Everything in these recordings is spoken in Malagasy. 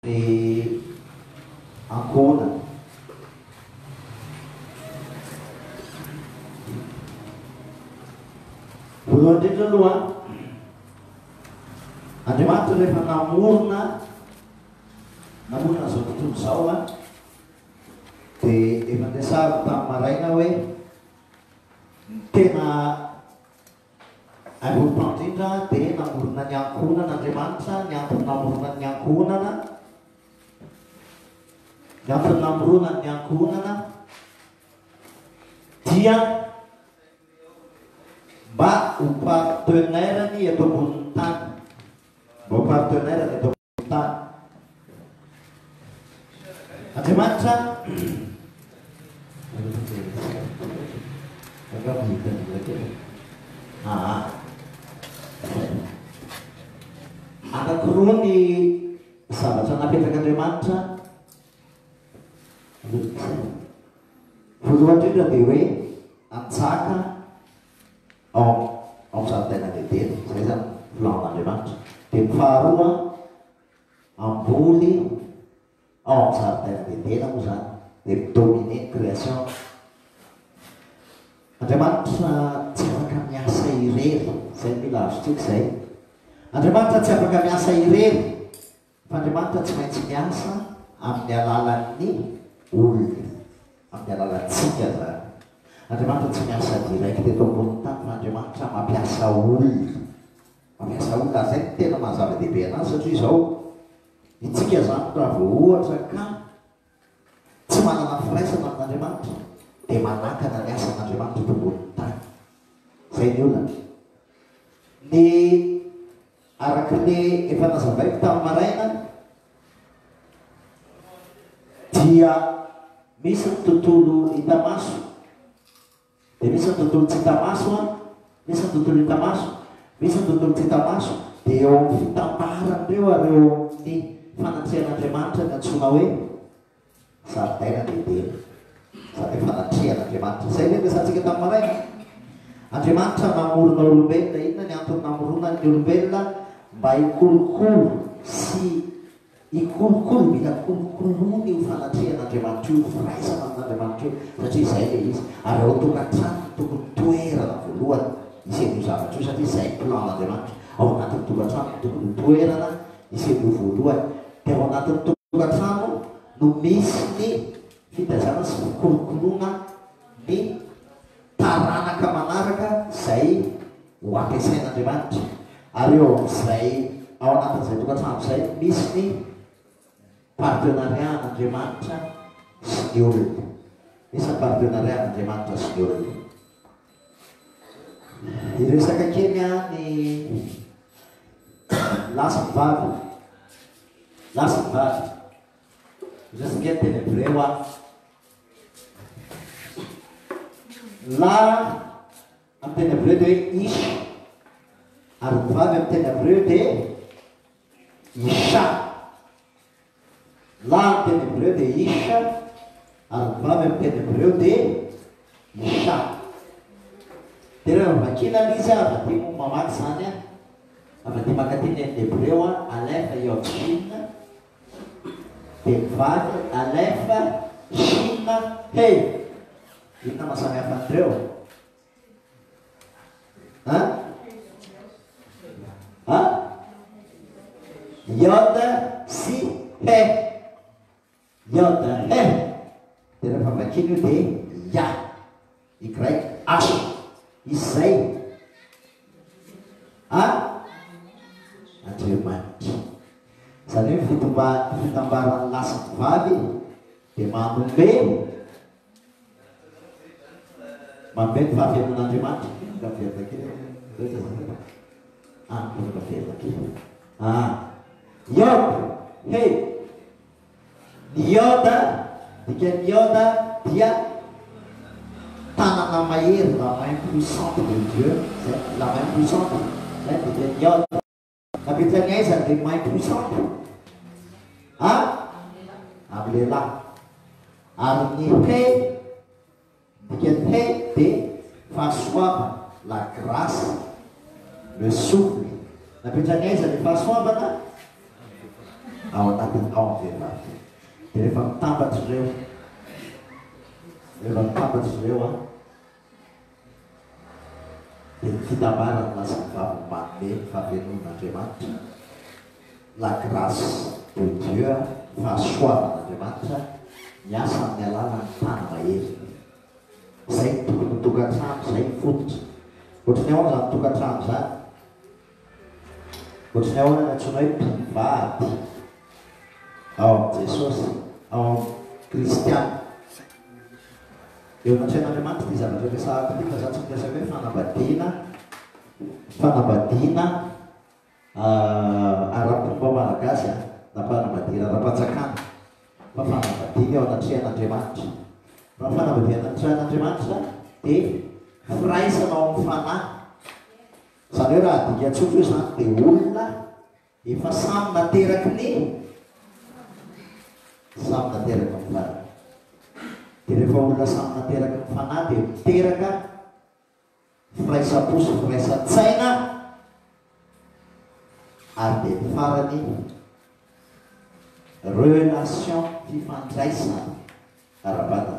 Ny ankona. Voalohany indrindra aloha Andriamanitra rehefa namorona zao tontolo zao dia efa niresahako tamin'ny maraina hoe tena important indrindra dia namorona ny ankonan'Andriamanitra, ny antony namorona ny ankonana, ny antony namorona ny ankonana dia mba ho partenairany eto ambonin'ny tany, mba ho partenairany eto ambonin'ny tany. Andriamanitra anankiroa ny zavatra napetrak'Andriamanitra. Voalohany indrindra dia hoe hanjaka ao amin'ny zaridaina lehibe, zay zany filamin'Andriamanitra. Dia ny faharoa hamboly ao amin'ny zaridaina lehibe moa zany, dia midominer ny création. Andriamanitra tsy afaka miasa irery, zay mila azotsika zay. Andriamanitra tsy afaka miasa irery, fa Andriamanitra tsy maintsy miasa amin'ny alalan'ny olona, amin'ny alalantsika zany. Andriamanitra tsy miasa direct eto ambony tany, fa Andriamanitra mampiasa olona, mampiasa olona. Zay no tena mahazava-dehibe anazy, satria izao itsika zany raha vao ohatra ka tsy manana firaisana amin'Andriamanitra dia manakana ny asan'Andriamanitra eto ambony tany. Zay ny olona. Ny arak'le efa nazavaiko tamin'ny maraina dia misy ny tontolo hita maso, dia misy ny tontolo tsy hita maso misy ny tontolo hita maso, misy ny tontolo tsy hita maso. Dia eo amin'ny fitambaran'ireo ary eo amin'ny fanatrehan'Andriamanitra ny antsoina hoe zaridaina lehibe, zany hoe fanatrihan'Andriamanitra. Zay le resantsika tamin'ny maraina. Andriamanitra namorona olombelona. Inona ny antony namorona ny olombelona? Mba hikolokolo sy hikolokolo, mila kolokoloiny io fanatrehan'Andriamanitra io, firaisana amin'Andriamanitra io, satria zay le izy. Ary ao tokantrano tokony toerana voalohany isen'io zavatra io, satria zay plan'Andriamanitra. Ao anatin'ny tokantrano tokony toerana isen'io voalohany. Dia ao anatin'ny tokantrano no misy ny fitaizana sy fikolokoloana ny taranaka manaraka zay ho ampiasain'Andriamanitra. Ary eo amin'izay ao anatin'izay tokantrano zay misy ny partenariat-n'Andriamanitra sy ny olona. Misy ny partenariat-n'Andriamanitra sy ny olona. Iresaka kely ny lasy mivavy. Lasy mivavy. Iresaka kely teny hebreo la amin'ny teny hebreo dia hoe isha, ary mivavy amin'ny teny hebreo dia isha. La amin'ny teny hebreo dia isha, ary mivavy amin'ny teny hebreo dia isha. Dia rehefa vakina izy avy mo mamaky zany avy makatiny amin'ny hebreo alefa iotshina, dia mivavy alefa shina he. Inona mahasamy hafa an'ireo? Yoda sy he. Yoda he. Dia rehefa vakina io dia ya, i grec ash. Izay Andriamanitra. Zany hoe fitambaran'ny lasy mivavy dia manome ny fahavelon'Andriamanitra. Yoda he. Ny Yoda, dika ny Yoda dia tanana mahery, la main puissante de Dieu, la main puissante, dia ny Yoda. Napetany aiza dia main puissante amin'ny lehilahy. Ary ny he, dika ny he dia fahasoavana, la grâce, le souffle. Napetany aiza ny fahasoavana? ao anatiny ao amin'ny vehivavy. Dia rehefa mitambatry ireo a dia ny fitambarana lasa ny vavy manome fahavelon'Andriamanitra, la grâce de Dieu, fahasoavan'Andriamanitra miasa amin'ny alalan'ny tany mahery. Zay tokony tokantrano, zay fototra. Ohatrany ahoana zany tokantrano zany? Ohatrany ahoana ny antsoina hoe mpivady ao amin'ny Jesosy, ao amin'ny kristiana. Eo anatreha'Andriamanitra ty zavatra resahako ty fa za tsy miresaka hoe fanambadiana ara-pomba malagasy na fanambadiana ara-panjakana, fa fanambadiana eo anatreha'Andriamanitra. Raha fanambadiana anatreha'Andriamanitra dia firaisana ao amin'ny fanahy. Zany hoe raha adika tsotro io zany dia olona efa samy nateraky ny fanahy. Dia rehefa olona samy nateraky ny fanahy dia miteraka firaisampo sy firaisan-tsaina ary dia ny farany relation fifandraisana ara-batana.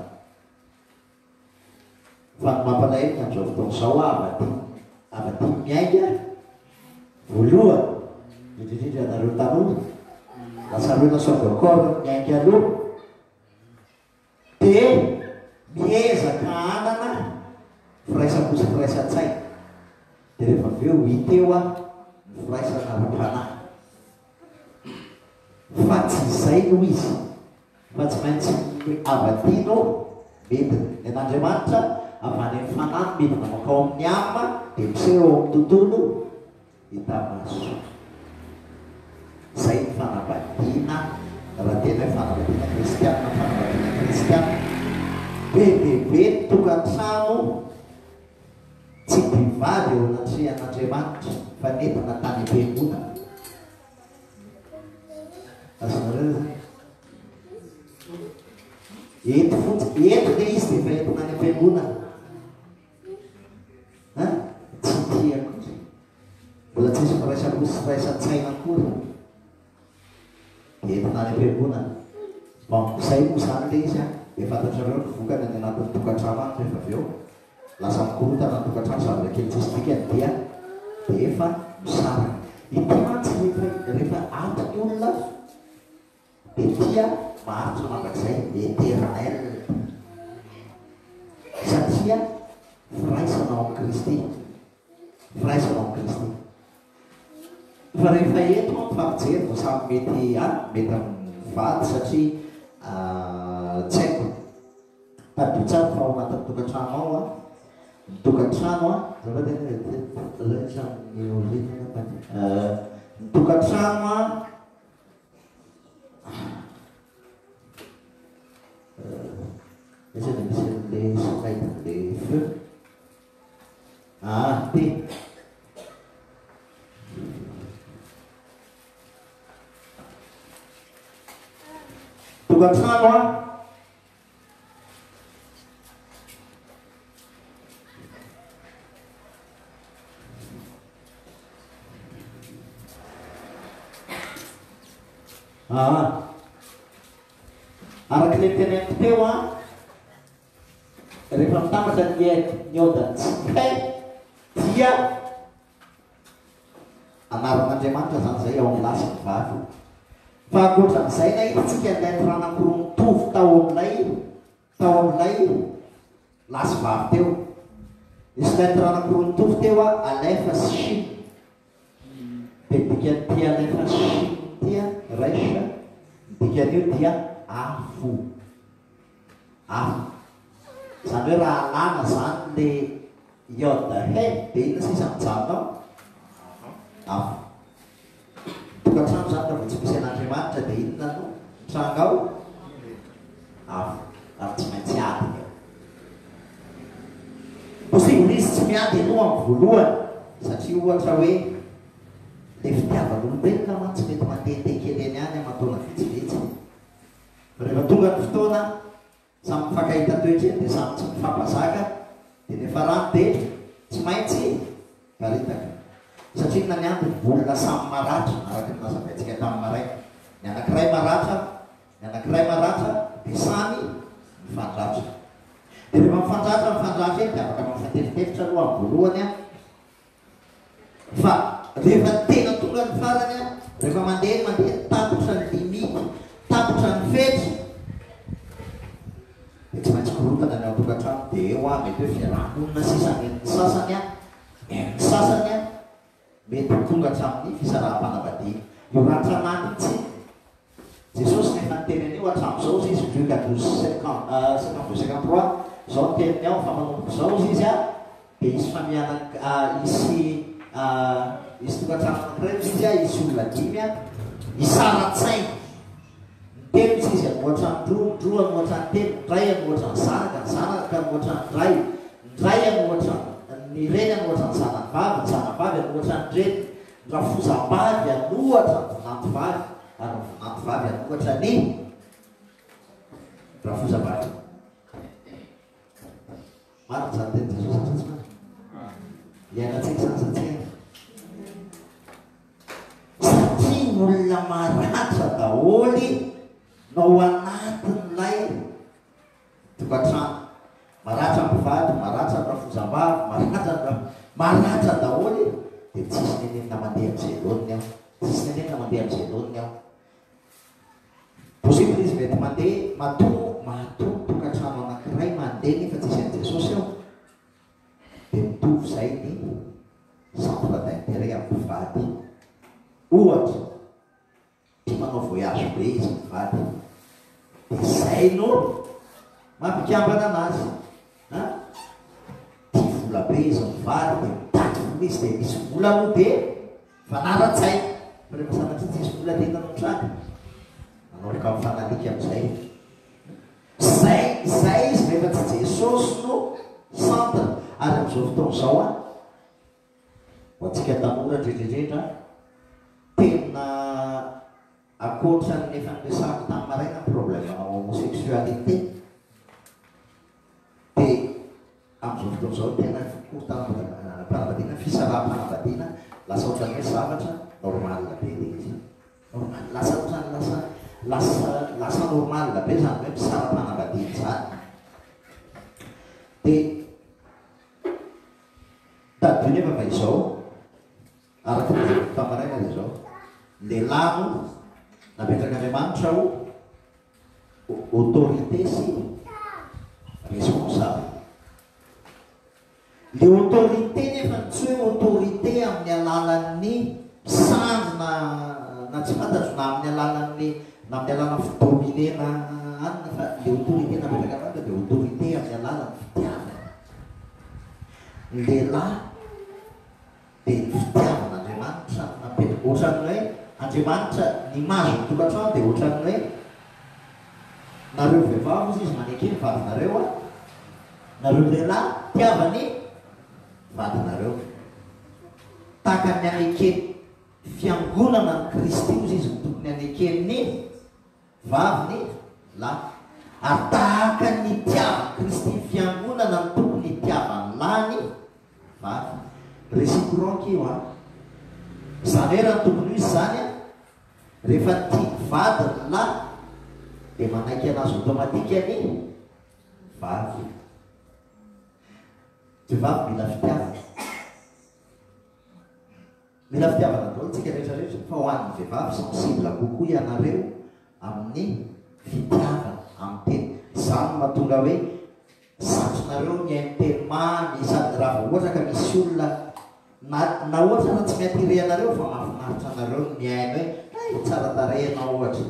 Fa ny mampalahelo amin'izao fotoan'izao avy miainga voalohany indrindrindra anareo tanora lasa roena saodakory miainga aloha dia miezaka hanana firaisampo sy firaisan-tsaina. Dia rehefa avy eo hiteo a ny firaisana ara-panahy. Fa tsy izay no izy, fa tsy maintsy avadino midina. Ny an'Andriamanitra avy any amin'ny fanahy midina makao amin'ny ama dia miseho ao amin'ny tontolo hitamaso. Zay ny fanambadiana, raha tena hoe fanambadiana kristiana, fanambadiana kristiana. Be ny tokantrano tsy mpivady eo anatreha'Andriamanitra fa nentina tany am-piangonana. Azonareo eto fotsiny, eto le izy dia efa entina any am-piangonana. Tsy tiako, mbola tsisy firaisampo sy firaisan-tsaina akory dia entina any am-piangonana. Zay moa zany le izy dia fantatrareo ny vokany any anatin'ny tokantrano any. Rehefa avy eo lasa mikorotana ny tokantrano zavatra kely tsisy dikany dia efa misaraka. Ity mantsy rehefa antony olona dia tia maharitra mandrakizay éternel satria firaisana ao amin'ny Kristy, firaisana ao amin'ny Kristy. Fa rehefa eto mifampijery vao samy mety amin'ny vady satria tsy haiko tadio tsara fa ao anatin'ny tokantrano ao ny tokantrano ny tokantrano misy le sokaitany le feu ty tokantrano araky le teneniko teo rehefa mitambatra ny odany tsirairay dia anaran'Andriamanitra zany zay ao amin'ny lasy ny vavy. Fa ankoatran'izay na itsika ndraiky raha anankiroa mitovy tao amin'ilay lasy vavy teo. Isy ndraiky raha anankiroa mitovy teo alefa sy Chine. Dia dikan'ity alefa sy Chine tia raisha, dikan'io dia afo. Zany hoe raha alana zany le iode he dia ina sisa mijanonao afo. Tokantrano zany raha vao tsy misy an'Andriamanitra dia inona no trano ao afo, ary tsy maintsy ady. Possible izy tsy miady aloha amin'ny voalohany satria ohatra hoe le fitiavan'olombelona mantsy mety mandehandeha kely eny any aman-taona vitsivitsy. Rehefa tonga ny fotoana samy mifankahita toetra eny dia samy tsy mifampazaka dia nefa rano dia tsy maintsy garitaka satria na ny andro olona samy maratra araka ny nazavaintsika tamin'ny maraina. Ny anankiray maratra dia samy mifandratra. Dia rehefa mifandratra eny dia afaka mifanteriteritra aloha amin'ny voalohany a. Fa rehefa tena tonga ny farany a, rehefa mandeha tapotra ny limity, tapotra ny fetry, dia tsy maintsy korotana ny ao an-tokantrano. Dia eo a mety hoe fiarahamonina sisany ny sasany a mety tonga hatramin'ny fisaraha-panambadiana. Io ratranany itsy Jesosy nefa niteneny io hatramin'izao izy Luc 12:53 zao niteneny ao fa manomboka zao izy a. Dia isy isy tokantrano anankiray izy a, isy olona 5 a, isaran-tsainy telo izy anohatra ny roa anohatra ny telo, ndray anohatra ny zanaka, ny zanaka anohatra ny ndray anohatra ny reny anohatra ny zanavavy, ny zanavavy anohatra ny reny, ny rafozam-bavy anohatra ny vinantovavy, ary ny vinantovavy anohatra ny rafozam-bavy. Marina zany teny Jesosy atsy mana ialantsika zany satria olona maratra daholy nao anatin'ilay tokantrano. Maratra ny mpivady, maratra ny rafozam-bavy, maratra daholy. Dia tsisy nenenina mandeha amin'izay laoniny aho, tsisy nenenina mandeha amin'izay laoniny aho. Possible izy mety mandeha matoa tokantrano anankiray mandeha nefa tsisy an'i Jesosy aho. Dia mitovy izay ny centre d'intérêt amin'ny mpivady. Ohatra tia manao voyage be izy mivady, dia izay no mampikambana anazy. Tia vola be izy mivady, dia mitady vola izy, dia misy vola no dia fanara-tsaina. Fa rehefa sanatria tsisy vola tena notrany manoloka amin'ny fanalika amin'izay. Izay izy rehefa tsy Jesosy no centre. Ary amin'izao fotoana izao a, ho antsika tanora indrindrindrindra, tena akoatra ny efa niresahako tamin'ny maraina ny problème homosexualité. Dia amin'izao fotoana izao tena korotana-panambadiana, fisaraha-panambadiana, lasa ohatran'ny hoe zavatra normal be le izy. Lasa ohatran'ny lasa normal be zany hoe fisaraha-panambadiana zany. Dia tady nefa fa izao araka ny tamaraina dia izao lehilahy no napetraka Andriamanitra ho autorité sy responsable. Le autorité nefa tsy hoe autorité amin'ny alalan'ny sanjy na tsy fantatro na amin'ny alalan'ny fidominena anina, fa le autorité napetraka Andriamanitra dia autorité amin'ny alalan'ny fitiavana. Lehilahy dia ny fitiavan'Andriamanitra napetraka. Ohatran'ny hoe Andriamanitra ny mazo ny tokantrano dia ohatran'ny hoe nareo vehivavy izy manekeny vadinareo a, nareo lehilahy tiavany vadinareo. Tahaka ny anekeny fiangonana ny Kristy izy ny tokony anekeny ny vavy ny lahy. Ary tahaka ny tiavany Kristy fiangonana ny tokony tiavany lahy ny vavy. Réciproque io a. Izany hoe raha ny tokony ho izy zany a, rehefa tia vady ny lahy dia manaiky anazy automatika ny vavy. Vehivavy mila fitiavana. Mila fitiavana daholo tsika rehetrarehetra, fa ho an'ny vehivavy sensible kokoa ianareo amin'ny fitiavana amin'ny teny. Izany mahatonga hoe satronareo mihaino teny mamy, sady raha vao ohatra ka misy olona na ohatra raha tsy miatiry anareo fa mahafinaritra anareo no mihaino hoe tsara tarehana ohatra.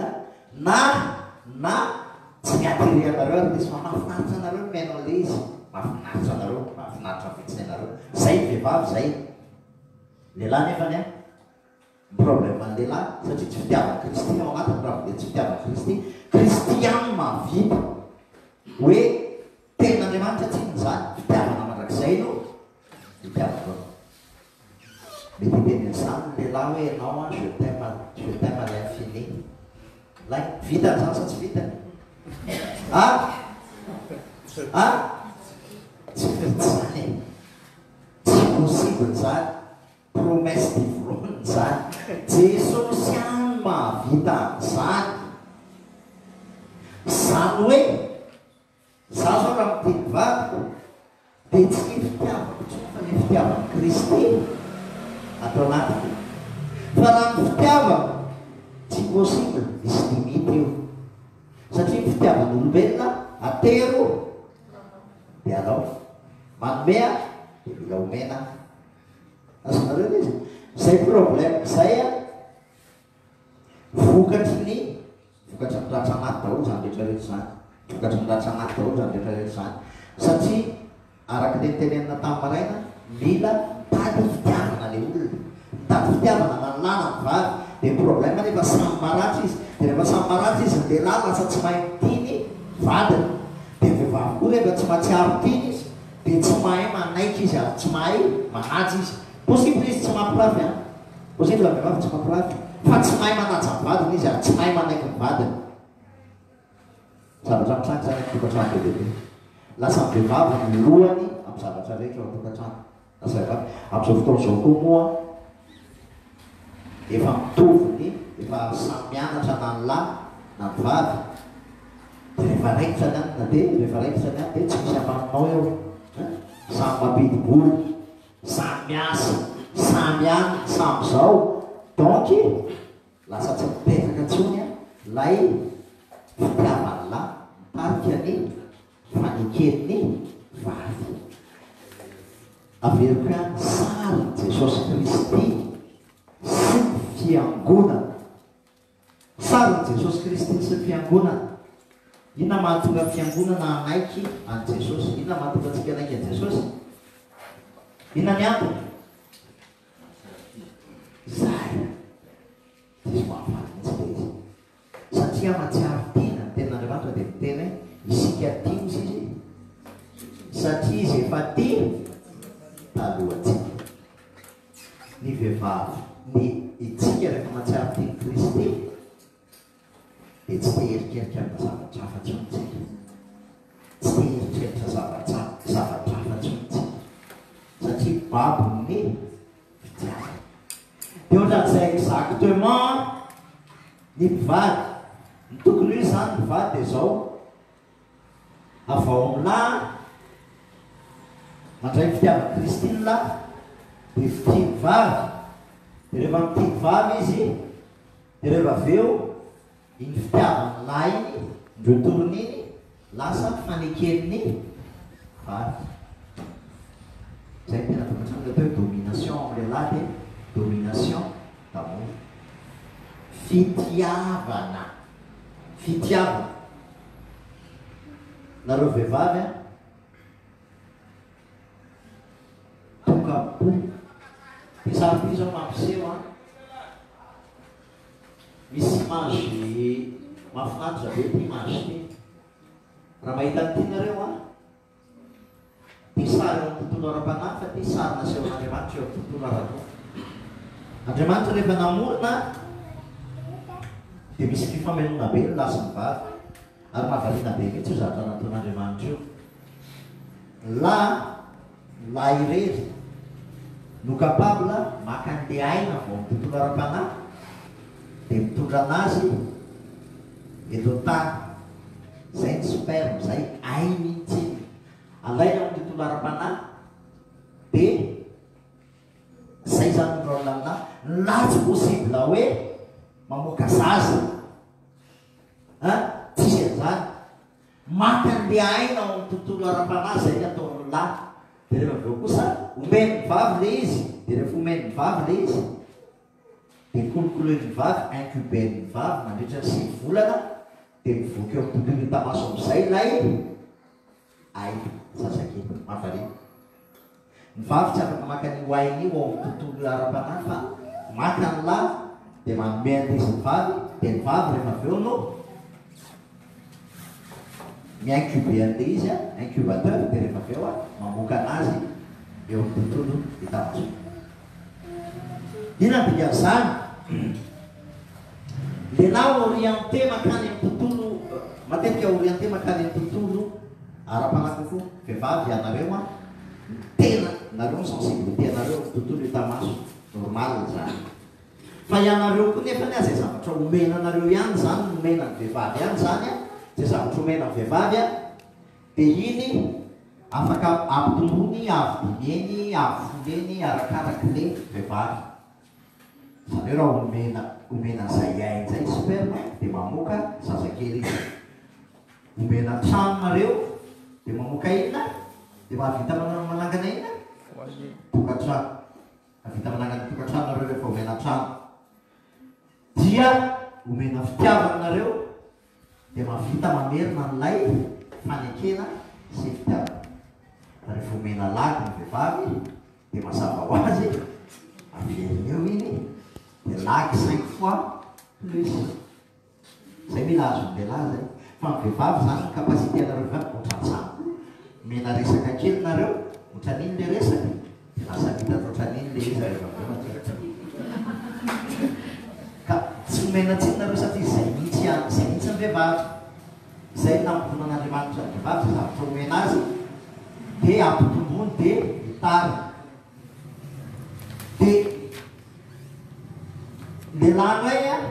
Na tsy miatiry anareo ary misy mahafinaritra anareo no mihaino an'ilay izy. Mahafinaritra anareo, mahafinaritra fitsiny anareo. Zay vehivavy zay. Lehilahy nefany a, problème ny lehilahy satria tsy fitiavana Kristy ao anatiny. Raha dia tsy fitiavana Kristy, kristiany mahavita hoe ten'Andriamanitra tsy n'izany fitiavana mandrakizay no fitiavana. Mety tenen'izany ny lehilahy hoe ianao a je t'aime à l'infini. Lay vita n'izany sa tsy vita? Tsy vita zany, tsy possible zany. Promesse divrony zany. Jesosy any mahavita mahavita zany hoe za zao raha miteny vady dia tsy ny fitiavako tsony fa ny fitiavako Kristy atao anatiny. Fa raha ny fitiavako tsy possible misy limite eo satria ny fitiavan'olombelona atero dia alao manomea dia mila omena. Azonareo izy zay problème zay vokatry ny miratra anaty daholo zany rehetrarehetra zany, vokatry miratra anaty daholo zany rehetrarehetra zany satria araka le tenenina tamin'ny maraina mila tady fitiavana le olona, tady fitiavana nanolana ny vavy. Dia problème nefa samy maratra izy, dia rehefa samy maratra izy dia lasa tsy mahay mitiny vadiny. Dia vehivavy koa rehefa tsy mahatsiaro tiny izy dia tsy mahay manaitra izy ary tsy mahay manaja izy. Possible izy tsy mampirafy possible la vehivavy tsy mampirafy fa tsy mahay manaja ny vadiny izy ary tsy mahay manaiky ny vadiny. Zavatra mitranga zany tokantrano bebe lasa ny vehivavy ny lohany amin'ny zavatra rehetra ao tokantrano. Lasa vehivavy amin'izao fotoana izao koa moa efa mitovy efa samy mianatra na ny lahy na ny vavy. Rehefa raikitra ny any na dia rehefa raikitra ny any dia tsy misy ampaninao eo, samy mampidi-boly, samy miasa, samy any, samy zao. Donc lasa tsy mipetraka ntsony lay fitiavany lahy mitarika ny fanekeny vavy. Averiko ihany sary Jesosy Kristy sy ny fiangonana. Sary Jesosy Kristy sy ny fiangonana. Inona mahatonga fiangonana anaiky any Jesosy? Inona mahatonga antsika anaiky any Jesosy? Inona ny antony? Zay izy mahafaly mihitsy le izy satria mahatsiaro tiana ny tenin'Andriamanitra dia miteny isika tia izy satria izy efa tia talohantsika. Ny vehivavy ny itsika rehefa mahatsiaro tiany Kristy dia tsy te herikerika amin'ny zavatra hafa tsonitsika, tsy te herikeritra zavatra hafa tsonitsika satria babony fitiavana. Dia ohatran'izay exactement ny mpivady ny tokony hoe zany mpivady dia zao avao amina mandray ny fitiavana Kristy ny lahy dia fitiny vavy. Dia rehefa mitiny vavy izy dia rehefa avy eo iny fitiavany lahy iny ndreo torony iny lasa fanekeny vavy. Zay tena tokantrano le atao hoe domination am'le lahy dia domination d'amour. Fitiavana, fitiavana. Nareo vehivavy tokapo dia saroty zao mampiseho misy image mahafinaritra be ty image ty. Raha mahita nyty nareo ty sary eo amin'ny tontolo ara-panahy fa ty sary nasehon'Andriamanitra eo amin'ny tontolo ara-doha. Andriamanitra rehefa namorona dia misy fifamelona be ny lasa ny vavy ary mahavaliana be mihitsy io zavatra nataon'Andriamanitra io. Lahy irery no capable maka an'le aina vao amin'ny tontolo ara-panahy dia mitondra anazy eto tany. Zay ny sperme, zay ainy mihitsy alaina amin'ny tontolo ara-panahy dia zay zany ny rôle aminahy. Na tsy possible hoe mamoaka zaza tsisy an'izany, maka an'le aina ao amin'ny tontolo ara-panahy zay ny ataon'ny lahy. Dia rehefa aveo kosa omeny ny vavy le izy, dia rehefa omeny ny vavy le izy dia kolokoloen'ny vavy, incuben'ny vavy mandritra ny 6 volana dia mivoaka eo amin'ny tontolo hitamaso amin'izay lay zazakely mahavaliana. Ny vavy tsy afaka maka an'io aina io ao amin'ny tontolo ara-panahy fa maka ny lahy dia manome an'izy ny vavy, dia ny vavy rehefa aveo no mi-incube an'le izy incubateur dia rehefa aveo mamoaka anazy eo amin'ny tontolo hitamaso. Ina dikan'izany lehilahy orienté makany amin'ny tontolo matetika orienté makany amin'ny tontolo ara-panahy kokoa. Vehivavy ianareo tena nareo ny sensibilité anareo amin'ny tontolo hitamaso normal zany. fa ianareo koa nefa zay zavatra omenanareo ihany zany omena ny vehivavy ihany zany a zay zavatra omena ny vehivavy a dia iny afaka ampitombony avy foleny arakarak'le vehivavy zareo raha omenan'izay ain'izay sperme dia mamoaka zazakely izy omena tranonareo dia mamoaka inona dia mahavita manangana inona tokantrano mahavita manangana tokantrano nareo rehefa omena trano dia omena fitiavanareo dia mahavita mamerina n'ilay fanekena sy fitiavana rehefa omena lagy ny vehivavy dia mazava ho azy averiny eo iny dia lagy 5 fois plus zay mila azo ny lehilahy zay fa ny vehivavy zany ny kapasité nareo vehivavy ohatran'izany mena resaka kely nareo ohatran'iny le resaka dia lasa vitatra ohatran'iny le izy ka tsy omena tsiny nareo satria zay mihitsy ny vehivavy zay namponan'Andriamanitra ny vehivavy zay zavatra omena azy dia ampitombony dia mitary dia lehilahy noay a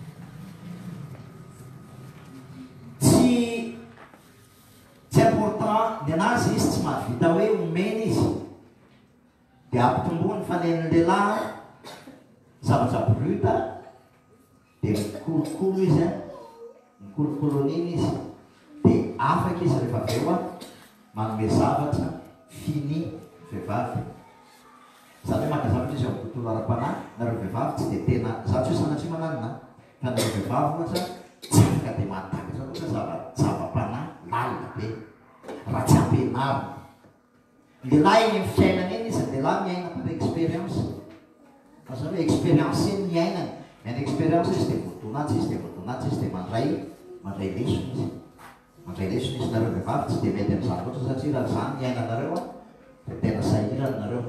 tsy important ny anazy izy tsy mahavita hoe omena izy dia ampitombony fanen'ny lehilahy zavatra bruta dia mikolokolo izy a mikolokolon'iny izy dia afaka izy rehefa aveo a manome zavatra finy vehivavy zany hoe maka zavatra izy eo amin'ny tontolo ara-panahy nareo vehivavy tsy dia tena za tsy hoe sanatria mananina fa nareo vehivavy ohatra tsy afaka dia mahataka ohatra zava-panahy lalina be raha tsy ampianarina lehilahy iny fiainana iny izy lehilahy miaina par expérience fa zany hoe expérience iny miainana miaina expérience izy dia voatonatsy izy dia voatonatsy izy dia mandray lesona izy mandray lesona izy nareo vehivavy tsy dia mety amin'izany loatra satria raha zany miainanareo a dia tena sahirana nareo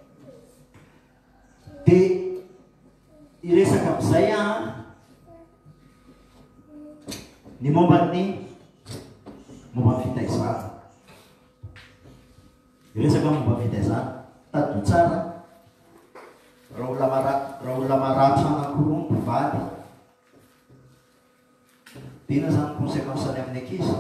dia iresaka amin'izay a ny momban'ny fitaizana iresaka momba fitaizana tadio tsara raha olona maratra anankiroa ny mpivady dia ina zany conséquence-any amin'ny ankizy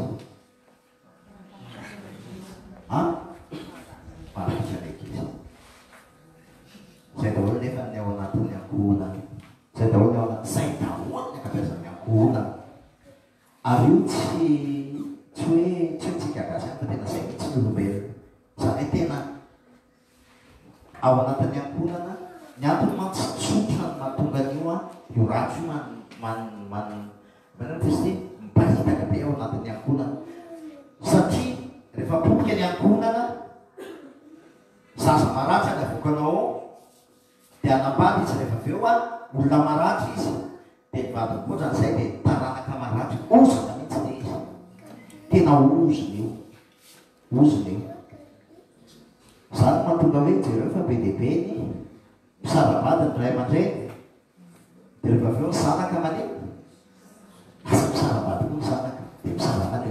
maratra ny ankizy zay daholo nefa ny ao anatin'ny ankohonana zay daholo ny ao anaty zay daholo ny akabeazan'ny ankohonana ary io tsy hoe tsy hotsika gasy any fa tena zay mihitsy ny olombelona zany hoe tena ao anatin'ny ankohonana ny antony mantsitsotra ny mahatonga an'io a io ratsy io manao testy mipahitaka be ao anatin'ny ankohonana satria rehefa potika ny ankohonana zaza maratra ny avokanao dia anambady izy rehefa aveo a olona maratra izy dia mivadiny koatran'izay dia taranaka maratra ozona mihitsy le izy tena ozona io zany mahatonga hoe jereo fa be lehibe ny misarabady ny ray aman-dreny dia rehefa aveo ny zanaka maniny asa misarabady koa ny zanaka dia misarabady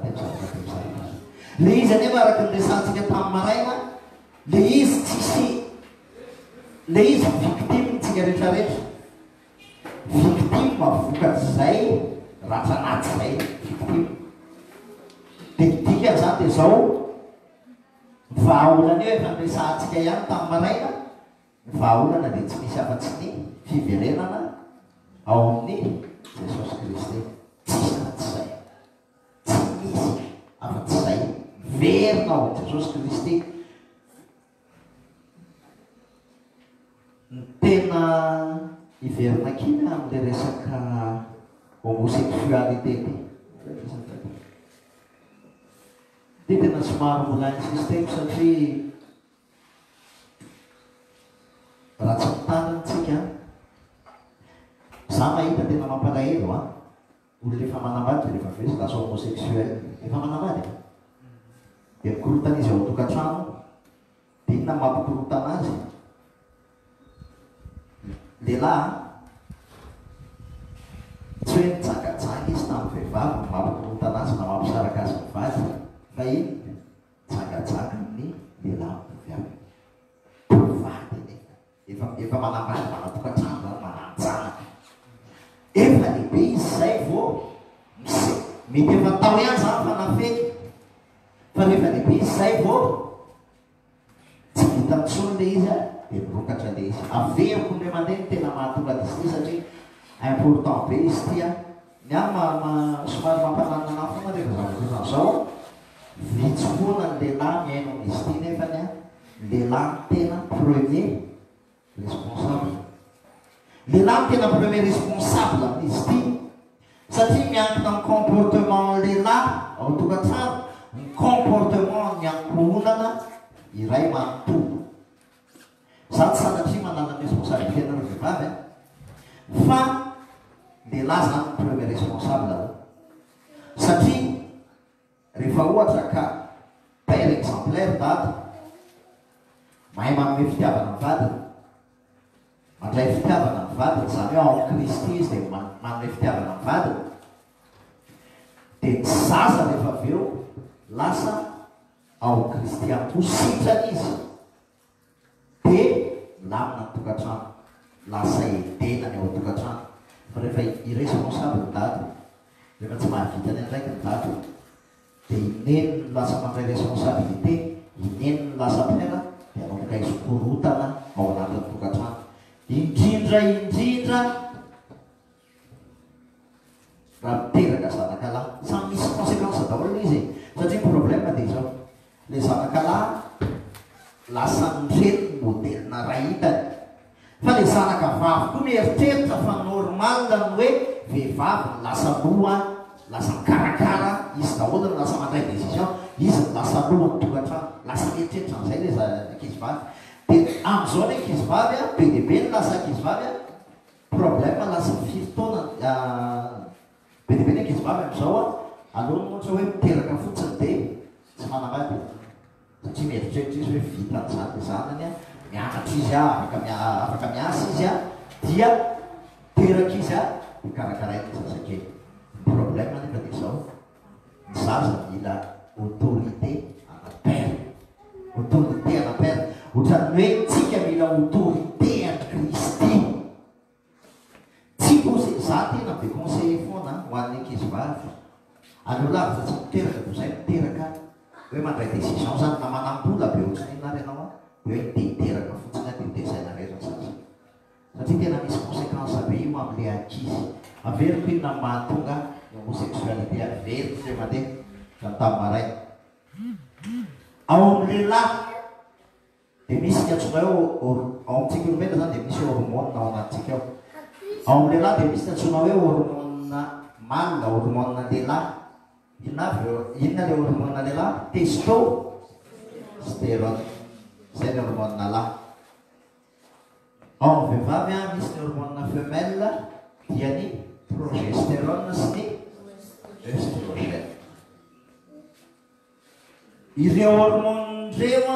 le izy anefa araka ny lesantsika tamin'ny maraina le izy tsisy le izy victime tsika rehetrarehetra victime mavokatryzay ratsanaty zay victime dia dika zany dia zao vahaolana eo efa nresantsika ihany tamin'ny maraina vahaolana dia tsy misy afa-tsy ny fiverenana ao amin'ny Jesosy Kristy tsisy afa-tsy zay tsy misy afa-tsy zay verina ao Jesosy Kristy ny tena hiverina kiny amin'le resaka homosexualité dia tena somary mbola ny système satria raha tsy mitanantsika za mahita tena mampalahelo a olona efa manambady dia rehefa vesy lasa homosexuel efa manambady dia mikorotana izy ao tokantrano dia inona mampikorotana azy lehilahy tsy hoe mitsangajanga izy tamin'ny vehivavy mampikorotana azy na mampisaraka azy mivady fa iny tsangajanga amin'ny lehilahy mivavy tovady efa manambady manatokantrano zany mananjana mety efa tao ihany zany fa nafeky fa rehefa lehibe izy zay vao tsy vita mitsony le izy a de mirokatra le izy avehiko ndre mandeha ny tena mahatonga dizy ty satria important be izy ty a ny any somary mampananana foana rehefa zavakozan'izao vitsofoana ny lehilahy miaino amin'izy ty nefany a lehilahy ny tena premier responsable lehilahy ny tena premier responsable amin'izy ty satria miankina amin'ny comportement lehilahy ao tokantrano ny comportement ny ankohonana iray manontolo za tsy sanatria manana ny responsabilité nareo vehivavy fa lehilahy zany ny premier responsable satria rehefa ohatra ka père exemplaire dady mahay manome fitiavana ny vadiny mandray fitiavana ny vadiny zany hoe ao Kristy izy dia manome fitiavana ny vadiny dia ny zaza rehefa avy eo lasa ao Kristy ampositrany izy dia lamina ny tokantrano lasa edenany ao tokantrano fa rehefa irresponsable ny dady rehefa tsy mahavitany andraiky ny dady dia ineny ny lasa mandray responsabilité ineny ny lasa pera dia anomboka izy korotana ao anatin'ny tokantrano indrindra raha miteraka zanakalahy samy misy conséquence daholo izy satria problème dia zao le zanakalahy lasa nireny modelina ray hitany fa le zanaka vavy koa mieritreritra fa normal ny hoe vehivavy ny lasa loha lasa mikarakara izy daholo ny lasa mandray décision izy ny lasa loha ny tokantrano lasa mieritreritra n'izay le ankizivavy dia am'izao ny ankizivavy a be dia be ny lasa ankizivavy a problème lasa firitaona be dia be ny ankizivavy am'izao a alohany ohatra hoe miteraka fotsiny dia tsy manamady satria mieritreritra izy hoe vitan'izany le zanany a mianatra izy a afaka miasa izy a dia teraka izy a dia karakarainy zazakely ny problème nefa dia zao ny zaza mila autorité anapère autorité anapère ohatrany hoe tsika mila autorité any Kristy tsy posé za tena be conseiller foana ho an'ny ankizivavy aleo lavitra tsy miteraka toy zay miteraka hoe mandray décision zany na manam-bola be ohatrany inary ianao a hoe miteraka fotsiny a dia tezaina rerany satria tena misy conséquence be io amin'le ankizy averiko inona mahatonga ny homosexualité averiko le mandeha tantaminaray ao amin'ny lehilahy dia misy ny antsoina hoe ao amintsika olombelona zany dia misy hormone ao anatintsika ao amin'ny lehilahy dia misy ny antsoina hoe hormone mâle hormone lehilahy inona le hormone lehilahy testostérone zay ny hormone lahy ao amin'ny vehivavy a misy ny hormone femelle dia ny progestérone sy ny estrogène ireo hormone reo a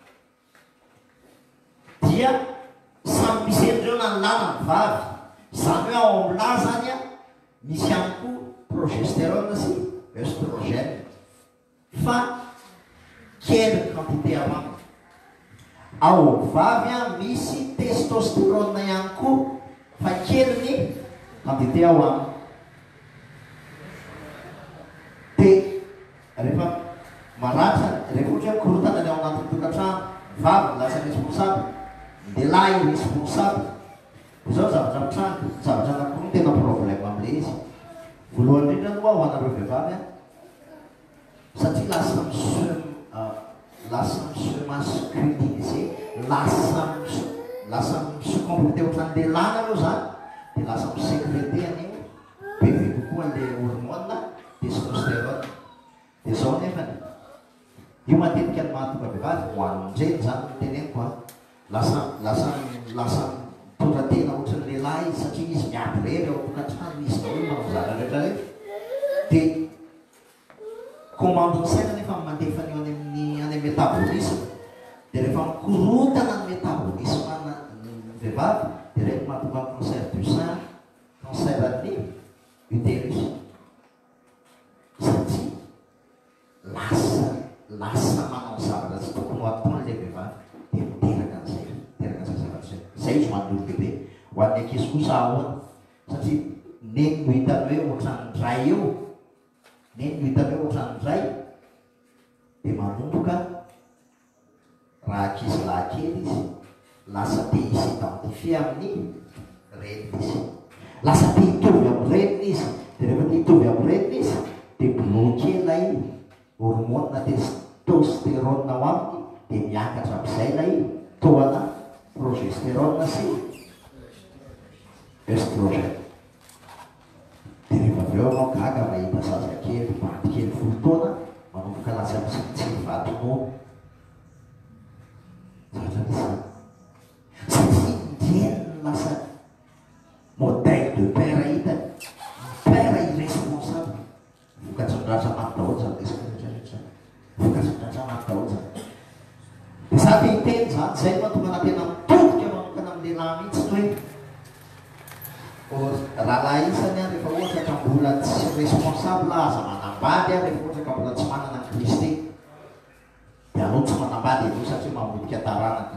dia samy misy endreo na ny lahy na ny vavy zany hoe ao amin'ny lahy zany a misy ihany koa progestérone sy estrogène fa kely quantité amamy ao vavy a misy testostérone ihany koa fa kely ny quantité ao aminy dia rehefa maratra rehefa ohatra hoe korotana ny ao anatin'ny tokantrano vavy lasa responsable lehilahy responsable izao zavatra mitrano zavatra anakoa ny tena problème amin'le izy voalohany indrindra aloha ho anareo vehivavy a satria lasa mise masculinisé lasa mise comporté ohatrany lehilahy nareo zany dia lasa misécrété an'io bebe kokoa le hormone testostérone dia zao nefany io matetika ny mahatonga vehivavy ho anindreny zany nyteneniko a lasa mitondra tena ohatrany lehilahy izy satria izy miady rery ao tokantrano izy daholo manao zana rehetra rehetra dia commande ny saina nefa mandefany eo any métabolisme dia rehefa mikorotana ny métabolisme ny vehivavy dia rehefa mahatonga cancer du sein cancer ny utérus satria lasa manao zavatra tsy tokony ho ataony le vehivavy dia miteraka an'izay zavatra zay izy ho an'ny olon-dehibe ho an'ny ankizy kosa ahoana satria neny no hitany hoe ohatrany ray eo neny hitaneo ohatran'izay dia manomboka raha ankizy lahy kely izy lasa te isidentifie amin'ny reniny izy, lasa te hitovy amin'ny reniny izy. Dia rehefa te hitovy amin'ny reniny izy dia bloqué ilay hormone na testostérone ao aminy, dia miakatra amin'izay ilay toana progestérone sy estrogène. Dia rehefa avy eo anao gaga mahita zazakely vatikely 10 taona manomboka lasa mitsitsiny vato-nono satria indreny lasa modèle de père hitany, père irresponsable, vokatson-dratra maty daholo zany resaka rehetrarehetra, vokatson-dratra maty daholo zany. Dia za te hiteny zany zay mahatonga ana tena mitodika manokana amin'ny lehilahy mihitsy hoe rahalahy isany a rehefa ohatra ka mbola tsy responsable aza manambady a, rehefa ohatra ka mbola tsy manana ny Kristy dia aleo tsy manambady aloha satria mamodika taranaka.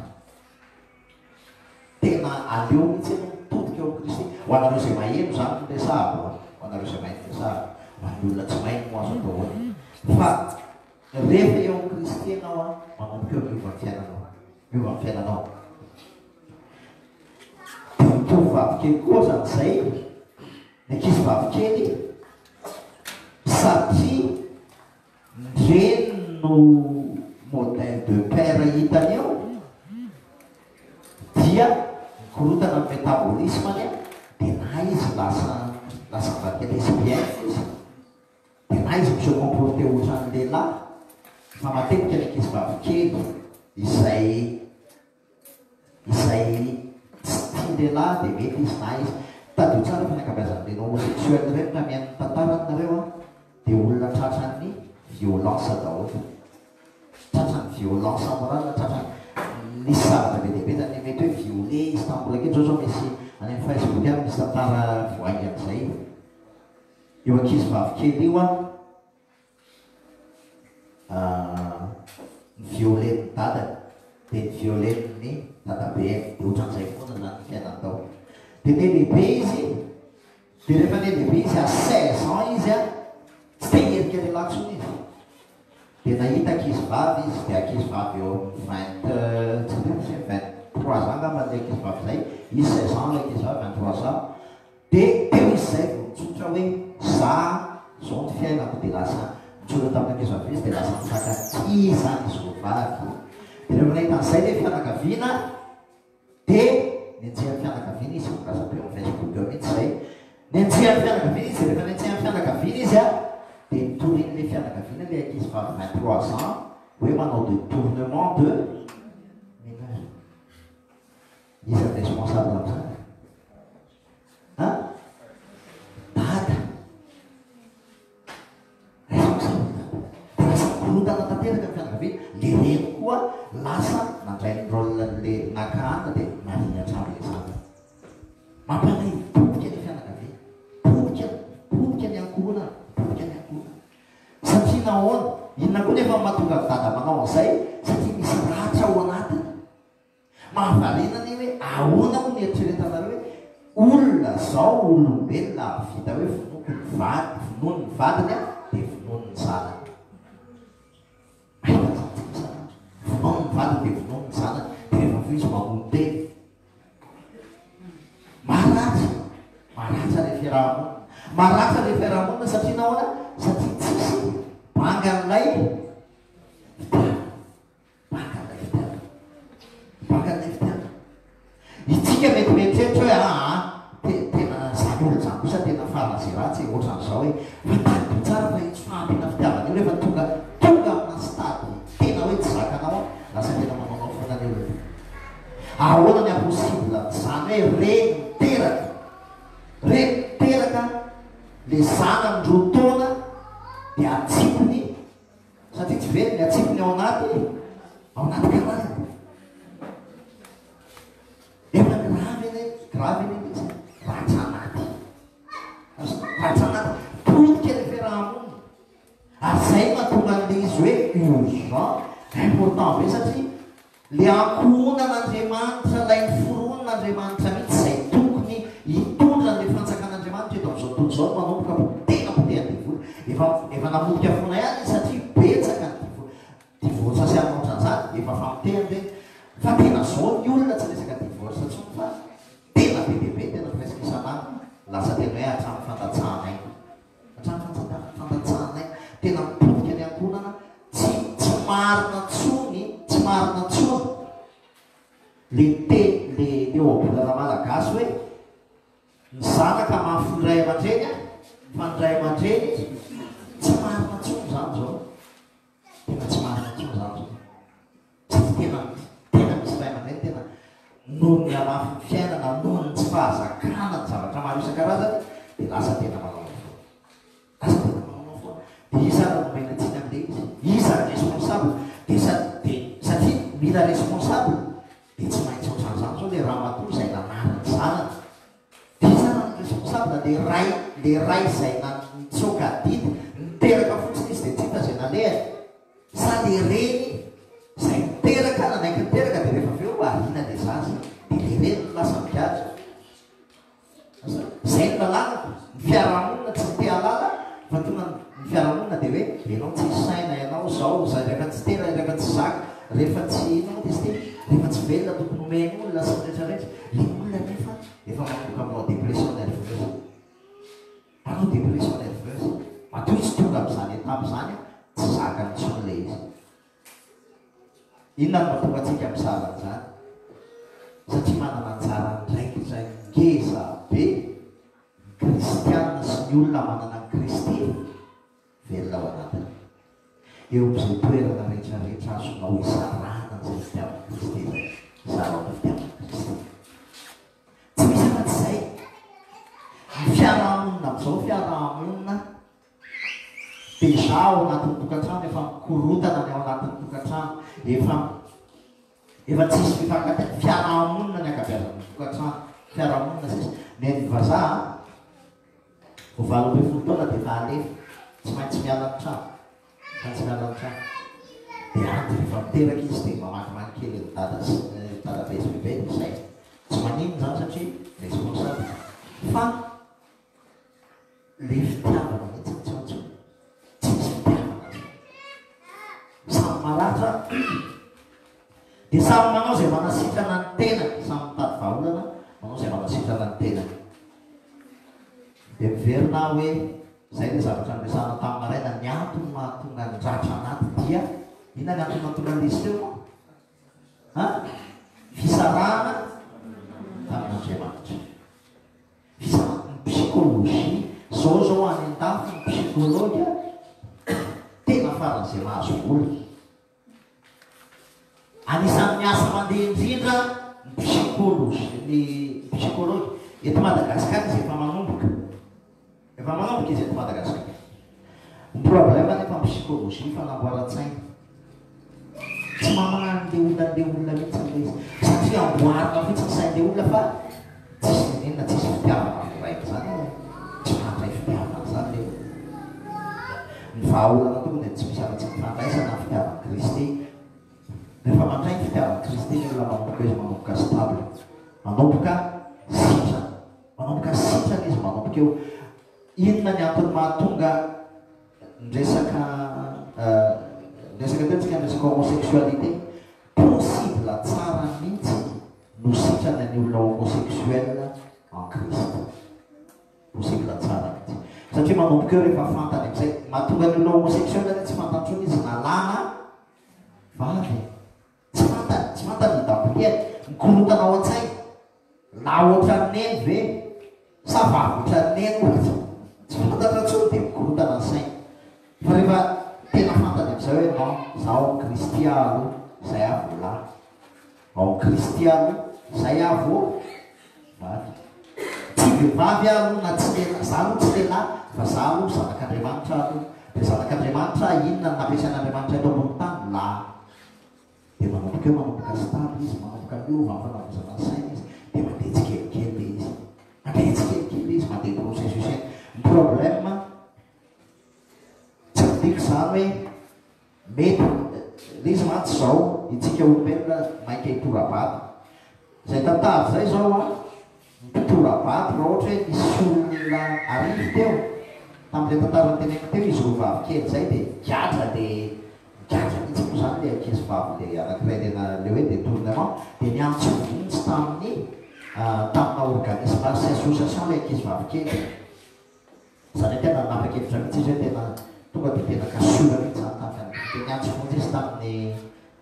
Tena aleo mihitsy anao mitodika eo amin'ny Kristy. Ho anareo izay maheno zany no resahako, ho anareo izay maheno resahako, ho an'ny olona tsy maheno mo azo atao hoe fa rehefa eo amin'ny Kristy ianao a manomboka eo miova amin'ny fiainanao, miova amin'ny fiainanao. Tovovavy kely koa zany izay, ny ankizivavy kely satria ndreny no modèle de père hitany eo dia mikorotana amin'ny métabolisme-ny dia na izy lasa mivadika lesbienne izy, dia na izy miseho comporté ohatran'ny lehilahy. Fa matetika ny ankizivavy kely izay tsy lehilahy dia mety izy na izy tadio tsara fa ny ankabeazan'ireny homosexuel ireny na mihaino ny tantaranareo a dia olona tratran'ny violence daholo, tratran'ny violence amorale, tratran'ny nisy zavatra be dia be zany mety hoe violé izy tambola kely. Zao misy any amin'ny Facebook any misy tantara voainga amin'izay eo ankizivavy kely io a niviolen'ny dadany dia niviolen'ny dadabeany, dia ohatran'izay foana zany ny fiainany tao. Dia lehibe izy, dia rehefa lehibe izy à 16 ans izy a tsy te hierika lehilahy tsony izy. Dia nahita ankizivavy izy, dia ankizivavy eo 23 ans angamba le ankizivavy zay, izy 16 ans le ankizivavy 23 ans. Dia eo izy zay vao mitsotra hoe za zao ny fiainako, dia lasa mitsotra tamin'ny ankizivavy izy dia lasa mifankatia zany izy vovavy. Dia rehefa nahita an'izay le fianakaviana dia nenjehan'ny fianakaviana izy, lasa be amin'ny Facebook eo mihitsy zay, nenjehan'ny fianakaviana izy, rehefa nenjehan'ny fianakaviana izy a dia nitorin'le fianakaviana le ankizivavy 23 ans hoe manao détournement de mineur. Izy ny responsable amin'izany dada responsable dia lasa korotana tanteraka ny fianakaviana. Le reny koa lasa nandray ny rôle-le nakahana dia mariny hatrany le zany mampanay bodika ny fianakaviana, bodika ny ankohonana, bodika ny ankohonana. Satria nahoana inona koa nefa mahatonga ny dada manao an'izay satria misy ratra ao anatiny. Mahavariana ny hoe ahoana mo ny eritreretanareo hoe olona zao olombelona vita hoe vonoiny vadiny a dia vonoiny ny zanany. Vonoiny ny vadiny dia vonoiny ny zanany. Dia rehefa avy izy mamono teny maratra le fiarahamonina, maratra le fiarahamonina satria nahoana, satria tsisy bangan'ilay fitiavana. Itsika mety mieritreritra hoe tena zany olo zany kosa tena farana zay ratsy ohatran'izao hoe fatadio tsara fa itsy fahampina fitiavana io rehefa tonga amina stady tena hoe tsy zakanao lasa tena manaonao fonany eo. Ahoana ny impossible zany hoe reny teraka le zanany roa taona dia atsipony satria tsy vely ny atsipony ao anaty kamarana. Efa gravy eny izy ratsanaty podika le fiarahamonina. Ary zay mahatonga an'le izy hoe urgent important be satria le ankohonan'Andriamanitra ilay ny foronon'Andriamanitra mihitsy izay tokony hitondra le fanjakan'Andriamanitra eto amin'izao tontolo izao manomboka tena potehan'ny vola. efa namotika fona ihany satria betsaka divorce sy anoatran'izany efa famiteny hoe fa tena zao ny olona tsy resaka divorce tsony fa tena bebebe tena presque isan'andro lasa tena hoe hatramy fandatsahanay fandatsahanay tena mipotika ny ankonana tsy marina tsony tsy marina tsony le oabolana malagasy hoe ny zanaka mahafondray aman-dreny fa ndray aman-dreny tsy marina tsony zany zao tena tsy marina tsony zany zao tena misy ray aman-dreny tena noho ny amafy ny fiainana noho ny tsy fahazakana ny zavatra maro isan-karazany dia lasa tena manao foana dia iza no nomena tsiny am'le iza responsable dia satria mila responsable dia tsy maintsy ohatran'izany zao le raha matory izay nanariny zanany dia iza no responsable le ray izay nitsoka didy niteraka fotsiny izy dia tsita zay nalehany sa le reny izay niteraka nanaiky niteraka dia rehefa aveo ahina le zaza dia le reny no lasa migadra zay no lalàna ny fiarahamonina tsy nite halala fa tonga ny fiarahamonina dia hoe ianao tsy saina ianao zao zay rehefa tsy tena rehefa tsy zaka rehefa tsy inao dia sy rehefa tsy velona tokony omeny olona sy rehetrarehetra le olona nefa efa manomboka aminao dépression nerveuse manao dépression nerveuse matoy tsy tonga am'izany etape zany tsy zaka nitsony le izy inona no mahatonga atsika misaran'izany satria manana anjara ndraiky zay ngeza be kristianina sy ny olona manana ny kristy velona ao anatiny eo am'izay toerana rehetrarehetra azonao isarana zay fitiavan'ny kristy zay sarao fitiavan'ny kristy tsy misy afa-tsy zay ny fiarahamonina am'izao fiarahamonina deja ao anatin'ny tokantrano efa mikorotana ny ao anatin'ny tokantrano efa tsisy fifankatena fiarahamonina ny akabiazan'ny tokantrano fiarahamonina sisy ny vazaha ho valo amby folo taona dia efa alefa tsy maintsy miala ny trano maintsy miala ny trano dia anty rehefa miteraka izy dia mamakimaky kely ny dadabe sy bebe izay tsy manino zany satria responsable fa le fitiavana mihitsy tsy antsony tsy misy fitiavana samy maratra dia samy manao zay manasitrana ny tena samy mitady vaholana manao zay manasitrana ny tena dia miverina hoe zay le zavatra nyresana tamin'ny maraina ny antony mahatonga ny dratra anaty dia inona ny antony mahatonga an'izy teo fisarana tamin'Andriamanitra fisarana ny psykôlôzia zao any an-dafy ny psykôlôga tena faran'izay mahazo vola anisan'ny miasa mandeha indrindra ny psykôlôgy eto Madagasikara izy efa manomboka izy eto Madagasikara ny problème nefa ny psykôlôzia fanamboaran-tsaina tsy mamanany le olona mihitsy le izy satria amboarina fotsiny sain'le olona fa tsisy nenina tsisy fitiavana raiky zany tsy mandray fitiavana zany le ny vahaolana tokony tsy misy afa-tsy mifandraisana ny fitiavan'ny Kristy rehefa mandray ny fitiavan'ny Kristy ny olona manomboka izy manomboka stable manomboka sitrana izy manomboka eo inona ny antony mahatonga resaka tentsika resaka homosexualité possible tsara mihitsy no sitrana ny olona homosexuel en Christ possible tsara mihitsy satria manomboka eo rehefa fantany am'izay mahatonga ny olona homosexuel tsy fantantrony izy nalana vavy tsy fantany dabliany mikorotana ao an-tsainy na ohatran'ny neny ve sa vavy ohatran'ny neny ohatra tsy fantatra tsony dia mikorotana ny sainy fa rehefa tena fantany am'izay hoe non zaho kristiano zay avo lahy ao kristiano zay avo vavy tsy vehivavy alo na tsy lehilahy za aloha tsy lehilahy fa za aloha zanak'Andriamanitra aloha dia zanak'Andriamanitra inona ny nampiasan'Andriamanitra eto ambony tany lahy dia manomboka eo manomboka stable izy manomboka miova fanavozana ny saina izy dia mandeha tsikelikely izy mandeha processus ny problème tsy midiko zany hoe mety le izy mantsy zao itsika olombelona mainka hitorabato zay tantavy zay zao mpitorabato raha ohatra hoe misy olona arivo teo tamin'ilay tantara tenena teo izy roa vavykely zay dia giatra mihitsy moa zany le ankizy vavy le anankiray tena le hoe détournement dia niantso mihitsy tamina organisme sy association le ankizy vavykely zany tena nanapa-kevitra mihitsy izy hoe tena tonga dia tena kasola mihitsy zany taminy dia niantso monjy izy tamina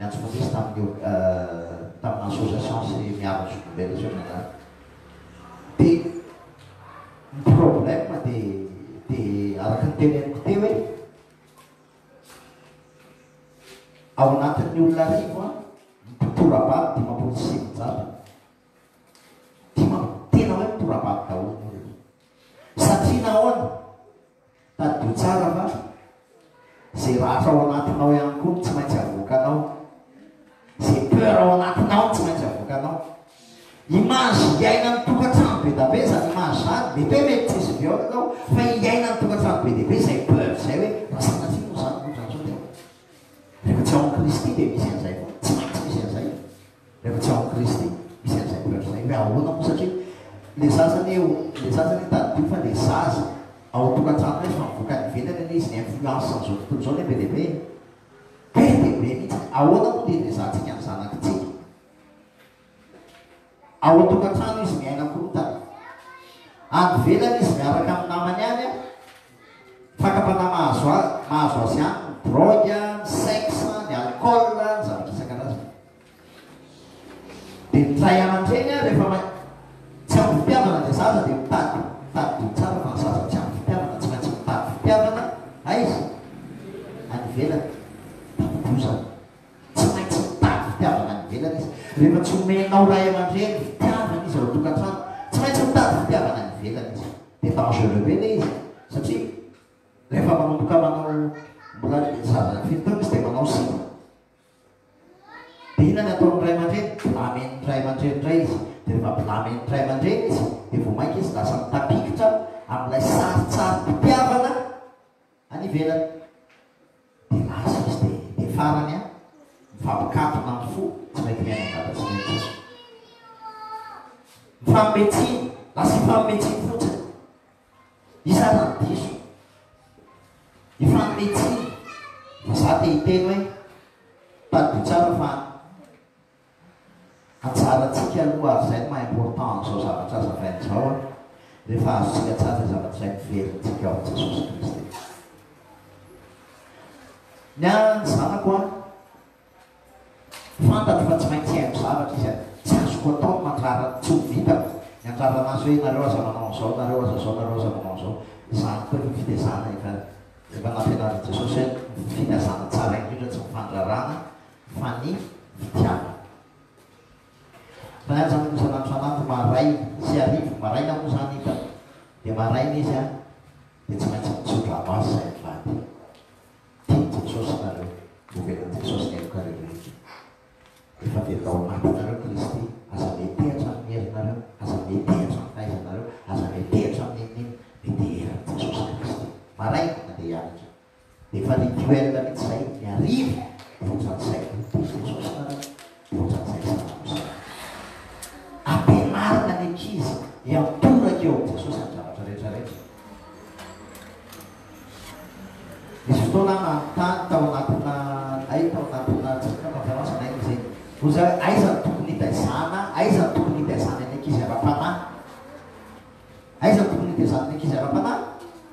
association sy miaro zolombelona zao nanao dia ny problème dia araka ny teneniko teo hoe ao anatin'ny olona rivo a mitorabady dimapolo sy sivinjato tena hoe mitorabady daholo ny olona satria nahoana tadio tsara fa zay ratra ao anatinao ihany koa tsy maintsy avoakanao zay peur ao anatinao tsy maintsy avoakanao image iaina ny tokantrano be dabe zany image zany mety hoe mety tsisy viole anao fa iaina ny tokantrano be dehibe zay peur zay hoe rasanatria moa zany modransao teo rehefa tsy ao amin'ny Kristy dia misy an'izay fa tsy maintsy misy an'izay rehefa tsy ao amin'ny Kristy misy an'izay peur zay hoe ahoana moa satria le zazany tadio fa le zaza ao tokantrano hoe fa mivoaka ny ivelany le izy ny influence zao tontolo zao lehibe dehibe be dehibe mihitsy ahoana moa le zantsika ny zanakitsika ao tokantrano izy miaina korotana any velany izy miaraka amin'ny namany any a fakapana mahazo azy any ny drogue ny sexe ny alcool ny zavatra isan-karazany dia mitray aman-dreny a rehefa tsy amin'ny fitiavana le zaza dia mitady tsara fa ny zaza tsy amin'ny fitiavana tsy maintsy mitady fitiavana aizy any velany tapozana tsy maintsy mitady fitiavana any velany izy rehefa tsy omenao ray aman-dreny fitiavana izy ao tokantrano tsy maintsy mitady fitiavana any velany izy dia dangereux be le izy satria rehefa manomboka manao mbola zaza fito izy dia manao sina dia inona ny ataon'ny ray aman-dreny lameny ray aman-dreny indray izy dia rehefa lameny ray aman-dreny izy dia vao mainka izy lasa mitapikitra amin'ilay saritsary fitiavana any ivelany dia lasa izy dia farany a mifampikatona amin'ny fo tsy mety miaina ngata tsy mety izy mifammetsiny lasa ifammetsiny fotsiny isana ny diso ifammetsiny fa za te hiteny hoe tadio tsara fa anjaratsika aloha ary zay no maimportant zao zavatra azavainy zao a rehefa azontsika tsara zavatra zay mivelontsika ao Jesosy Kristy ny any zanako a fantatro fa tsy maintsy haino zavatra izy a tsy azoko atao ny mandrara tsy ho vitako ny anjaranazy hoe nareo aza manao an'izao nareo aza zao nareo aza manao an'izao zany koa efa fitezana efa nampianarin' Jesosy hoe fitezana tsara indrindra tsy mifandrarana fa ny fitiavana fa zany moa sanandro sanandro maray sy arivo maraina moa zany hita dia maraina izy a dia tsy maintsy mitsotro amazy zay mivady tia Jesosy nareo ovelany Jesosy ny arokareo rehetra efa velona ao anatinareo Kristy aza metehatra amin'ny herinareo aza metehatra amin'ny fahaizanareo aza metehatra amin'ny metehera Jesosy Kristy maraina na dia hianatra dia efa rituel mihitsy zay ny arivo voatran'izay Jesosy nareo voatran'izay sanamosay ampianarina ny ankizy hiamporaka eo Jesosy amin'ny zavatra rehetrarehetra misy fotoana manontany tao anatina tsika konférence anay izy oza hoe aiza ny tokony hitaizana aiza ny tokony hitaizana ny ankizy ara-panahy aiza ny tokony hitaizana ny ankizy ara-panahy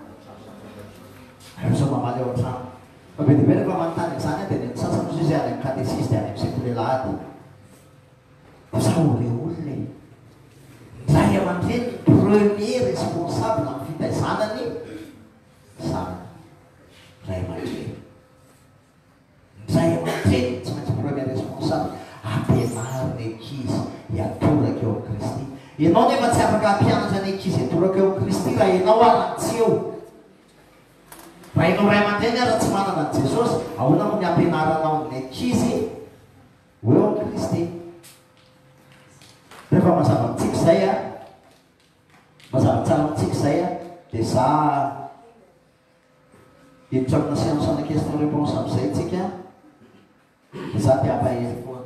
zao mamaly ao an-trano fa be dehibe rehefa manontany izany dia ny sasany izy any amin'ny katesisty any amin'ny sekolelahady za ole olona ray aman-dreny premier responsable amin'ny fitaizanany zanany ray aman-dreny ray aman-dreny tsy maintsy premier responsable ampianariny ankizy hiatoraka eo amin'ny Kristy ianao nefa tsy afaka ampianatra ny ankizy hiatoraka eo amin'ny Kristy raha ianao ara-tsy eo raha ianao ray aman-dreny ara tsy manana an' Jesosy ahoana mo ny ampianaranao ny ankizy ho eo amin'ny Kristy rehefa mazava amintsika izay a mazava tsara amintsika izay a dia za hiditra amina séance ana question réponse amin'izay tsika dia za te hampahely foana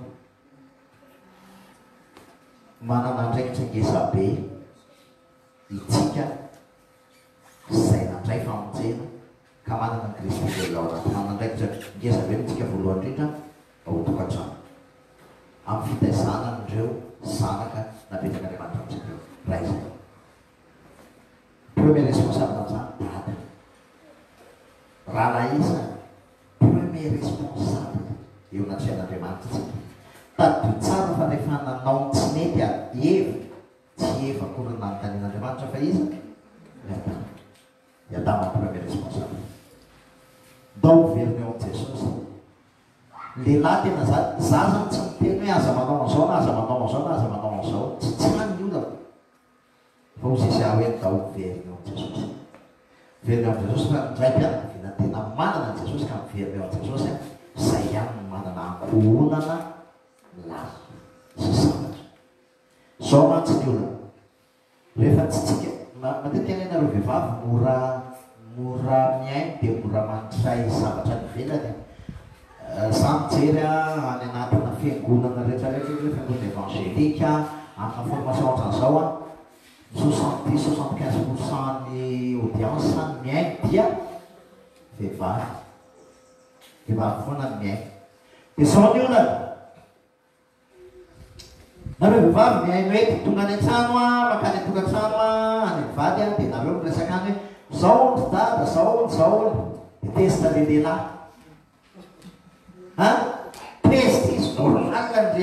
manana andraikitra ngeza be itsika zay nandray famonjena misy velona ao anaty hanana ndraiky zay ngeza be mitsika voalohany indrindra ao tokantrano amin'ny fitaizana andreo zanaka napetraka Andriamanitra amintsika ray zay premier responsable amin'izany dada raha iza premier responsable eo anaty fiainan'Andriamanitra tsika tadio tsara fa rehefa nanao tsy mety eva tsy eva akory nanontanian'Andriamanitra fa iza Adama premier responsable donc velona eo amin'i Jesosy lehilahy tena za zany tsy miteny hoe aza manao an'izao na aza manao an'izao na aza manao an'izao tsy tsany ny olona fa ho zay hoe ndao velona eo amin'i Jesosy velona eo amin'i Jesosy fa ndray mpianakaviana tena manana an'i Jesosy ka mivelona eo amin'i Jesosy zay ihany no manana ankohonana lahy sy zavatra zao mantsy ny olona rehefa tsy tsika matetika ny nareo vehivavy mora miainy dia mora mandray zavatra nivelany samy jery any anatina fiangonana rehetrarehetra hoe fiangonana évangélika amina formation ohatran'izao 70-75% ny audience miainy dia vehivavy foana ny miainy dia zao ny olana nareo vehivavy miainy hoe tonga any an-trano makany an-tokantrano any vady dia nareo miresaka any hoe zao ny dada zao dia testa le lehilahy test izy normal ny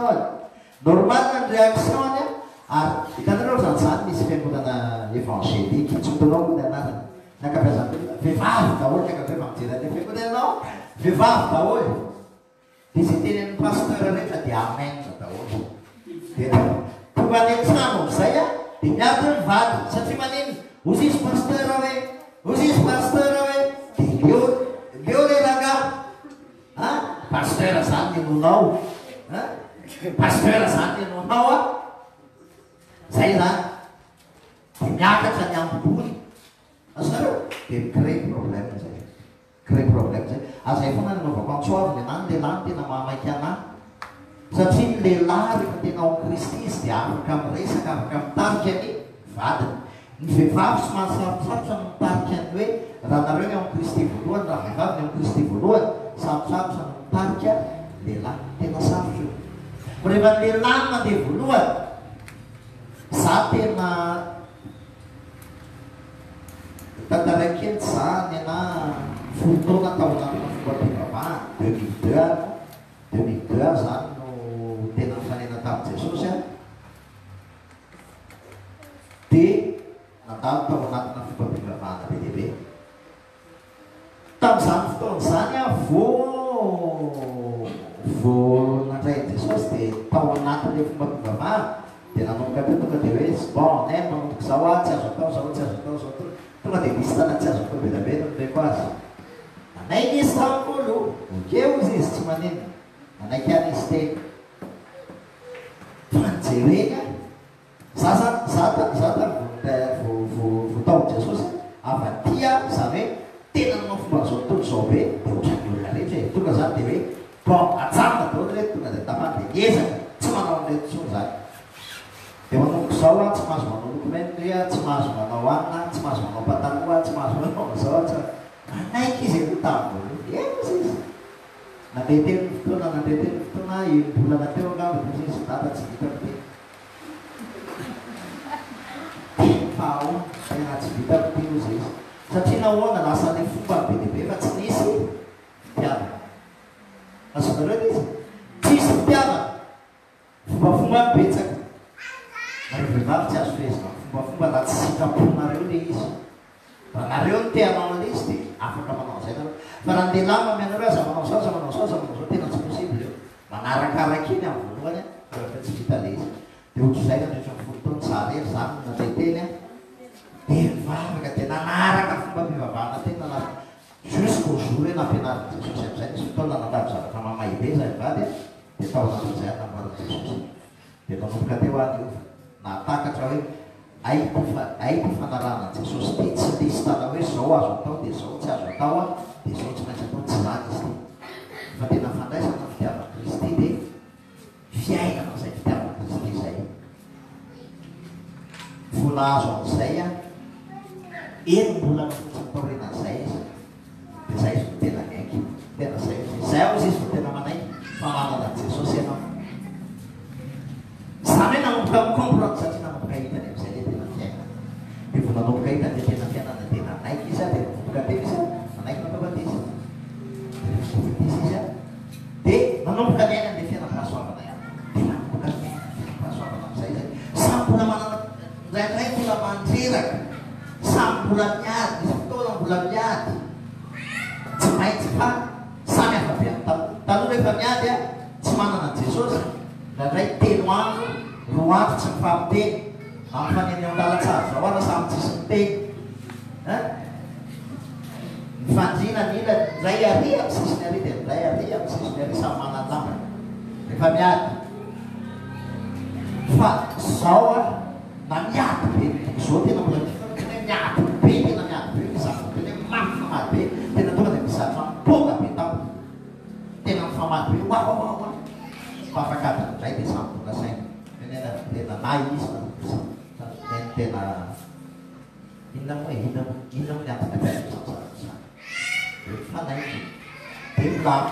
réaction ary hitanareo zany misy fiangonana évangélika itsotonao ny anarany nakapiazany vehivavy daholo ny akabe mampijery fiangonanao vehivavy daholo dia izay teny amin'ny pasteur rehetra dia amen daholo dia tonga any an-trano zay dia miady ny vady satria maniny ozy izy pasteur hoe dia leo le rangahy pasteur zany nenonao pasteur zany nenonao zay zany dia miakatra ny ambony azonareo dia micrée problème zay azay foana nanaovako antsoavy ny anany lehilahy tena mahamaiky anahy satria ny lehilahy rehefa tena ao Kristy izy dia afaka miresaka afaka mitarika ny vadiny ny vehivavy somary sarosarotra mitarika ny hoe raha nareo ny ao Kristy voalohany raha vehivavy ny ao Kristy voalohany sarosarotra mitarika lehilahy tena sarotra io fa rehefa ny lehilahy mandeha voalohany za tena tantaraikely zany ana fotoana tao anatina fomba-pivavahana 2002 zany no tena mifanena tamin'i Jesosy dia nandalo tao anatina fomba-pivavahana be lehibe tamin'izany fotoana zany vao nandray Jesosy dia tao anatin'le fomba-pivavahana dia nanomboka be tonga dia hoe bon nay manomboka zao tsy azo atao zao tonga dia misy tana tsy azo atao belabe nondreko azy anay nisy tamikolo okeo izy tsy manino anaiky any izy teny fanjerena za votao Jesosy avatia zany hoe tena nanao fomba zao tontolo zao be dia ohatran'ny olona rehetra tonga zany dia hoe bon ajanona daholo reto tonga dia tapany dia niezaka tsy manao an'reto tsony zany dia manomboka zao tsy mahazo manao lokomeny tsy mahazo manao anina tsy mahazo manao pataloha tsy mahazo manao zao anaiky izy aloha taminy izy nandeha teny fotoana imbolana teo angamba dia izy dada tsy vita miteny fao tena tsy vita miteny izy izy satria nahoana lasa ny fomba be lehibe fa tsy nisy mpiavana azonareo izy tsisy mpiavana fombafomba mibetsaka nareo vehivavy tsy azo fehezina fombafomba na tsy sitraponareo le izy raha nareo no te hanao an'izy dia afaka manao zay nareo fa raha ndehilahy mamianareo aza manao zao tena tsy possible eo manarakaraka iny amin'ny voalohany rehefa tsy vita le izy dia ohatr'izay nandritra ny folo taona zarery zany nandehateny dia mivavaka dia nanaraka fomba-pivavahana tena na jusqu'au jour hoe nampianarin' Jesosy amin'izay nisy fotoana nandalo zavatra mamahibe zay vady dia tao anatin'izay nambarin' Jesosy dia nanomboka teo any io natakatra hoe aity fanaranan' Jesosy ty tsy lisitana hoe zao azo atao dia zao tsy azo atao dia zao tsy maintsy atao tsy zany izy ty fa tena fandraisana fitiavan'i Kristy dia fiainana zay fitiavan'i Kristy zay vola azo amin'izay eny mbola fotsiny taorianan'izay izy dia famanana Jesosy ianao. Zany hoe nanomboka micomprendre satria nanomboka hitany am'izay le tena fiaina. Dia vao nanomboka hitany le tena fiainana dia nanaiky izy dia nanomboka tena izy nanaiky nampabatizy. Nampabatizy izy dia nanomboka ny aina le fiainam-pahasoavana ihany. Dia nanomboka ny fiainam-pahasoavana am'izay zay. Samy mbola manana ndraindray mbola mandreraka. Samy mbola miady, misy fotoana mbola miady. Tsy maintsy fa samy hafa be amin'ny taloha rehefa miady a tsy manana Jesosy. Ndraindray telo andro, roa andro tsy mifampiteny. Amin'ny faneny an-dalantsara zao ara samy tsisy miteny. Mifandrina nila ndray ary amin'ny sisiny ary dia ndray ary amin'ny sisiny ary samy manana lamba. Rehefa miady. Fa zao a na miady be zao tena mbola miady be tena miady be mizaka tena mafy mafy be tena tonga dia mizatra mipoka be tampo tena mifamaty be wa fafakadiny indray dia samy tonga saina tena na izy tena inona moa inona mo ny antony apiaina misamsarany fanaiky dia milamo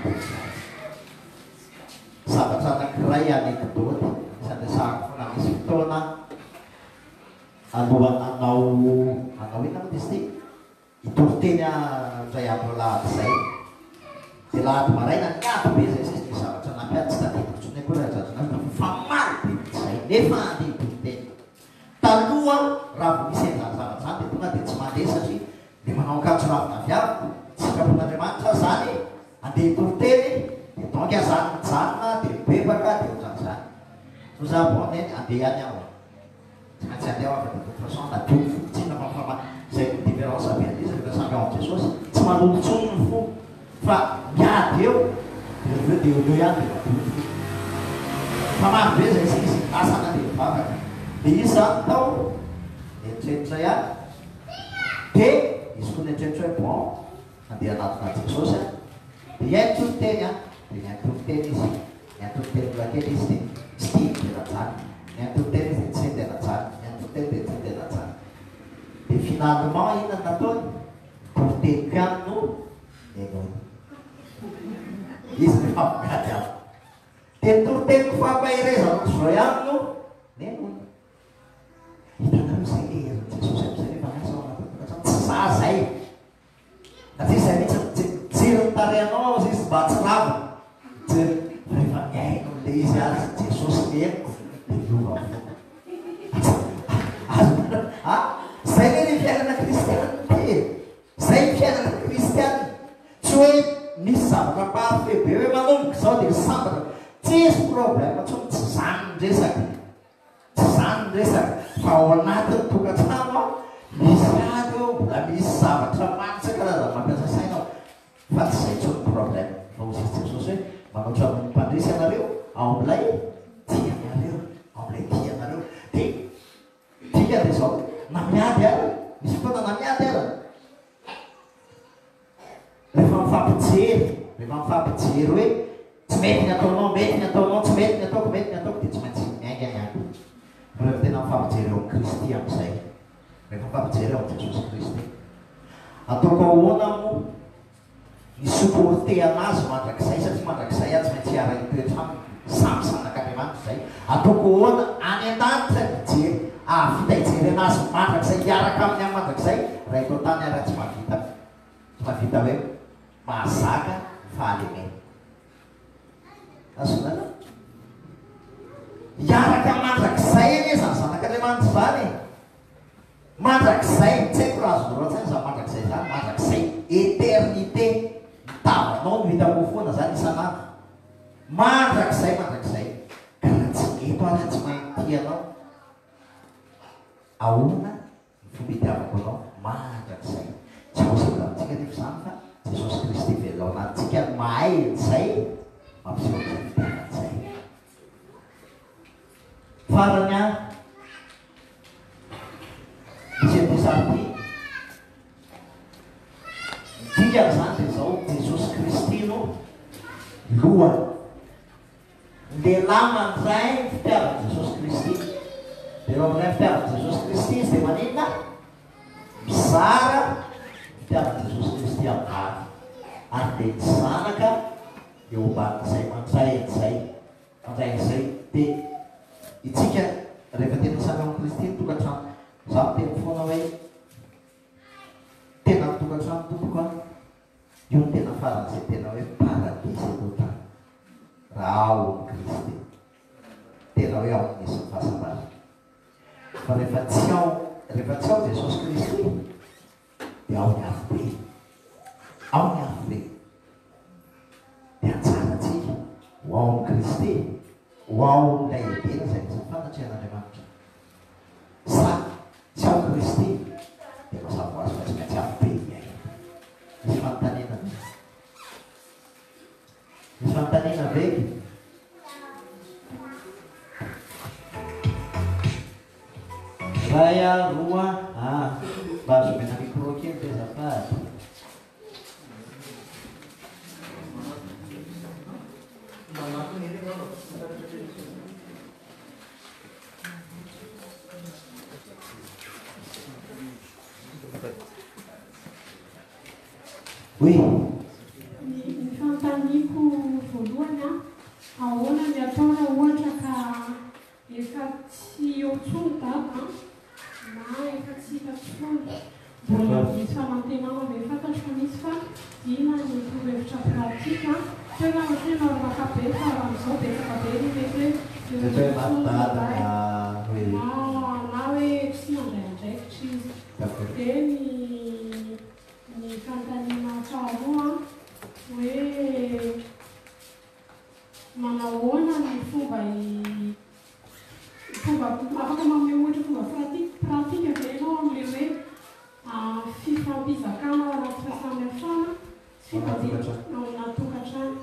zavatra anankiray anekdoty isanresahako fona misy fotoana alohan'ny anao inona mo dizy ty itoriteny ndray andro lahady zay dia lahady maraina miady be zay sisy ny zavatra nampiady tsy tadidiko tsony akory ajajonao fa maro be zay nefa andeha itoriteny taloha raha vo misy anzany zavatra zany dia tonga dia tsy mandeha satria dia manao akanjo ravina viavy tsikapon'Andriamanitra zany andeha itoriteny dia donc azany mijanona dia bebaka dia ohatran'izany so za bo aneny andeha any aho tsy maintsy andeha aho afa de toute façon nadoko fotsina mafama zay différence be an'izy rehefa samy ao amin'i Jesosy tsy manolontsonony fo fa miady eo dia eo ihany dia madolo fo fa maro be zay sisy asana dia mivavaka dia izy zany tao eritreritra ihany dia izy koa nieritreritra hoe bon andeha anatina Jesosy dia iaitoriteny a dia niatoriteny izy niatoriteny mbola kely izy dia tsy tia tena jany niatoriteny izy dia tsy tena jany niatoriteny dia tsy tena jany dia finalement inona nataony toriteny ihany no nenony izy rehefa migady ao dia nitoriteny fampahirezana zao ihany no nenony hitanao izay le herin'i Jesosy am'izay rehefa miasa ao anatin'ny tsy za zay satria zay mihitsy jiron'ny tarehanao izy mba tsy ravo jiry rehefa miaino le izy azy Jesosy neniko dia lova zay le ny fiainana kristianité zay fiainana kristiany tsy hoe misy zavatra parfait be hoe manomboka zao dia sambatra tsisy problème tsony tsy zany nresaka tsy zany nresaka fa ao anatin'ny tokantrano misy ady eo mbola misy zavatra manitsy karazana mampiasa sainao fa tsy zay tsony problème fa ozy Jesosy hoe manoatra amin'ny mpandresy anareo ao am'ilay tianareo ao am'ilay tianareo dia tika dia zao na miady ary misy fotoana na miady ary rehefa mifampijery hoe tsy mety ny ataonao mety ny ataonao tsy mety ny ataoko mety ny ataoko dia tsy maintsy miainga ny aby rehefa tena mifampijery eo amin'ny Kristy am'izay rehefa mifampijery eo amin'ny Jesosy Kristy ataoko ahoana mo ny supporté anazy mandrakizay satria mandrakizay a tsy maintsy hiara itoetra aminy samy zanak'Andriamanitra zay ataoko ahoana any an-danitra mijery avita hijery anazy mandrakizay hiaraka aminy amin'ny mandrakizay raha eto tany ara tsy mahavita hoe mahazaka fahalemena azonana hiaraka mandrakizay eny e zany zanak'Andriamanitra zany mandrakizay tsy haiko raha azodoratsany zany mandrakizay zany mandrakizay éternité tavanao no hitako foana zany isanandro mandrakizay karaha tsy eto aza tsy mahitianao ahona ny fomba itiavako anao mandrakizay tsy aosaka amintsika nefa zany fa Jesosy Kristy velao anatintsika mahay zay mampiseho am'izay fitiavan'izay farany a misy an'izany dikany zany dia zao Jesosy Kristy no lohany lehilahy mandray fitiavan'i Jesosy Kristy dia eo amin'ilay fitiavan'i Jesosy Kristy izy dia maninona mizara fitiavan'i Jesosy Kristy amin'ny vavy ary dia ny zanaka eo amban'izay mandrayzay dia itsika rehefa tena samy amin'ny Kristy ny tokantrano za tena foana hoe tena ny tokantrano tompoko a io ny tena faran'izay tena hoe paradisy eto tany raha ao amin'ny Kristy tena hoe ao misy ny fahasambarana fa rehefa tsy ao Jesosy Kristy dia ao ny afo be dia antsaratsika ho ao amin'ny Kristy ho ao n'ilay ebena izay misy fantatrehan'Andriamanitra sa tsy ao Kristy dia mazava ho azy fa tsy maintsy afo be iay misy fanontaniana ve ray a roa mba azomena micro kely dia azafady oui ny fantaniko voalohany a ahoana ny atao raha ohatra ka efa tsy eo tsony data na efa tsy hitatsony mbola misy famantenana be fantatro fa misy fa ina ny torohevitra pratika tena makabe fa raha am'izao dia efa be ny mety hoe na hoe tsy mandraindraikitra izy dia ny fantaniana faharoa hoe manahoana ny fomba afaka manome ohatra fomba pratika ve ianao amin'le hoe fifampizakana ao anaty fahasamihafana sy fifampizakana ao anaty tokantrano.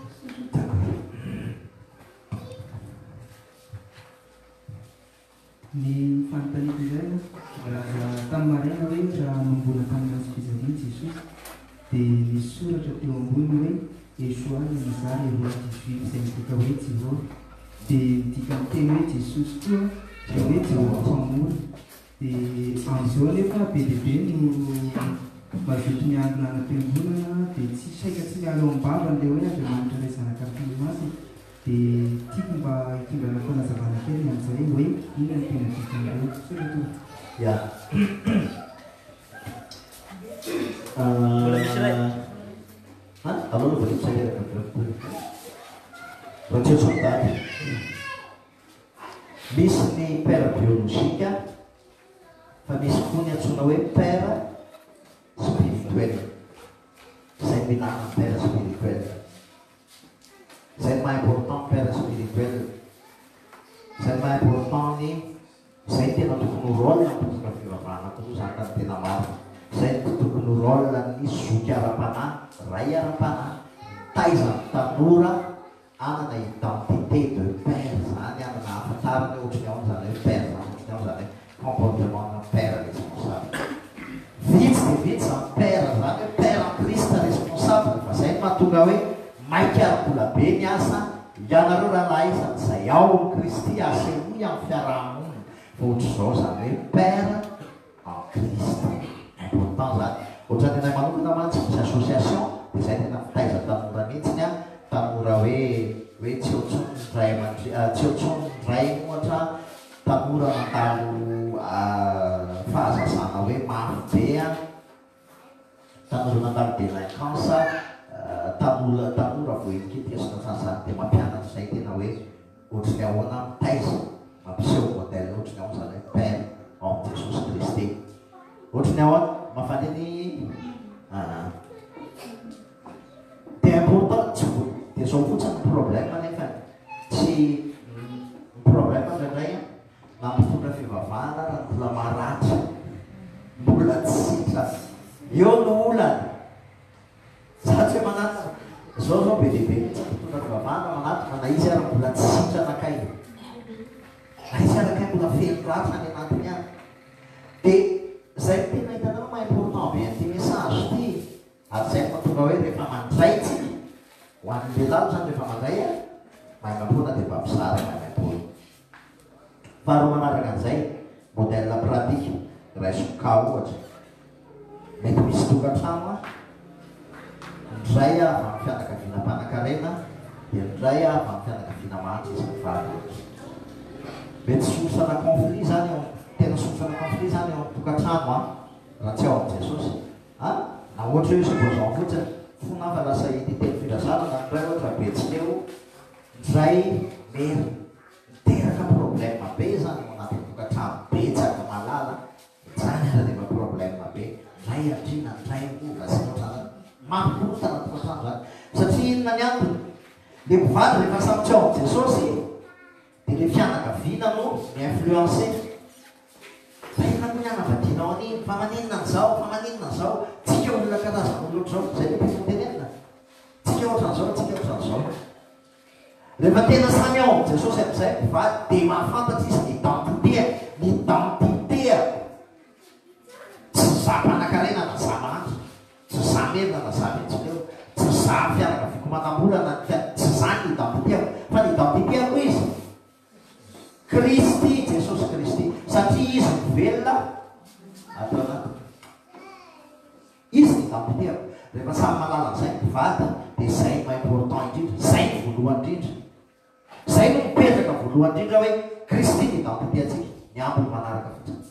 Ny fanontaniako izay raha tamin'ny maraina hoe raha mambola tamin'ny fizaliana Jesosy dia misy soratra teo ambony hoe Esoa ny mizary roi 18 izay midika hoe Jehova dia midika miteny hoe Jesosy koa dia hoe Jehova mpamory dia amin'izao nefa be dia be no mazoto miangona anam-piangonana dia tsy saika tsy miala ao am-bava n'ilay hoe Andriamanitra ilay zanaka ny masina dia tiako mba hitondrana fanazavana kely amin'izay hoe ina ny tena dikan'ireo soratra ya allora volevo sapere processo misy ny pera biolojika fa misy koa ny antsoina hoe pera spirituel izay minana pera spirituel izay maha important pera spirituel izay maha important ny izay tena tokony rôle amposina fivavahana koa zany ka tena maro izay tokony rôle ny zoky ara-panahy ray ara-panahy taizany tanora anana identité de père zany anana ahafantarany ohatrany ao zany hoe père zany ohatrany ao zany hoe comportement na père responsable vitsy dia vitsy zany père zany hoe père en Christ responsable fa zay mahatonga hoe maika ara-bola be ny asa ianareo rahalahy zany izay ao amin'ny Kristy asehoy amin'ny fiarahamonina fa ohatr'izao zany hoe père en Christ important zany ohatrany anay manokana mantsy misy association dia zay tena fitaiza tanora mihitsiny a tanora hoe tsy otsony ray ohatra tanora mandalo fahazazana hoe mafy be a tanora mandalo délinquance tanora voenikitesina san'izany dia mampianatra izay tena hoe ohatrany ahoana mitaiza mampiseho modèle ohatrany ao zany hoe père en Jesosy Kristy ohatrany ahoana mafaneny dia important tsy dia zao fotsiny ny problème nefa tsy ny problème ndraindray na mitondra fivavahana raha mbola maratra mbola tsitra eo no olana satria manatona zao be lehibe mihitsy mitondra fivavahana manatona na izy ara mbola tsitra anakay na izy arakay mbola feno ratra any anatiny any dia zay tena hitanao ma important be an'ity message ty ary zay mahatonga hoe rehefa mandray tsika ho an'ny lehilahy zany rehefa mandray a mahay mampona dia mba mpisara mahay mampona faharoa manaraka an'izay modèle pratique raisoko ka ohatra mety misy tokantrano a ndray a amin'ny fianakaviana mpanan-karena dia ndray avy amin'ny fianakaviana mihitsy izy mivady. Mety solosana conflit zany eo, tena solosana conflit zany eo amin'ny tokantrano raha tsy ao amin'i Jesosy. Na ohatra hoe supposons fotsiny fona fa lasa ititeny firazana na ndray ohatra betsika eo ndray mery miteraka problème be zany ao anatin'ny tokantrano betsaka malala zany ara dia problème be ndray adrina ndray oga sy ohatrany mampikorotana tokantrano zany satria inona ny antony le mivady rehefa samotra ao amin'i Jesosy dia le fianakaviana no mi-influencé fa inona ny anavadianao an'iny fa maninona n'izao fa maninona n'izao tsika olona karazana loatra zao zay le mpifontenenina tsika ohatran'izao tsika ohatran'izao rehefa tena samy ao amin'i Jesosy amin'izay mivady dia mahafantatry izy l'identité tsy za-mpanan-karena na za-mandry tsy za-merina na za-metsileo tsy za-fianakaviako manam-bolana tsy zany l'identité fa l'identité izy Kristy, Jesosy Kristy satria izy mivelona atao anaty izy l'identité rehefa samy malala an'izay mivady dia zay ma-important indrindra zay ny voalohany indrindra zay no mipetraka voalohany indrindra hoe Kristy l'identité atsika ny ambony manaraka fotsiny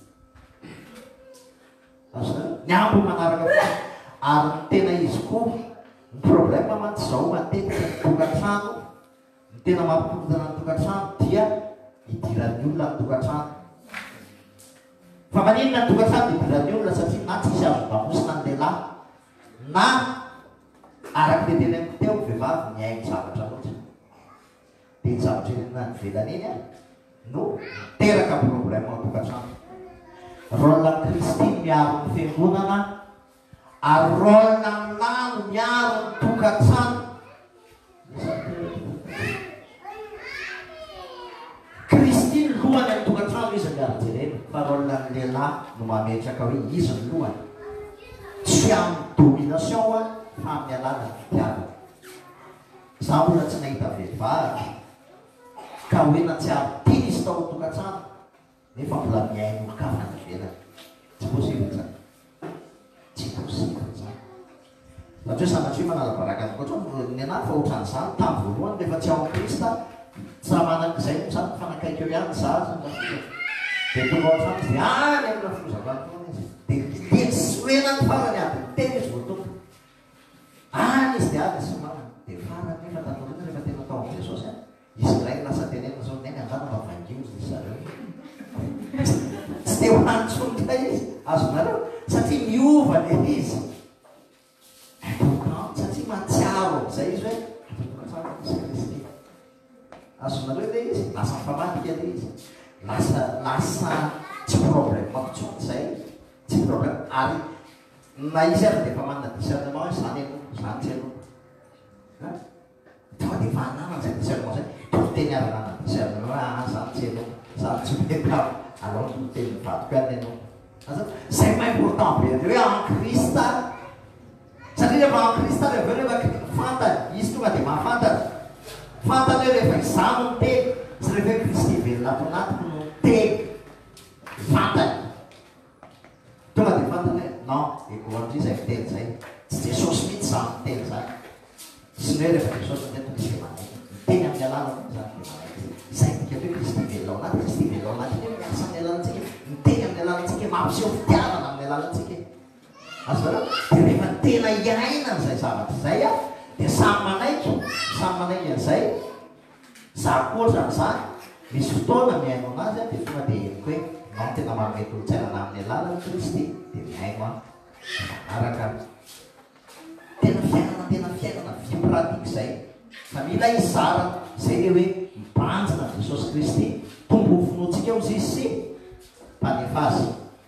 ny ambony manaraka fotsiny ary ny tena izy koa ny problème mantsy zao matetika ny tokantrano ny tena mampikorotana ny tokantrano dia idiran'ny olona ny tokantrano fa maninona ny tokantrano idiran'ny olona satria na tsisy azo damosina ny lehilahy na araka le tena amiko teo vehivavy miaino zavatra loatra dia ny zavatra enina ny velany iny no miteraka problème ao tokantrano rôle Kristy miaro ny fiangonana ary rôle aminano miaro ny tokantrano Kristy ny lohany amin'ny tokantrano izy miaro-jerena fa rôle ny lehilahy no mametraka hoe izy ny lohany tsy amin'ny domination fa amin'ny alalany fitiavana za mbola tsy nahita vehivavy ka hoe na tsy aby izy tao tokantrano nefa mbola miaino olokafana ivelany tsy possible zany tsy possible zany satria sanatria manala-baraka ny koatra ny anahy fa ohatran'izany tamin'ny voalohany rehefa tsy ao amin'ny Krista sa manak'izay zany mifanakaiky eo ihany za dia tonga ohatrany dia any amina filozam-panotona izy dia soena ny farany aby tena izy voatonga any izy dia aby sy manana dia farany nefa tanorina rehefa tena tao amin'i Jesosy izy ndray lasa tenena zao neny anjana mba vangio izy zareo tsy dia hoantsonitra izy azonareo satria miova le izy satria matsiaro amin'izay izy hoe Kristy azonareo le izy lasa mifamadika le izy lasa tsy problème mampitsony zay tsy problème ary na izy ary dia efa manana discernement zany aloha zany tsy aloha tonga dia efa anana zay discernement zay toteny ary anana discernement zany tsy aloha zany tsy mety alors toteny mivadika any aloha zay ma-important be hoe en Krista satria rehefa en Krista rehefa fantany izy tonga dia mahafantany fantany hoe rehefa izano ny teny sy rehefa Kristy velona ato anatiny no teny fantany tonga dia fantany hoe non ekoandry zay miteny zay tsy Jesosy mihitsy zany miteny zany sy ny hoe rehefa Jesosy miteny tonga dia manaiky miteny amin'ny alalany zany dia manaiky zay tika hoe Kristy velona ao anaty Kristy velona ao anaty hoe miasa amin'ny alalantsika miteny amin'ny alalantsika mampiseho fitiavana amin'ny alalantsika azonareo dia rehefa tena iaina n'izay zavatra zay dia samy manaiky an'izay za koa ohatran'izany misy fotoana miaino anazy dia tonga dia henoko hoe non tena manome kolontsainana amin'ny alalany Kristy dia miaino araka tena fiainana vie pratique zay fa mila izara zay le hoe mibanjina Jesosy Kristy tombony finoantsika eo izy sy mpanefazy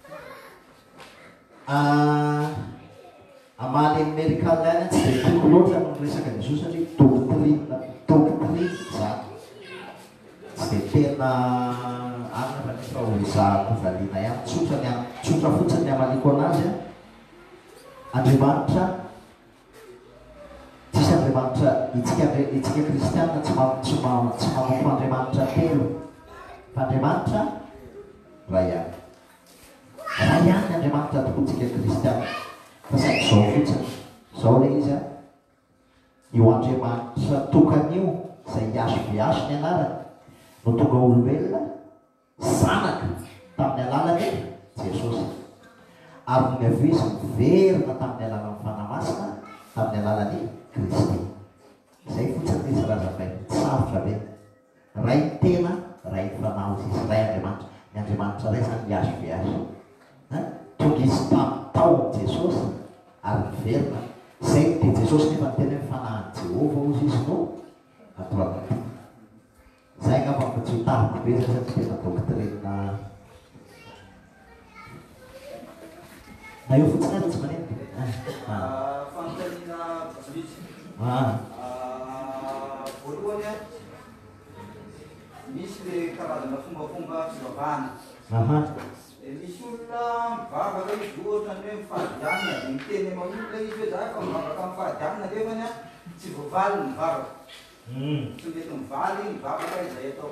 amaly américain tsy dia tiako loatra amin'ny resaka Jesosy satria doctrine zany tsy dia tena anina fa nefa hoe zahako valiana ihany tsotra fotsiny ny amaliko anazy Andriamanitra tsisy Andriamanitra itsika kristianina tsy mamoko Andriamanitra telo fa Andriamanitra ray ihany Andriamanitra tokoa tsika kristianina fa saingy zao fotsiny zao le izy io Andriamanitra tokan'io izay hiasoviasy ny anarany no tonga olombelona zanaka tamin'ny alalany Jesosy ary ny avy izy miverina tamin'ny alalany fanamasina tamin'ny alalany Kristy. Izay fotsiny izy razavay sarotra be ray tena ray fanao izy ray Andriamanitra ny Andriamanitra ray zany hiasoviasy tonga izy tamin'ny taon'i Jesosy ary miverina. Zay dia Jesosy nefa ny tena fanahin'i Jehova ozy izy no atoanao. Zay angamba tsy tariko be zay satria tena doktrina na eo fotsiny ary tsy maneno fanontaniana biblisy voalohany a misy le karazana fombafomba fivavahana misy olona mivavaka izy ohatra ny hoe mifahadianina dia miteny manolona izy hoe za fa mivavaka mifahadianina nefany a tsy voavaly ny mivavaka tsy mety mivaly mivavaka izay atao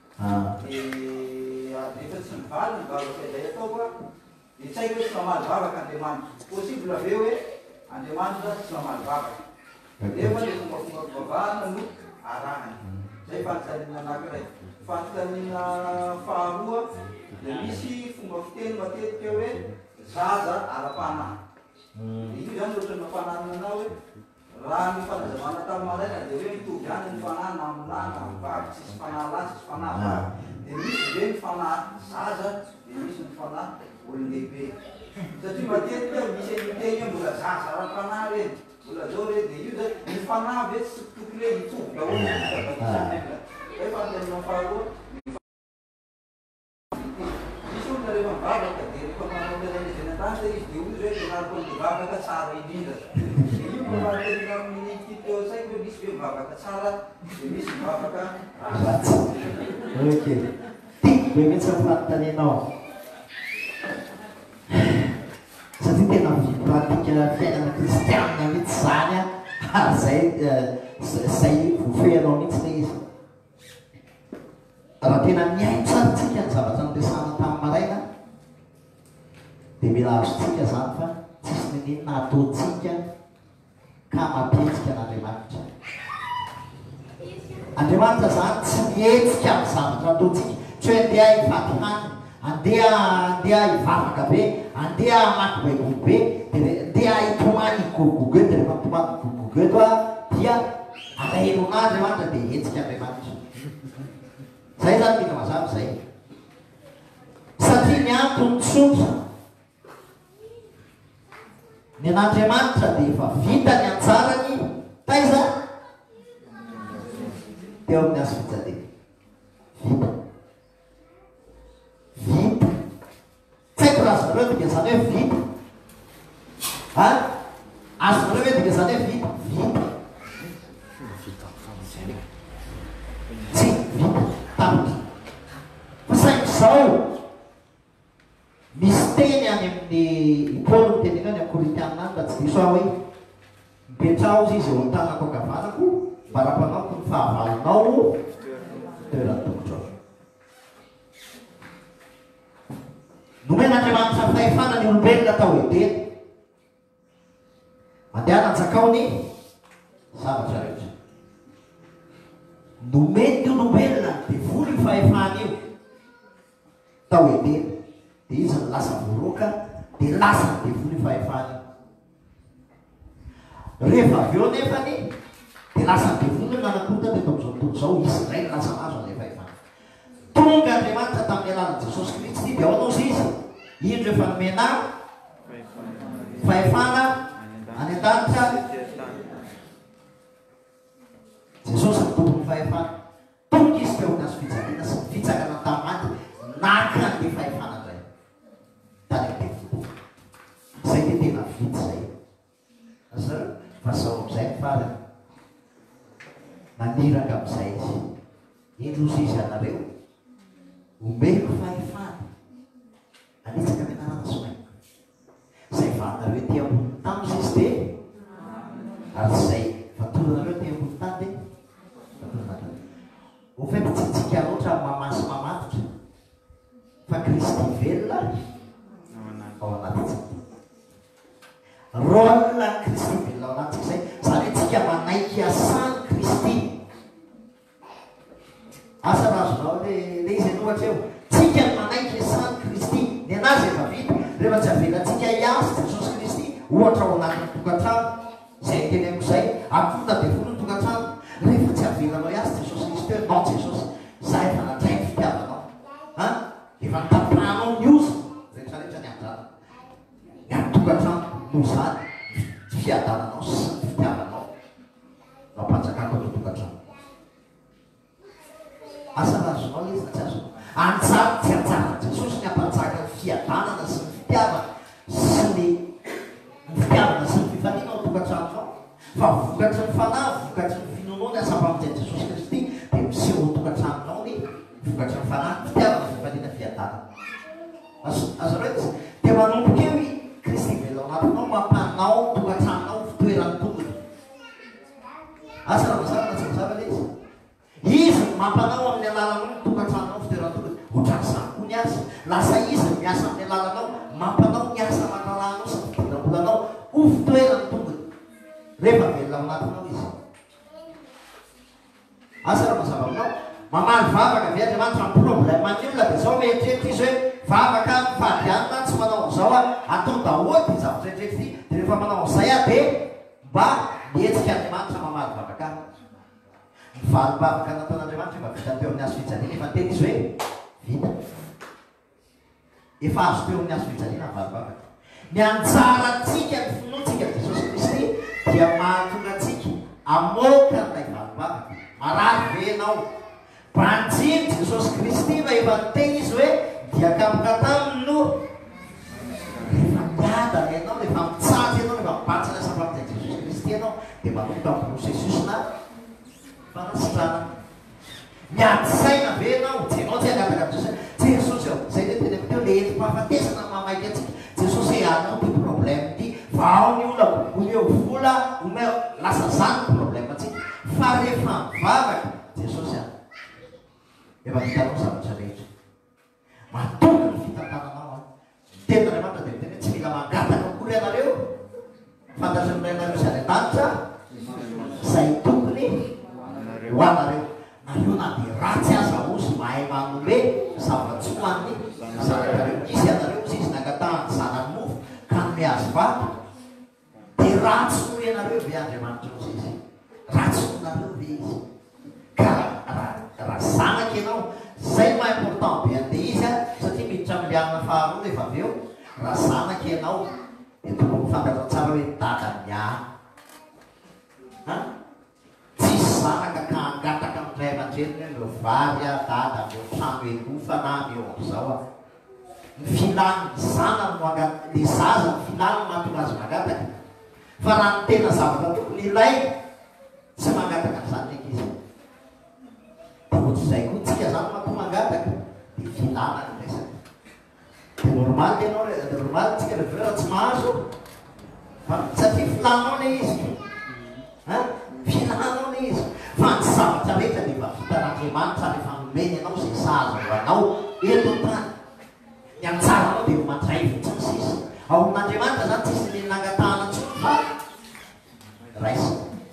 rehefa tsy mivaly mivavaka izay atao a dia tsy haiko hoe tsy mamaly vavaka Andriamanitra possible ave hoe Andriamanitra tsy mamaly vavaka nefa le fombafomba fivavahana no arahany. Zay fanontaniana anankiray. Fanontaniana faharoa dia misy fomba fiteny matetika hoe zaza ara-panahy. Io zany ohatrany fananana hoe raha ny fanazavana tamin'ny maraina dia hoe mitovy ihany ny fanahy na amolahy na mivavy tsisy fanahy lahy tsisy fanahy vavy. Dia misy ve ny fanahy zaza dia misy ny fanahy olon-dehibe. Satria matetika misy miteny hoe mbola zaza ara-panahy reny mbola zao reny dia io zany ny fanahy ve tsy tokony hoe mitovy daholo zay fanontaniana faharoa. Misy olona rehefa mivavaka dia rehefa manao ilay izy eny an-tany dia izy dia ozy hoe tenariko ny mivavaka tsara indrindra. Dia io mivavaka amin'ny teo saiko hoe misy hoe mivavaka tsara dia misy mivavaka ratsy. Ok. Tiako be mihitsy ny fanontanianao. Satria tena pratika fiainana kristianina mihitsy zany ary zay vofehanao mihitsy le izy. Raha tena miaino tsara tsika ny zavatra niresana tamin'ny maraina dia mila azontsika zany fa tsisy ninina ataontsika ka mampietsika an'Andriamanitra. Andriamanitra zany tsy mihetsika amin'ny zavatra ataontsika tsy hoe andeha hivaty hany andeha hivavaka be andeha hamaky baiboly be dia andeha hitomany gogogeto dia rehefa mitomany gogogeto dia alahelo an'Andriamanitra dia hetsika Andriamanitra. Zay zany tika mazava zay satria ny antony tsotra ny an'Andriamanitra dia efa vita ny antsarany taiza teo amin'ny azo fijaliana vita tsy haiko raha azonareo dika zany hoe vita azonareo hoe dika zany hoe vita tsy vita tapitra fa saingy zao misy teny any amin'ny Paoly mitenena any amin'ny Korintianina any mba tsy diso aho hoe mipetrao izy eo an-tanako ankavanako mba raha-panao ny fahavalonao toeran-tongotra nomen'Andriamanitra fahefana ny olombelona tao edena mandeha nanjakao ny zavatra rehetra nomeny ny olombelona dia voly ny fahefana io tao edena dia izy ny lasa voroka dia lasa ny dia voly ny fahefana io rehefa avy eo nefany dia lasa ny dia voly nanakota dia tao amin'izao tontolo zao izy ray lasa mazo an'ilay fahefana. Tonga Andriamanitra tamin'ny alalan'i Jesosy Kristy dia ao anaozy izy indro efa nomena fahefana any an-danitra Jesosy ny tompon'ny fahefana tonga izy teo nazo fijaliana sy fitsakana tamin'anty naka ny fahefana indray tany am'tevoko zay dia tena vitsy zay azareo fazao amin'izay ny farany naniraka amin'izay izy indrozy izy anareo ombeko fahefana anitsaka menarana somaiko zay vanareo ty ambony tany izy dia ary zay fatoranareo ty ambony tany dia fatoranareo ho faito tsy tsika loatra mamasy mamatotra fa Kristy velona ao anatintsika rôla Kristy velona ao anatintsika zay zany hoe tsika manaiky ohatra eo tsika manaiky sany Kristy ny anazy efa vita rehefa tsy avelantsika hiasy Jesosy Kristy ohatra ao anatin'ny tokantrano zay teny amiko zay akona de folo ny tokantrano rehefa tsy avelanao hiasy Jesosy Kristy hoe non Jesosy za efa nadraiky fitiavanao efa nitapranao ny ozy rehetrarehetra ny andrana ny amin'ny tokantrano no zany fiadananao sy ny fitiavanao mampanjakako atao tokantrano asa razonao izy na tsy azonao anjara tsy anjara Jesosy ny ampanjaka ny fiadanana sy ny fitiavana sy ny fitiavana sy ny fifaliana ao tokantranonao fa vokatry ny fanahy vokatry ny finoanao ny asa-pamonjeny Jesosy Kristy dia miseho ao tokantranonao ny vokatry ny fanahy fitiavana fifaliana fiadanana azonao izy dia manomboka eo i Kristy vela ao anatinao mampanao tokantranonao fitoerany tongony asa raha mazava na tsy mazava le izy mampanao amin'ny alalanao tokantranonao fitoeran-tongony ohatrany zany koa ny asa lasa izy miasa amin'ny alalanao mampanao ny asa manalanao sy fidiram-bolanao ho fitoerany tongony rehefa velona ao anatinao izy asa raha mazava aminao mamaly vavaka avy Andriamanitra amin'ny problème ny olona dia zao mieritreritry izy hoe vavaka mivady anina tsy manao an'izao atao daholo ty zavatra rehetra ty dia rehefa manao an'izay dia mba mihetsika Andriamanitra mamaly vavaka mivalym-bavaka nataon'Andriamanitra efa vita teo amin'ny azo fijaliana efa teny izy hoe vita efa azo teo amin'ny azo fijaliana mivalym-bavaka ny anjarantsika ny finoantsika Jesosy Kristy dia mahatonga antsika amoaka n'ilay valym-bavaka marary venao mpanjiny Jesosy Kristy fa efa teny izy hoe diakamoka taminy no rehefa miadana ianao rehefa mitsady ianao rehefa mibatsana asa-pamonjeny Jesosy Kristy ianao dia manomboka amin'ny processus na fanasitrana miady-saina ve ianao jenao tsy angataka Jesosy Jesosy ao zay le teny teo le enti-pahafatesana mamaiky antsika Jesosy anao ty problème ty fa ao ny olona omeo vola omeo lasa zany problème atsika fa rehefa mivavaka Jesosy any efa hitanao zavatra rehetra matoka ny fitantananao tena Andriamanitra dia tena tsy mila mangataka akory ianareo fantatrin'nareo zay an-danitra zay tokony ho anareo nareo na dia ratsy aza ozy mahay manome zava-tsy hoan'ny zanakareo izy anareo izy izy nangatahany zanany mofo ka nome azy vato dia ratsy ho ianareo ve Andriamanitra ozy izy ratsy ho nareo ve izy ka raha zanaky ianao zay ma important be an'le izy satria miditra amin'ny lianana faharoa rehefa avy eo raha zanaky ianao dia tokony fantatra tsara hoe dada miahy tsisy zanaka ka angataka amin'ray aman-dreniny meo vary dada meo trano elofa na meo am'izao ny filany zanany no le zaza ny filany mahatonga azy mangataka fa raha ny tena zavatra tokony ilay tsy mangataka n'izany ndraiky izy ohatr'izay koa tsika zany mahatonga mangataka dia filana ny resaka dia normaly ianao normaly tsika le vera tsy mahazo fa satria filanao le izy filanao le izy fa ny zavatra rehetra dia mba vitan'Andriamanitra rehefa nomeny ianao zay sahaza ho anao eto an-tany ny anjaranao dia mandray fotsiny sisy ao amin'Andriamanitra zany tsisy ny nangatahana ntsony fa raisa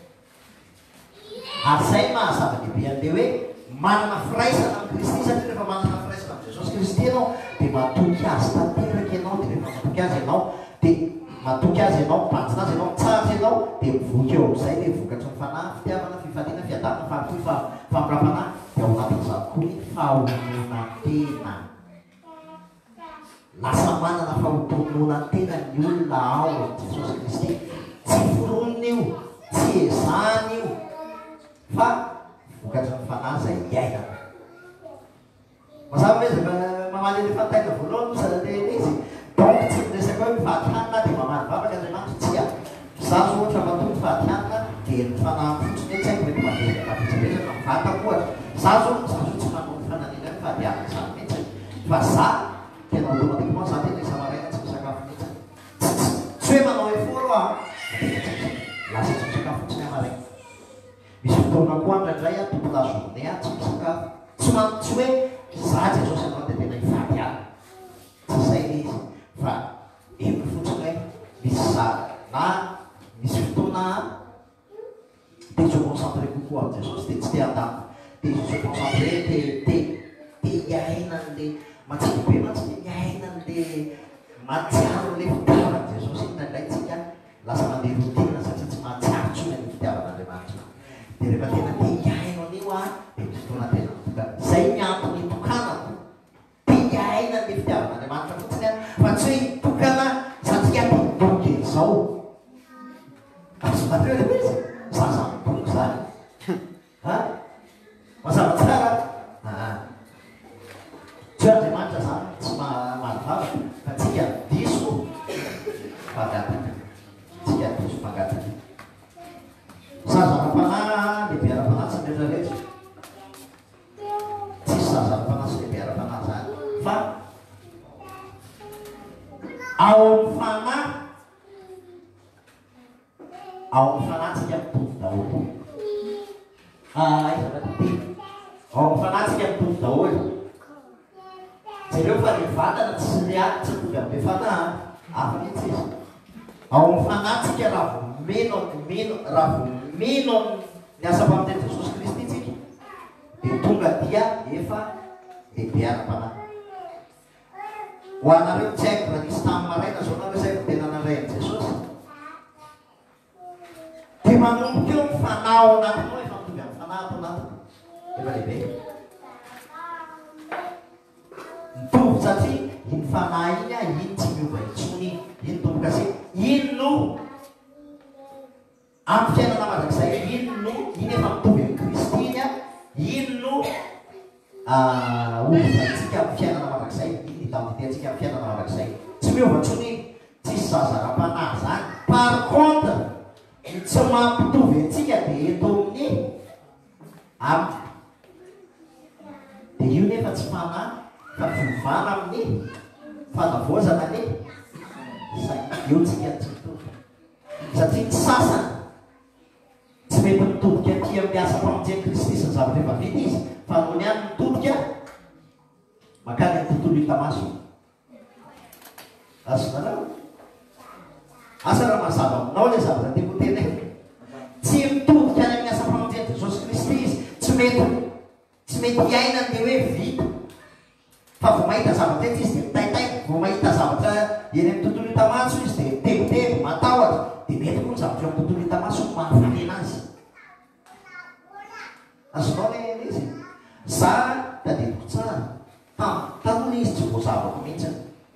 ary zay mahazava-dehibe an'le hoe manana firaisana amin'ny Kristy satria rehefa manana firaisana amin'ny Jesosy Kristy ianao dia matoky azy tanteraka ianao dia rehefa matoky azy ianao dia matoky azy ianao mpanjina azy ianao mitsara ianao dia mivoky eo amin'izay le vokatry ny fanahy fitiavana fifaliana fiadanana faharoy fampiram-panahy dia ao anatin'izany koa ny fahotonona-tena lasa manana fahotonona-tena ny olona ao amin'ny Jesosy Kristy tsy foronina io tsy ezahana io fa vokatry ny fanahy zay iainana mazava hoe zay mamaly elefantaina voalohany le izy donc tsy miresaka hoe mivady hanina dia mamaly vavaka Andriamanitra tsia zazo ohatra matoa mivady hanina dia ny fanahy fotsiny hoe tsy haiko mety mavetsaka mivatako ohatra zazo tsy manao ny fananina mivady hanina zany mihitsy fa za tena automatiquement za tena isa-maraina tsy misakafo mihitsy tsy hoe manao effort lasa tsy misakafo fotsiny amaraina misy fotoana koa ndraindray tompona journée tsy misakafo tsy hoe za Jesosy anao dia tena hivady any tsy zay le izy fa emy fotsiny hoe misy za na misy fotoana dia se concentré kokoa amin'ny Jesosy dia tsy te andamina dia se concentré te hiaina le matsiro be mantsy le miainan'le matsiaro le fitiavan Jesosy indraindraytsika lasa mandeha rotina satria tsy mahatsiaro tsony ny fitiavan'Andriamanitra dia rehefa tena te hiaino an'io a dia misy fotoana tena mitokana zay miantony itokanako te hiaina ny fitiavan'Andriamanitra fotsiny a fa tsy hoe hitokana satria titoky izao azomatreo le izy zaza mitoky zany mazava tsara tsy Andriamanitra zany tsy mahalivavaka fa tsika diso mangataka tsika diso mangataka zaza ara-panahy lehibe ara-panahy tsy rehetrarehetra tsisy zaza ara-panahy sy lehibe ara-panahy zany fa ao amin'ny fanahy tsika mitovy daholo ao amin'ny fanahy tsika mitovy daholo jereo fa ny vatana tsy riaky tsy mitovy amin'ny fanahy hafa mihitsy izy ao amin'ny fanahy tsika raha vomeno ny asa mpamiteny Jesosy Kristy tsika dia tonga dia efa lehibe ara-panahy ho anareo tsy haiko raha nisy tamin'ny maraina zao nareo zay vo tena narain'i Jesosy dia manomboka eo mifanahy ao anatinao efa mitovy amin'ny fanahy ato anatiny efa lehibe mitovy satria iny fanahy iny a iny tsy miova intsony iny tomboka se iny no amin'ny fiainana mandrakizay iny no iny efa mitovy amin'ny Kristy iny a iny no ovatsika amin'ny fiainana mandrakizay iny identiténtsika amin'ny fiainana mandrakizay tsy miova intsony iny tsisy zaza ara-panahy zany par contre tsy mampitovy antsika dia eto amin'ny aminy dia io nefa tsy fanahy fa fiovana amin'ny fanavozana ny eo tsika tsy mitovy satria ny sasany tsy mety mitodika aty amin'ny asa mpamonjeny Kristy sy ny zavatra efa vita izy fa noho ny any mitodika makany amin'ny tontolo hita-maso azonareo asa raha mazava aminao le zavatra tiako tena tsy mitodika any amin'ny asa mpamonjeny Jesosy Kristy izy tsy mety hiaina dia hoe vita fa vao mahita zavatra ety izy dia mitaitay vao mahita zavatra eny amin'ny tontolo hita-maso izy dia tebotebo matahotra dia mety koa ny zavatra eo amin'ny tontolo hita-maso mahafanena azy azonao le izy za tadidiko tsara tanoana izy tsy voazavako mihitsiny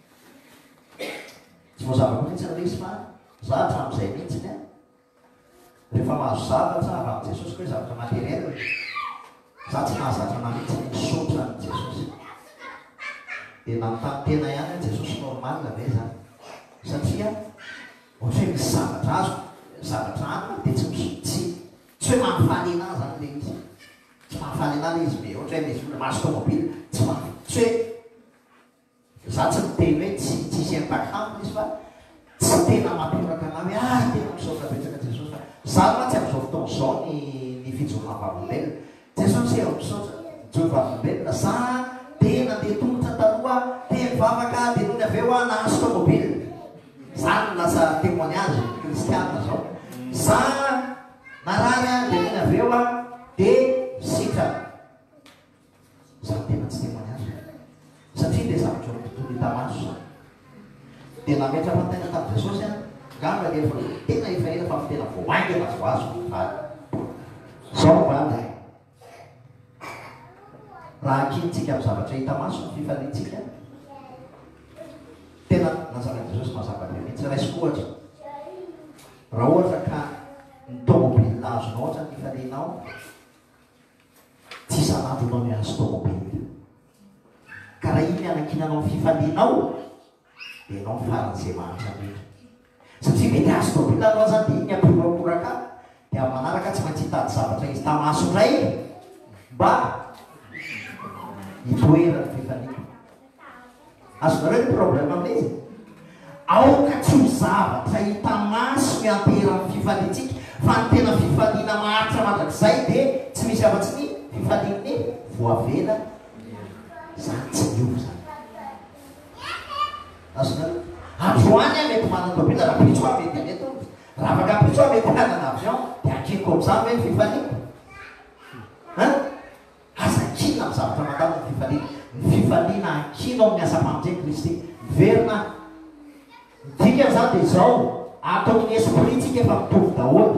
tsy voazavako mihitsiny le izy fa za hatramin'izay mihitsiny a rehefa mahazo zavatra avy amin'ny Jesosy koa hoe zavatra materiel za tsy mahazatra na mihitsy misotra ny Jesosy dia nanontany tena ihany a Jesosy normal ve zany satria ohatra hoe misy zavatra azo zavatra any dia tsy hoe mahafaly anazy zany le izy tsy mahafaly anazy izy be ohatra hoe misy olona mahazo tomobily tsy hoe za tsy miteny hoe tsisy impact izy fa tsy tena mampioraka ana hoe tena misaotra betsaka Jesosy fa za mantsy amin'izao fotoana izao ny fijoroana vavolombelona Jesosy eo misaotra mijoro vavolombelona za tena ndeha tongotra taloha te mivavaka dia nohony avy eo a nahazo tomobily zany no lasa témoignage kristianina zao za narary a dia nohony avy eo a dia sika za tena tsy témoignage satria dia zavatra eo tontolo hita-maso dia nametraka tena tamin'i Jesosy a ngamba rehefa tena efa ela fa tena voaingana azo faly zao vany raha ankinitsika amin'ny zavatra hita-maso ny fifaliantsika tena nazavain'i Jesosy mazava be mihitsy raisiko ohatra raha ohatra ka ny tomobily azonao ohatra ny fifalianao tsy isan'andro anao miazo tomobily ka raha iny anakinanao ny fifalianao dia anao mifaran'izay mahantra mihitsy satria mety azo tomobily anao zany dia iny ampiroakoraka dia amin'ny manaraka tsy maintsy hitady zavatra izy tamaso indray mba hitoerany fifaliana azonareo ny problème amin'le izy aoka tsy ho zavatra hita-maso mianteran'ny fifaliantsika fa ny tena fifaliana maharitra mandrakizay dia tsy misy afa-tsy ny fifaliany voavela zany tsy miova zany azonareo androany a mety manatobila raha pitso a mety aneto raha afaka pitso a mety hanana avion dia akeko am'izany hoe fifaliana azakina amin'ny zavatra mandalo ny fifaliana ny fifaliana ankino amin'ny asa-pamonjeny Kristy verina dika zany dia zao ataon'ny esprit tsika efa mitovy daholo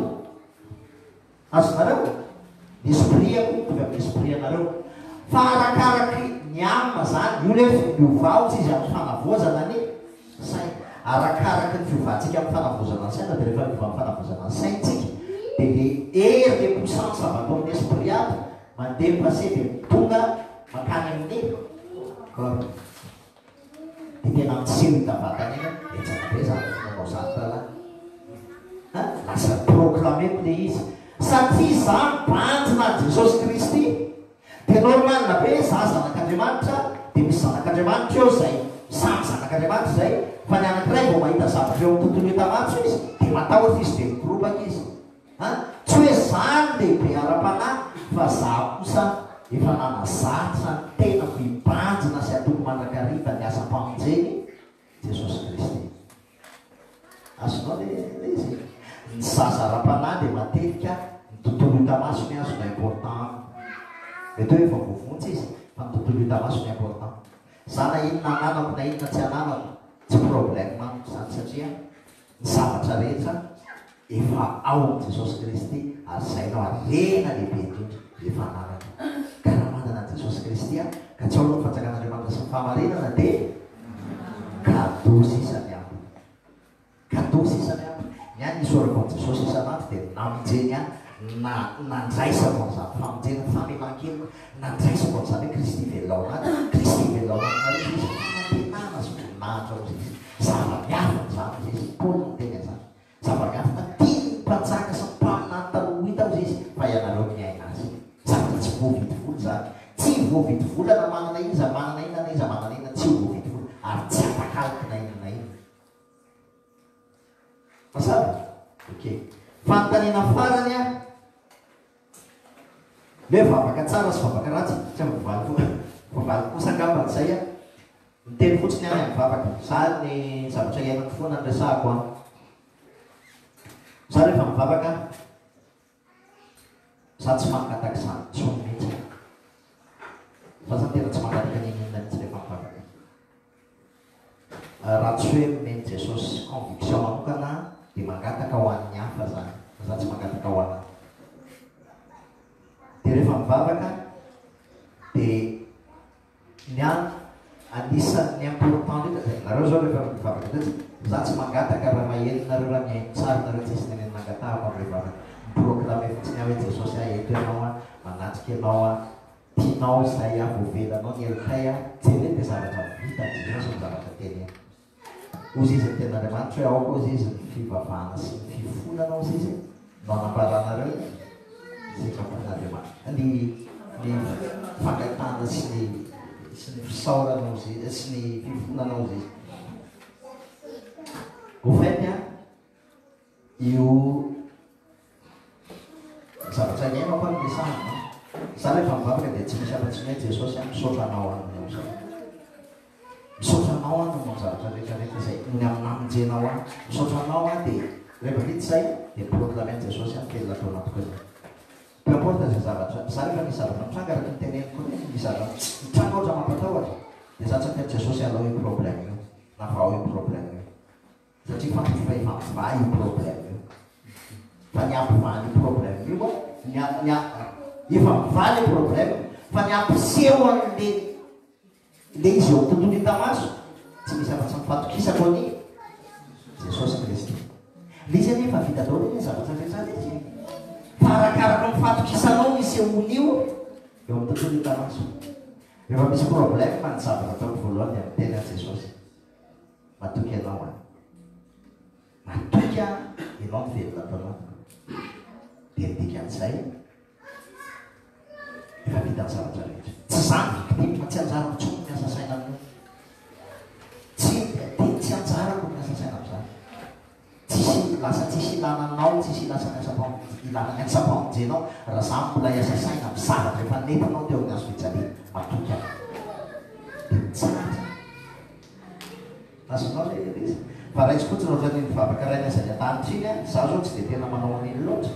azonareo ny esprit ako mitovy amin'ny esprit anareo fa arakaraky ny amina zany io le miovaotsy izy amin'ny fanavozana ny saina arakaraky ny fiovatsika amin'ny fanavozana ny saina dia rehefa miova amin'ny fanavozana ny saintsika dia le hery le puissance avy atao amin'ny esprit aby mandeha passé dia tonga makany amin'ny corps dia tena miseho hitavatana iny etsaka be zany nanao zany tala lasa proclameko le izy satria zany banjina Jesosy Kristy dia normalna be za zanak'Andriamanitra dia misy zanak'Andriamanitra eo zay samy zanak'Andriamanitra zay fa ny anankiray vao mahita zavatra eo amin'ny tontolo hitamatso izy dia matahotra izy dia mikorobaka izy tsy hoe zany lehibe ara-panahy fa za kosa efa nanazatra ny tena mibanjina sy atoko mandrakariva ny asa-pamonjeny Jesosy Kristy azonao le izy ny zaza ara-panahy dia matetika ny tontolo hitamaso ny azona important mety hoe efa vovontsy izy fa ny tontolo hitamaso ny important za na inona ananako na inona tsy ananako tsy problème maniko zany satria ny zavatra rehetra efa ao am Jesosy Kristy ary zainao arena lehibe indrindra efa ananako karaha manana an Jesosy Kristy ka tsy ao aloha fanjakan'Andriamanitra sy ny fahamarinana dia cadeau sisany aminy cadeau sisany aminy ny any isorako an Jesosy isanandro dia namonjeny any nandraisako an'izany famonjena famelan-keloko nandraisako an'izany hoe Kristy velonany Kristy velonany ary izy fanantenana sy voninahitra ao izy zava-miafina zany izy Paoly no teny zany zava-miafina tia ny mpanjaka sy ny mpaminany taloha hita ao izy fa ianareo miaina azy zavatra tsy voavidy vola zany tsy voavidy vola na manana iza manana ina na iza manana ina tsy voavidy vola ary tsy atakaloky na ina na ina masaby ok fanontaniana farany le vavaka tsara sy vavaka ratsy tsy am'valy kosa angambany zay miteny fotsiny any amin'ny vavaka zany ny zavatra iainany foana ny resahako za rehefa mivavaka za tsy mangataka zany tsony mihitsy fa zany tena tsy mangataka ninina mihitsy rehefa mivavaka raha tsy hoe meny Jesosy conviction manokana dia mangataka ho an'ny hafa zany za tsy mangataka ho anany dia rehefa mivavaka dia anisan'ny important ndraika nareo zao rehefa mivavaka ndratsy za tsy mangataka raha mahelinareo raha mihaino tsara nareo tsisy neneny mangatahako amin'ny revavaka miproclame fotsiny aho hoe Jesosy eto ianao manatrika ianao tianao zay voavelanao ny elokay jeny dia zavatra vita Jesosy ny zavatra teny ozy izy ny ten'Andriamanitra hoe aoko ozy izy ny fivavahana sy ny fifonana ozy izy no anambaranareo zay ny fangatana sy ny fisaorana ozy sy ny fifonana ozy izy au fait io zavatra iainao fa miresahana za rehefa mivavaka dia tsy misy afa-tsy hoe Jesosy misaotra anao any misaotra anao any no zavatra rehetrarehetra zay ny aminamonjenao any misaotra anao any dia rehefa vita zay dia proclamen Jesosy any kelona atao anatoko zay peu importe zay zavatra za rehefa misy zavatra mitranga araka ny teneniko misy zavatra mitranga ohatra mampatahotra dia za tsy ateny Jesosy alao io problème io na fa ao io problème io satria fa efa io problème io fa ny ampivany problème io efa mivaly problème fa ny ampiseho an'le izy eo tontolo hitamaso tsy misy afa-tsy mifatokisako any Jesosy Kristy le izy any efa vita daholo ny zavatra rehetra izy fa arakaraka mifatokisanao misy eon'io eo amin'ny tontolo hitamaso rehefa misy problème fa ny zavatra ataoko voalohany dia miteny an Jesosy matoky ianao any matoky ianao ny velona ataonao dia midika an'izay efa vita ny zavatra rehetra tsy zany victime tsy anjarako tsony miasa saina amin'io tsy anjarako miasa saina amin'izany tsisy ilananao tsisy ilanany asa-pamonjenao raha za mbola iasa saina amin'ny zavatra efa nentinao teo amin'ny azo fijale matoky any dia mitsaratra azonao le izy fa raha izy fotsiny ohatrany mivavaka raina izay an-danitra iny za zao tsy dia tena manao an'iny loatra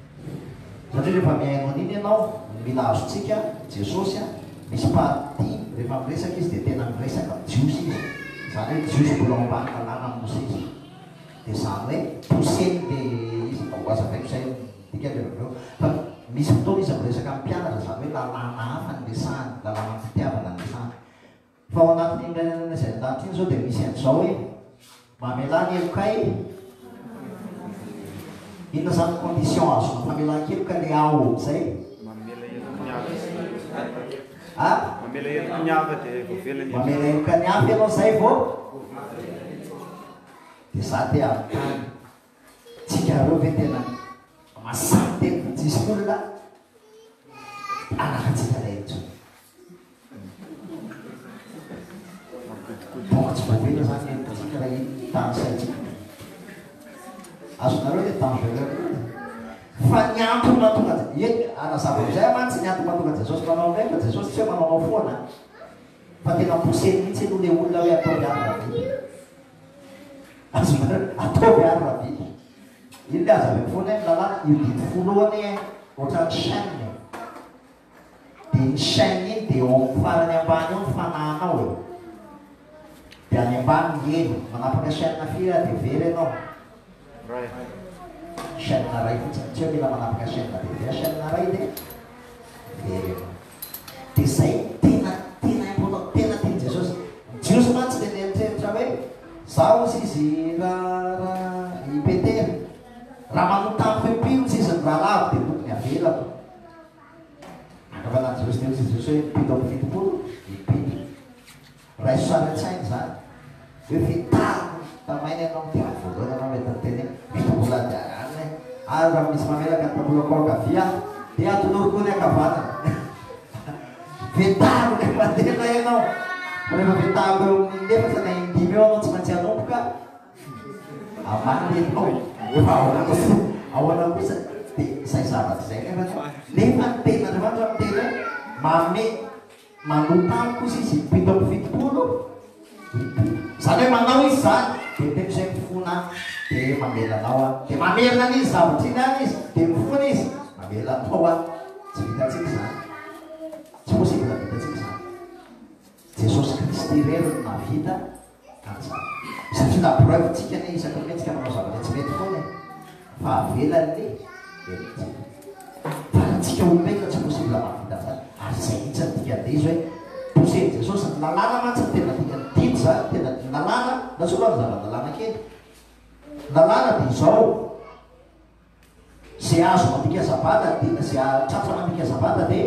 satria rehefa miaino an'iny ianao mila azotsika Jesosy misy parti rehefa miresaka izy dia tena miresaka jiosy izy zany hoe jiosy mbola ambany lalàna mosy izy dia zany hoe poseny dia izy oaza vaiko zay dika leeo fa misy fotoana izy miresaka amin'ny mpianatra zany hoe lalàna hafa ny resahany lalàna fitiavana ny resahany fa ao anatin'ny indrainana izay andanitra iny zao dia misy an'izao hoe mamelany elokay inona zany condition azona famelan-keloka le ao zay mamela heloka ny hafa dia voavelany mamela heloka ny hafa ianao zay vao dia za dia amintany tsika reo ve tena masamy teny tsisy olona anakatsika lehetso tonga tsy voavela zany entsika raha iny tany saitsika azonareo le dangereux fa ny antony mahatonga anazava amizay amantsy ny antony mahatonga jesosy manao ndray fa jesosy tsy hoe manaonao foana fa tena poseny mihitsy aloha le olona hoe ataovy ary rahabidy azonareo ataovy ary rahabidy iny le aza avy foana ny lalàna io dity folohany ohatrany chaine dia ny chaine iny dia eo amin'ny farany ambany eo ny fanahanao e dia any ambany ny elo manapaka chaine firy dia very ianao chaîne ray fotsiny tsy hoe mila manapaka chaîne dia chaîne ray dia very dia zay tena important tena tiany jesosy jiosy mantsy le nieritreritra hoe zaho sy izy raha ipetera raha manotampo impinotsy izy ny rahalavo dia tokony avelako akavanany jesosy dia jesosy hoe mpito amin'ny fitopolo ipito raha isosary an-tsainy zany hoe fitako tamainy ianao dia voalohany anao metanteny fitopolo adiarany ary raha misy mamelaka ny tabolako akavia dia atoloroko ny akavanana vetako le mandena ianao rehefa vetako eo amin'ny nefa na indimy eo anao tsy maintsy anomboka amany ianao efa ahoana kosa dia zay zavatra zay nefa ny tenandriamanitra mitena mame manontany kosa izy mpito amin'ny fitopolo zany hoe manao izy zany dia tekozay mifona dia mamelanao a dia mamelana izy zavatra iny any izy dia mifona izy mamelanao a tsy vitatsika zany tsy possible vitatsika zany jesosy kristy rery no navita an'izany satria na preuve-tsika ny isaky ny metsika manao zavatra tsy mety foana fa avelany ny heritsika fa ratsika olombelona tsy possible mahavita zany ary zay mihitsy ny tika dia izy hoe poseny jesosy ny lalàna mantsy tena tika ny dity zany tena ny lalàna na tsy oloa ny zava-dalàna kely lalàna dia izao zay azo mandika zabata dia zay tratra mandika zabata dia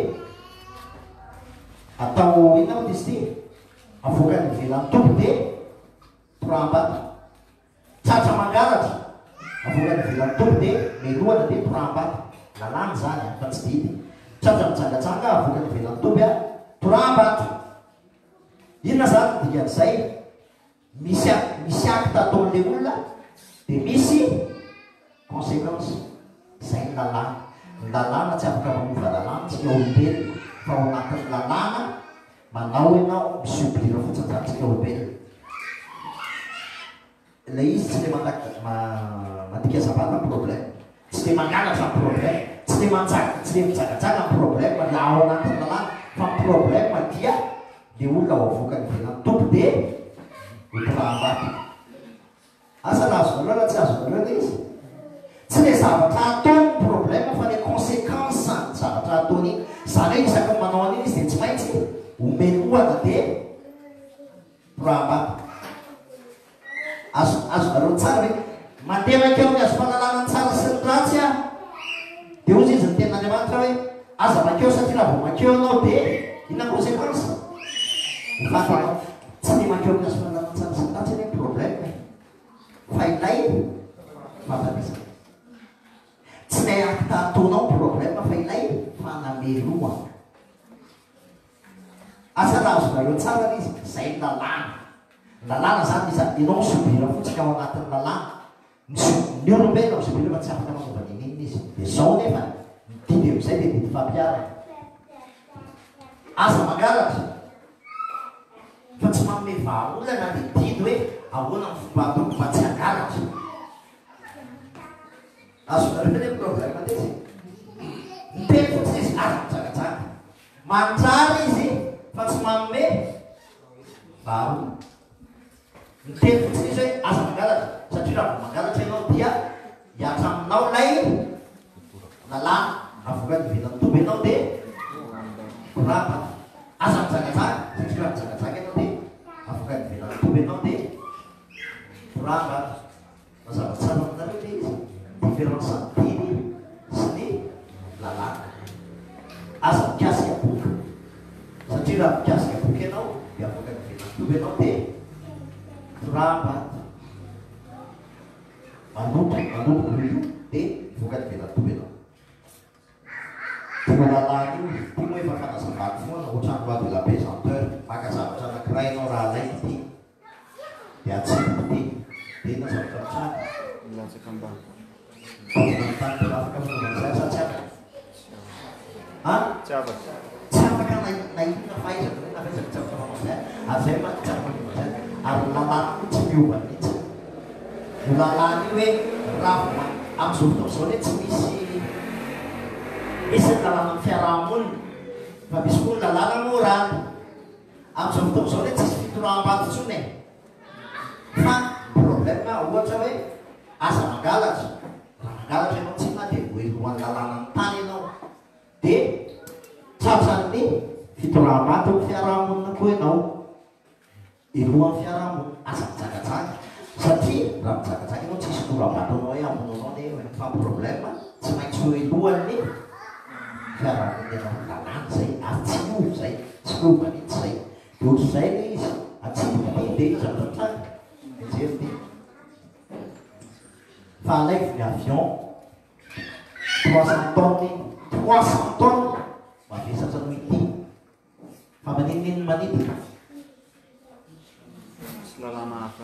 atao inona moa izy ty avoaka ny ivelan'ny tompo dia torambata tratra mangalatra avoaka ny ivelan'ny tompo dia melohana dia torambata lalàna zany fa tsy didy tratra mitsangatsanga avoaka ny ivelan'ny tompo a torambata inona zany dikan'izay misy acte ataon'le olona dia misy conséquence zay ny lalàna tsy afaka manova lalàna tsika olombelona fa ao anatin'ny lalàna manao ianao misobira fotsiny zany tsika olombelona la izy tsy le mandika zavata ny problème tsy le mangalatra ny problème tsy le mijagajaga ny problème la ao anatin'ny lalàna fa ny problème dia le olona ao avoaka ny ivelan'ny tompo dia hotorahambata asa na azonareo raha tsy azonareo le izy tsy le zavatra ataony problème fa le conséquence ny zavatra ataony iny zany hoe isaky ny manao an'iny izy dia tsy maintsy omelohana dia torahambata azonareo tsara hoe mandeha makeo ny azo fahalalana ny tsara sy ny ratsy a dia ozy izy ny tenan'andriamanitra hoe aza makeo satria raha vao makeo anao dia inona conséquence fa tsy le makeo amin'ny azo fahalalana ny tsara sy ny ratsy any problème fa ilay fahafatesana tsy lay acte ataonao problème fa ilay fanameloa asa raha azonareo tsara izy zay ny lalàna zany izy ianao misobira fotsika ao anatin'ny lalàna ny olombelona misobira fa tsy afaka manova nin'inona izy dia zao nefa mididy amizay dia didy fampiarana aza mangalatra fa tsy manome vahaolana dia didy hoe ahoana ny fomba atao mba tsy hangalatra azonareo le problème de izy miteny fotsiny izy aza mitsagatsanga manjary izy fa tsy manome varo miteny fotsiny izy hoe asa mangalatra satria raha mangalatra ianao dia hiatra aminao lay lalàna avoka ny vitan'ny toby ianao dia korapana asa mizangazaga satria raha mizangazaga ianao dia avoka ny vitan'ny toby ianao dia korapana mazava tsara aminareo le izy différence anteny sy ny lalàna asa mikasika boky satria raha mikasika boky ianao dia avoka ny vitan'ny toby ianao dia korapana manoto io dia voka ny vitan'ny toby ianao tena lalàna io ty moa efa fanazavako foana ohatrany loa de la pesanteur maka zavatra anankiray ianao raha alaiky ty dia atsiko ty dia na zavatra mitrany Latsaka ambany. tany dia afaka fanaovan'izay sa tsy afaka Tsy afaka. tsy afaka nainona fahaizako hoe nafaizako tsy afaka fanaovan'izay azay ma tsy afaka fanaovan'izay ary lalàna tsy miova mihitsy io lalàna io hoe raha amin'izao fotoana izao hoe tsy misy ny lalàna amin'ny fiarahamonina fa misy koa ny lalàna morale amin'izao fotoana izao hoe tsisy fitoram-bato intsony e fa problème ohatra hoe asa mangalatra raha mangalatra ianao tsy na dia voelohan'ny lalàna ny tany ianao dia tsatsan'ny fitoram-bato amin'ny fiarahamonina koa ianao elohan'ny fiarahamonina asa mizagajaga satria raha mizagajaga ianao tsisy toram-bato anao hoe amonanao ne fa problème tsy maintsy ho elohan'ny fiarahamonina ianao lalàna zay ary tsy miova zay tsy miova mihitsy zay dia ohatr'izay le izy atsimoka ty dia izy atratrany mijery ty fa alaiko ny avion 300 tonnes mavesatra no ity fa maninonino manidina Tsy lalàna hafa.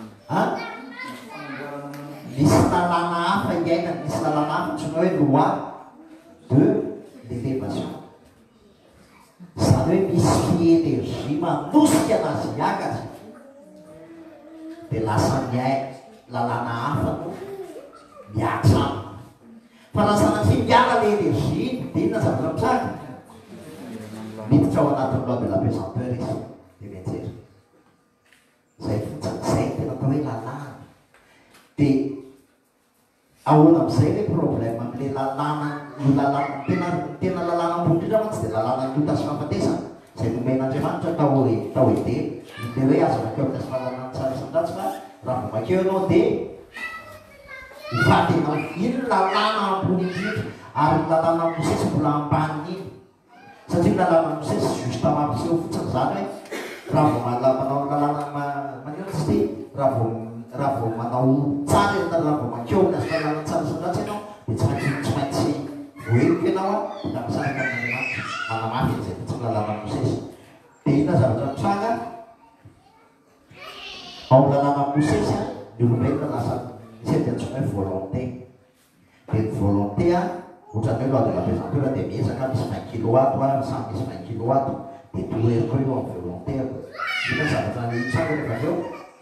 misy lalàna hafa iainana misy lalàna hafa ntsona hoe loi de l'élévation zany hoe misy fienergie manosika anazy hiakatra dia lasa miay lalàna hafa no miatra fa lasa natria miala le énergie dinona zavatra mitraka miditra ao anatin'ny loi de la pesanteur izy dia mianjery zay fotsiny zay tena atao hoe lalàna dia ahoana amin'izay le problème amin'le lalàna ny lalàna tena lalàna ambondrindra mantsy dia lalàna nyota sy fahafatesana zay nomen'Andriamanitra tao ede le hoe azo makeo amin'ny asyfahalalana tsara isan-dratsy fa raha vo makeo ianao dia hivaty anao ino lalàna ambony indrindra ary ny lalàna mosesy mbola ambaniny iny satria ny lalàna mosesy juste mampiseho fotsiny zany hoe raha vo manao lalàna manino tsy ty raha vo manao tsara raha vo makeo amin'ny asyfahalalana tsara isan-dratsy ianao dia tsy maintsy voeloko ianao a da misaraka amin'Andriamanitra manamafy an'izay fotsiny lalàna mosesy dia ina zavatra mitranga ao amin'ny lalàna mosesy a ny olombelona lasa misy antsona hoe volonté dia ny volonté a ohatrany hoe loi de la pesanteur dia miezaka misy 20 kilowatt a samy misy 20 kilowatt dia toeriko eo amin'ny volonté ako ina zavatra nitsanga rehefa eo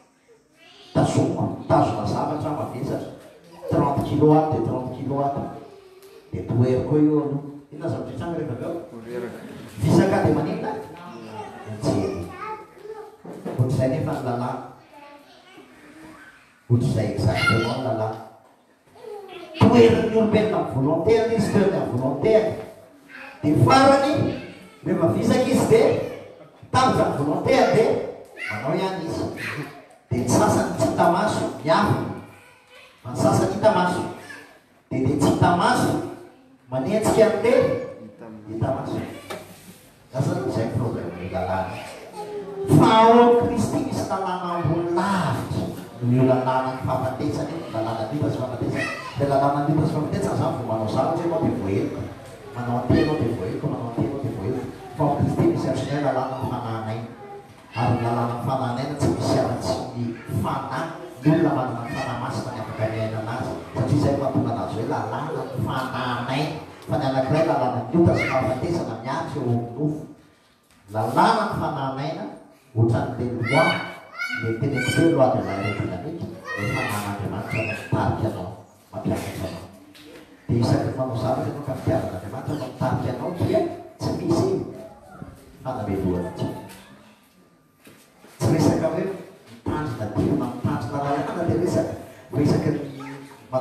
tazona zavatra mavesatra 30 kilowatt dia 30 kilowatt dia toeriko eo aloha ina zavatra itsanga rehefa eo fisaka dia maninona mijery ohatr'izay nefa ny lalàna ohatr'izay exactement ny lalàna toeran'ny olombelona amin'ny volontaire izy toerany amin'ny volontaire dia farany rehefa fisaka izy dia tapitra amin'ny volontaire dia manao ihany izy dia ny sasany tsy hita-maso miafa fa ny sasany hita-maso dia tsy hita-maso manentsika amin'le hita-maso lasa izay problème lalàna fa ao Kristy misy lalàna ambony lavitra io lalàna ny fahafatesany lalàna dita sy fahafatesany dia lalàna dita sy fahafatesany zany vo manao zavatra ianao dia voeloko manao antenao dia voeloko manao antenao dia voeloko fa ao Kristy misy atriny hoe lalàna ny fanahanaina ary ny lalàna ny fanahanaina tsy misy afa-tsy ny fanahy ny olona manana ny fanahy masina ny afaka miaina anazy satria izay mahatonga anazy hoe lalàna ny fanahanaina fa ny anankiray lalàna ny dita sy fahafatesana miatry eo amin'ny nofo lalàna ny fanahanaina ohatran'le loi le teneniko hoe loi de l'aérodynamique le fanan'Andriamanitra mitarika anao mampiakatra anao dia isaky manao zavatra ianao ka fitiavan'Andriamanitra no mitarika anao dia tsy misy fanameloana tsy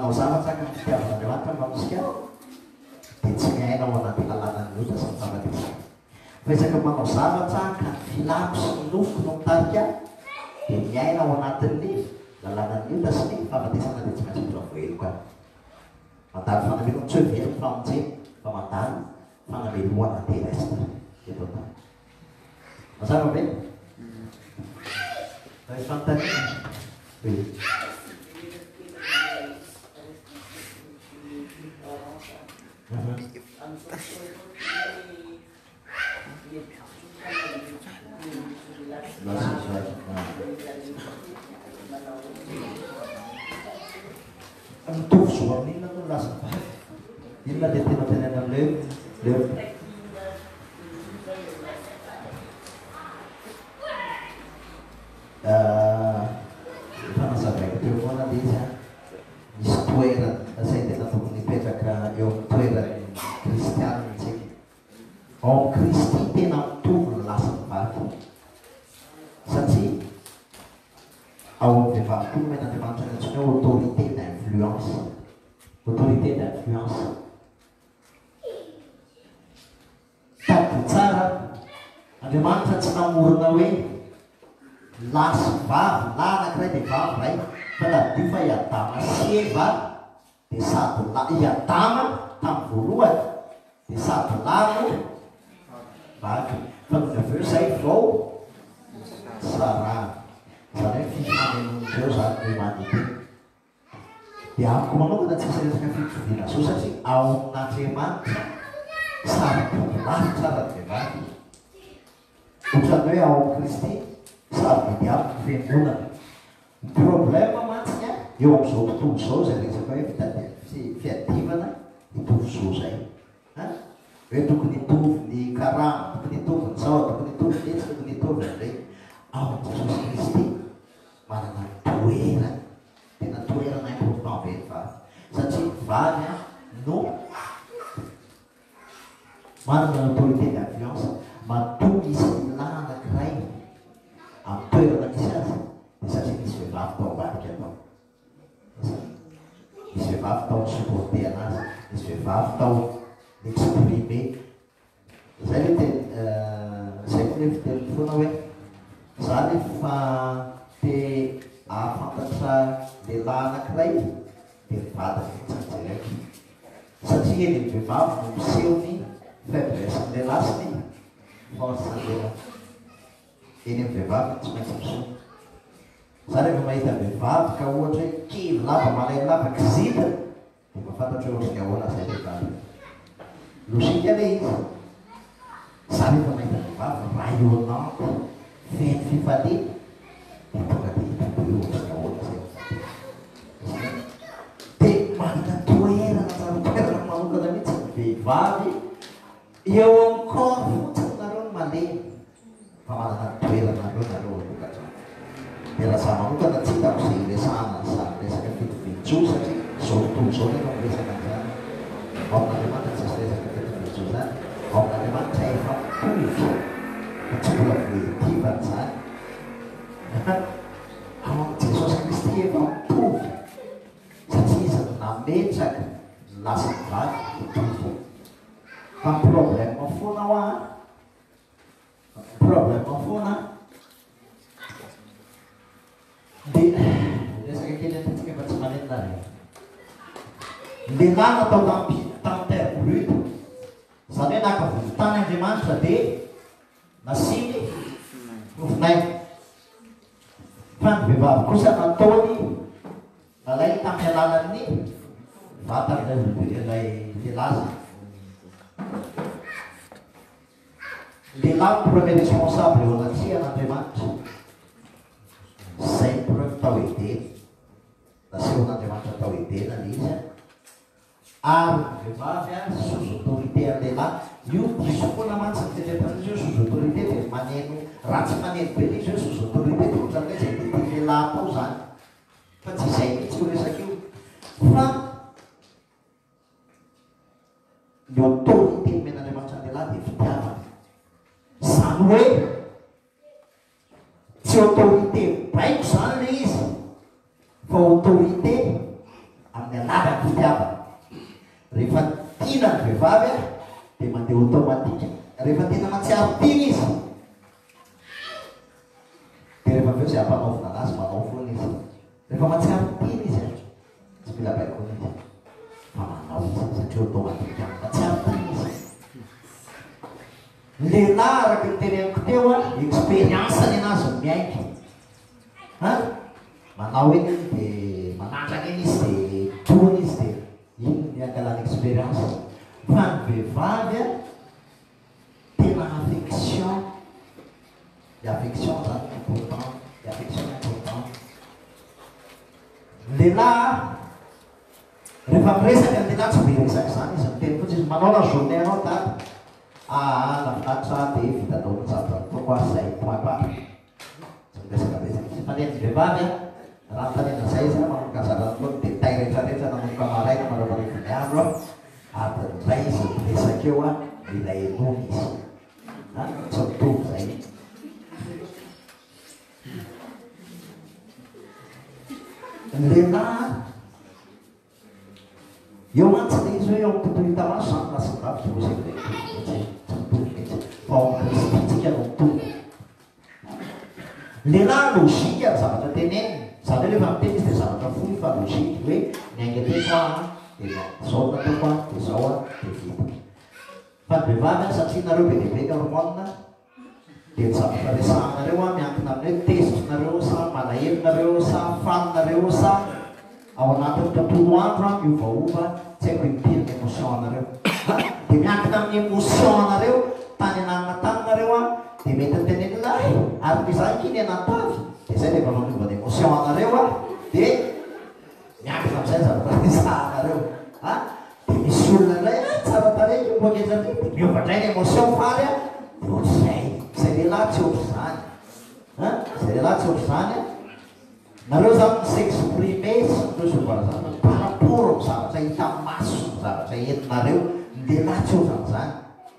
manao zavatra ka fitiavan'Andriamanitra manosika dia tsy miaina ao anaty lalànany loatra sy mifamadisika. Fa isaka manao zavatra ka filako sy ny nofoko no mitarika dia miaina ao anatin'ny lalànany loatra sy ny famadisana dia tsy maintsy mila voeloko any. Mandalo fanamelona tsy hoe veloko famonjeny fa mandalo fanameloana terrestre eto tany. Mazava be? Raha fanontaniana? Oui. Mitovy zo amin'inona no lasa vavy. Inona dia tena tenena leo. Fanazavaiko teo foana dia izy misy toerana izay tena tokony hipetraka eo amin'ny toerany kristianina tsika. Ao amin'ny Kristy tena mitovy ny lasan'ny vavy satria ao amin'ny vehivavy koa no men'Andriamanitra ny antsoina hoe autorité d'influence. Autorité d'influence. Tady tsara Andriamanitra tsy namorona hoe lasy vavy na anankiray dia vavy ray fa nadio fa Iadama sy Eva dia sady Iadama tamin'ny voalohany dia sady lano vavy fa ny avy eo izay vao Sara. Zany hoe fifanenondreo zany ny humanité. Dia amiko manokana tsy misy resaka fitoviana so satria ao amin'Andriamanitra sary tovolahy tsara ny vehivavy. Ohatran'ny hoe ao amin'ny Kristy sary vidiavy ny fiangonana. Ny problème mantsiny eo amin'izao tontolo izao izay resaka hoe fiadivana hitovy zo zay. Hoe tokony hitovy ny karama, tokony hitovy ny zao, tokony hitovy ny tokony hitovy an'ireny. Ao amin'i Jesosy Kristy manana toerana, tena toerana important vehivavy satria vavy no manana autorité d'influence matoa misy milana anankiray amin'ny toerana misy azy dia satria misy vehivavy tao ambadika atao. Misy vehivavy tao supporté anazy, misy vehivavy tao exprimer. Zay le zay koa le fiteny foana hoe za rehefa te ahafantatra lehilahy anankiray dia mivadika mitsanjeraiky satria eny ny vehivavy no miseho ny faiblesse ny lehilahy sy ny force ny lehilahy. Eny amin'ny vehivavy tsy maintsy miseho. Za rehefa mahita vehivavy ka ohatra hoe kely lava malainy lava kizita dia mahafantatra hoe ohatrany ahoana zay vehivavy. Logika le izy. Za rehefa mahita vehivavy rayonnante feno fifaliana dia tonga dia hitako hoe ohatrany ahoana zay dia manana toerana toerana manokana mihitsy ny vehivavy eo amin'ny corps fotsiny nareo no malemy fa manana toerana nareo lokatra. Dia raha za manokana tsy hitako izay resahana izany resaka fitovinjo satria zao tontolo zao nefa miresaka an'izany. Ao amin'Andriamanitra tsy misy resaka fitovinjo zany. Ao amin'Andriamanitra efa mitovy fa tsy mbola voahetivana zany. Ao amin'ny Jesosy Kristy efa mitovy satria izy nametraka ny lasan'ny vavy mitovy. Fa ny problème foana ao problème foana dia resaka kely antsika fa tsy manenina reny. Lehilahy natao tamin'ny terre brute zany hoe naka volotany Andriamanitra dia nasiny nofinainy. Fa ny vehivavy kosa nataony nalainy tamin'ny alalan'ny vatan'ilay lehilahy. Lehilahy no premier responsable eo anaty an'Andriamanitra. Zay preuve tao edena nasehon'Andriamanitra tao edena le izy ary ny vehivavy sous autorité amin'ny lehilahy. Io diso foana mantsy ny fitretran'izy io sous autorité dia maneno raha tsy maneno be izy hoe sous autorité dia ohatran'izay zay tiany lehilahy tao zany fa tsy izay mihitsy ho resaka io fa ny autorité men'Andriamanitra ny lehilahy dia fitiavana. Zany hoe tsy autorité baiko zany le izy fa autorité amin'ny alala vehivavy dia mandeha automatika. Rehefa tena matsiaro tiny izy dia rehefa aveo zay ampanaovina anazy manao foana izy. Rehefa matsiaro tiny izy tsy mila baikona izy fa manao izy satria automatika matsiaro tiny izy. Lehilahy araka ny teneniko teo a expérience-ny anazy miaiky manao eny dia manandrana eny izy dia toany izy dia iny ny angalana expérience. Fa ny vehivavy a tena affection, i affection zany important, i affection important. Lehilahy rehefa miresaka ny lehilahy tsy be resaka zany izy miteny fotsiny izy manao la journée anao dady lafinatra dia vitanao mitsatotra toko a zay point barre tsy miresaka besaka izy. Fa ny vehivavy a raha tanena zay izy manokazarana koa ny détail rehetrarehetra nanomboka maraina maravarivony andro adin'izay izy miresaka eo a mila enony izy tsy mitovy zay. Ny lehilahy eo mantsy le izy hoe eo amin'ny tontolo hita maso zany lasim-bavy tsy voaseko le tsy mitovy mihitsy fa ao amin'ny kristintsika no mitovy. Lehilahy logika ny zavatra teneniny zany hoe rehefa miteny izy dia zavatra fohy fa logika hoe niaingeteko a dia zao nataoko a dia zao a dia vita. Fa ny vehivavy a satria nareo be lehibe ka hormone dia ny zavatra resahanareo a miankina amin'ny hoe tezitrinareo sa malahelo-nareo sa faninareo sa ao anatin'ny tontolo andro a miovaova tsy haiko impiry ny émotion anareo dia miankina amin'ny émotion anareo tany ananina taninareo a dia mety nytenenina ary mizanky iny anantavy dia zay rehefa maniova ny émotion anareo a dia miankina amin'izay zavatra resahanareo dia misy olona indray tsara tareky mpoakezatry dia miova indray ny émotion faly a dia ohatr'izay zay lehilahy tsy ohatr'izany zay lehilahy tsy ohatr'izany a nareo zany s'exprimer nareo zovana zany par rapport amin'ny zavatra hita maso ny zavatra entinareo. Ny lehilahy tsy ohatran'izany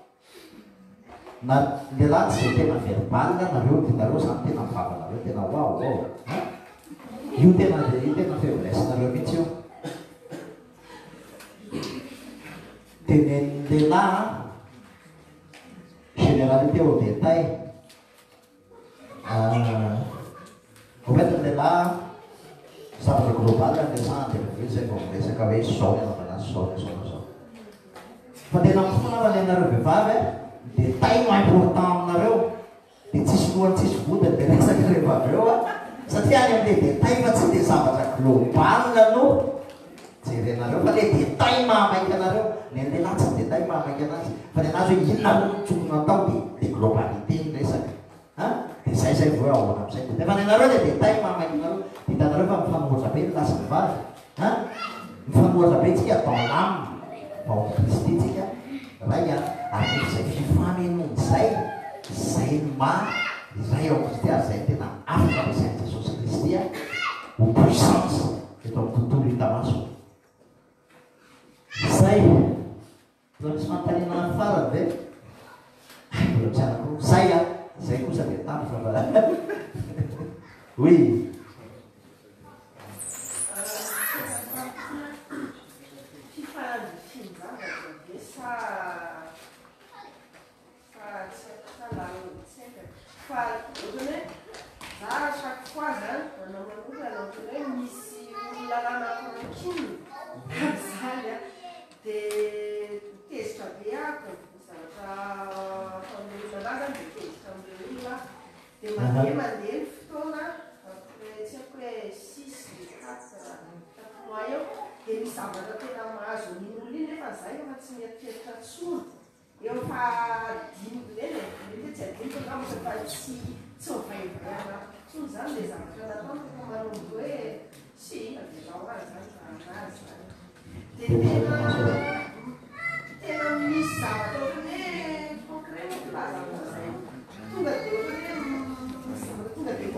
na lehilahy tsy zay tena verbal nareo dia nareo zany tena mivavanareo tena wow io tena faiblesse nareo mihitsy io. Tenenin'ny lehilahy généralité au détail en fait ny lehilahy zavatra global ampiasana dia zay vao miresaka hoe zao ny anaovana zao zao fa tena mifona fa lenareo vehivavy dia détail no important aminareo dia tsisy lohany tsisy vodiny dia resaka rehefa avy eo a satria any amin'le détail fa tsy dia zavatra global no jerenareo fa le détail mahamaika anareo. Ny lehilahy tsy ny détail mahamaika anazy fa ny anazy hoe inona no tsokona atao dia le globalité ny resaka dia zay vao ao amin'izay dia fa ny anareo le détail mahamaika anareo. Hitanareo fa mifanohitra be ny lasa ny vavy mifanohitra be tsika dans l'âme fa ao Kristy tsika ray ary izay fifaninony zay izay ao Kristy ary zay tena afaka ampiasain'i Jesosy Kristy ho puissance eto amin'ny tontolo hita maso. Zay misy manontaniana farany ve mbola misianako zay kosa dia tamy fa oui. Chaque fois, on a misy lalàna korakiny dia tezitra be ako zavatra fanolona anazy dia tezitra amin'ireo olona dia mandeha ny fotoana tsy haiko hoe 6 4 mois eo dia misy zavatra tena mahazo amin'iny olona iny nefa zay efa tsy mieritreritra tsony eo fa 10 lena tsy adiniko angamba fa tsy mivaivana tsony zany le zavatra natao fa manomboka hoe sy avelao azy zany anazy zany dia tena misy zavatra hoe concret filazana zay tonga dia tonga dia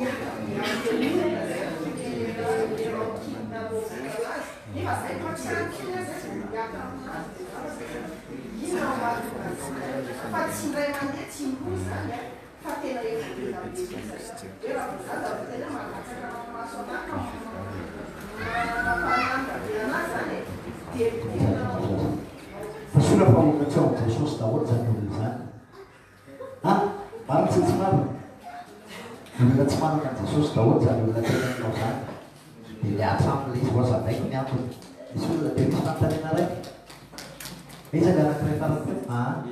nefa zay patsiankina zay miaka aminazy ina azy fa tsy indray mandeha tsy mboy zany fa tena efaela be raha tena magatsaka maso anaka mafananda be anazy zany dia sora fa olona tsy ao Jesosy daholo zany olona zany. Marina tsy marina. Olona tsy manana an Jesosy daholo zany olona tenenao zany. Dia liatra am'le izy voazavaiko ny antony. Misy olona dia misy fanontaniana raiky. Iza ny anankiray farany teo?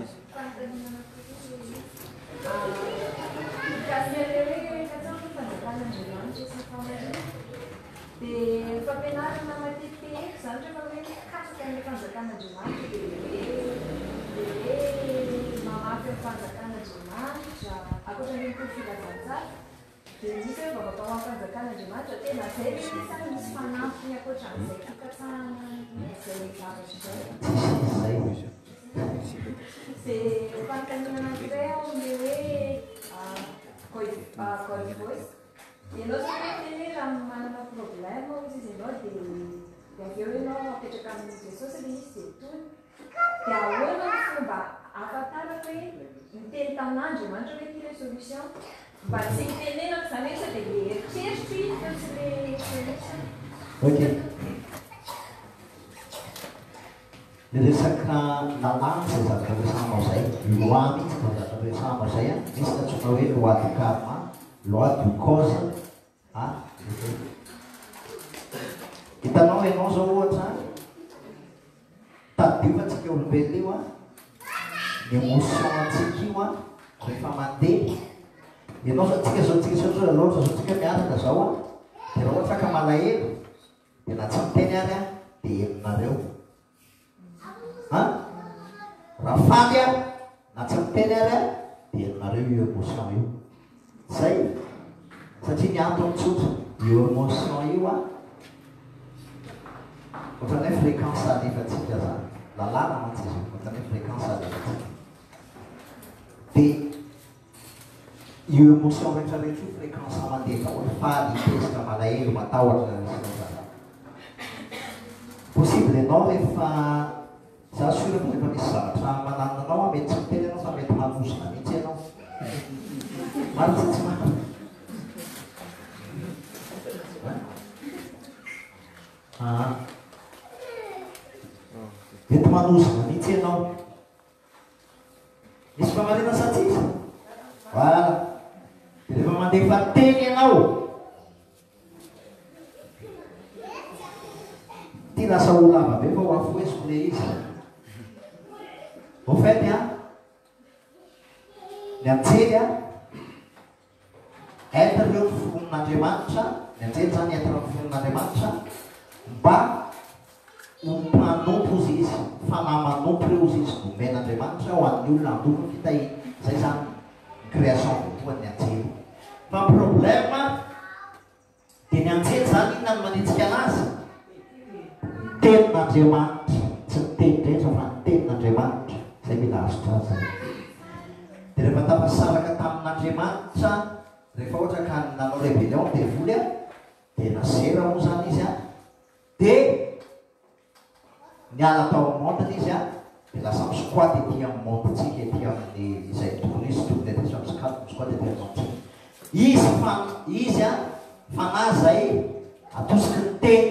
Dia fampianarana matetika zany rehefa hoe mikasika amin'ny fanjakan'Andriamanitra dia mamaky amin'ny fanjakan'Andriamanitra ankoatran'ny koa filazantsara dia misy hoe vaovao amin'ny fanjakan'Andriamanitra tena zay le isany misy fanampiny ankoatran'izay fikatsahana izay zavatra izay. Dia fanontaniana anankiray ao le hoe Golgos. Ianao zany hoe raha manana problème izy ianao dia avy eo ianao apetraka amin'ny Jesosy ilay izy dia tony. Dia ahoana ny fomba ahafantarako hoe miteny tamin'Andriamanitra hoe ity ilay solution mba tsy hitenenako zany hoe sao dia le eritreritro izy fa tsy ilay solution. Ok. Ny resaka lalàna izay zavatra resanao izay, loi mihitsy no zavatra resanao izay a, misy natsoina hoe loi du karma, loi du cause. Hitanao ianao zao ohatra tadiofatsika olombelona io ny émotion antsika io rehefa mandeha ianao zao tsika zao loatra zao tsika miaraka zao dia raha ohatra ka malahelo dia na tsy miteny ary dia helinareo raha faly na tsy miteny ary dia helinareo io émotion io zay satria ny antony tsotra io émotion io ohatran'ny hoe fréquence alefatsika zany lalàna mantsy izy ohatran'ny hoe fréquence alefatsika dia io émotion rehetrarehetra io fréquence mandeha daholo faly itezitra malahelo matahotra possible ianao rehefa za surako rehefa misy zavatra mananonanao mety tsy miteny ianao fa mety manosina mihitsy ianao maritsy tsy marina. Mety manosina mihitsy ianao. Misy famarina sa tsisy? Voilà. Dia rehefa mandefa teny ianao ty lasa olava be fa ho afoesiko le izy. Au fait ny anjely être ireo fifon'Andriamanitra, ny anjely zany être fifon'Andriamanitra mba ho mpanompo izy izy, fanamanompo ireo izy izy nomen'Andriamanitra ho an'ny olona andoko fitahiny. Zay zany création voatoan'ny anjely. Fa problème dia ny anjely zany inona no manitsika anazy? Tenin'Andriamanitra, tsy ny teny rehetra fa ny tenin'Andriamanitra. Zay mila azotra azy. Dia rehefa tafasaraka tamin'Andriamanitra, rehefa ohatra ka nanao rébellion dia voly dia nasera moa zany izy dia niala tao amin'ny mondiny izy dia lasa misquaty ety amin'ny monditsika ety amin'ny izay tokony izy tokony atesy amin'ny sikady misquaty ety amin'ny monditsika. Izy fanahy zay atosiky ny teny.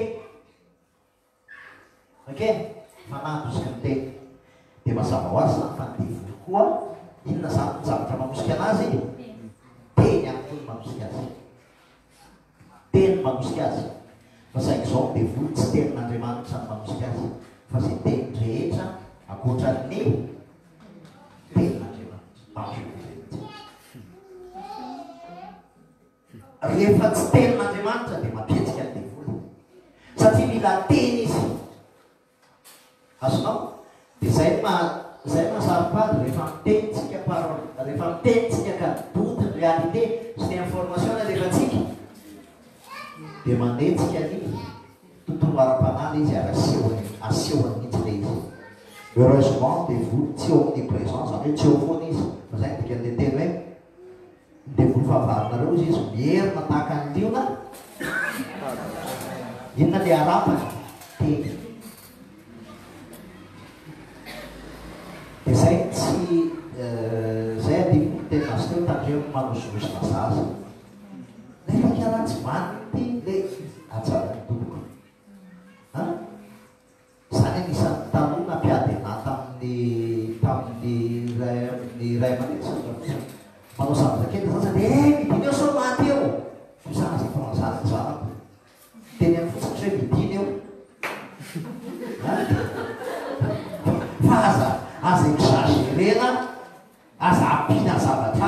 Ok? Fanahy atosiky ny teny. Dia mazava ho azy zany fa ny devoly koa inona zany ny zavatra manosika anazy? Teny antony manosika azy. Teny manosika azy. Fa saingy izao ny devoly tsy tenin'Andriamanitra ny manosika azy fa zay teny rehetra ankoatran'ny tenin'Andriamanitra. Rehefa tsy tenin'Andriamanitra dia mampihetsika ny devoly satria mila teny izy. Azonao? Dia zay mahasaripady rehefa mitenitsika parole, rehefa mitenitsika ka doute ny réalité sy ny information alefatsika dia manentsika ny tontolo ara-panahy izy ary asehony mihitsy le izy. Heureusement devoly tsy eo omniprésent zany hoe tsy eo foana izy fa zay dikan'le teny hoe ny devoly fahavarinareo izy izy mierina tahaka ny liona inona le arapany teny. Dia zay tsy zay adiko tena azy teo tandreo manosonosona zaza nefa karatsy manity le atsara ny tompoko zany anisan'ny taloha nampiady ana tamin'ny ny ray aman-dreny manao zavatra kely zany midiny eo sao maty eo fizana zay fanazany zanako teny amin'ny fotsiny hoe midiny eo fa aza exagérena aza ampina zavatra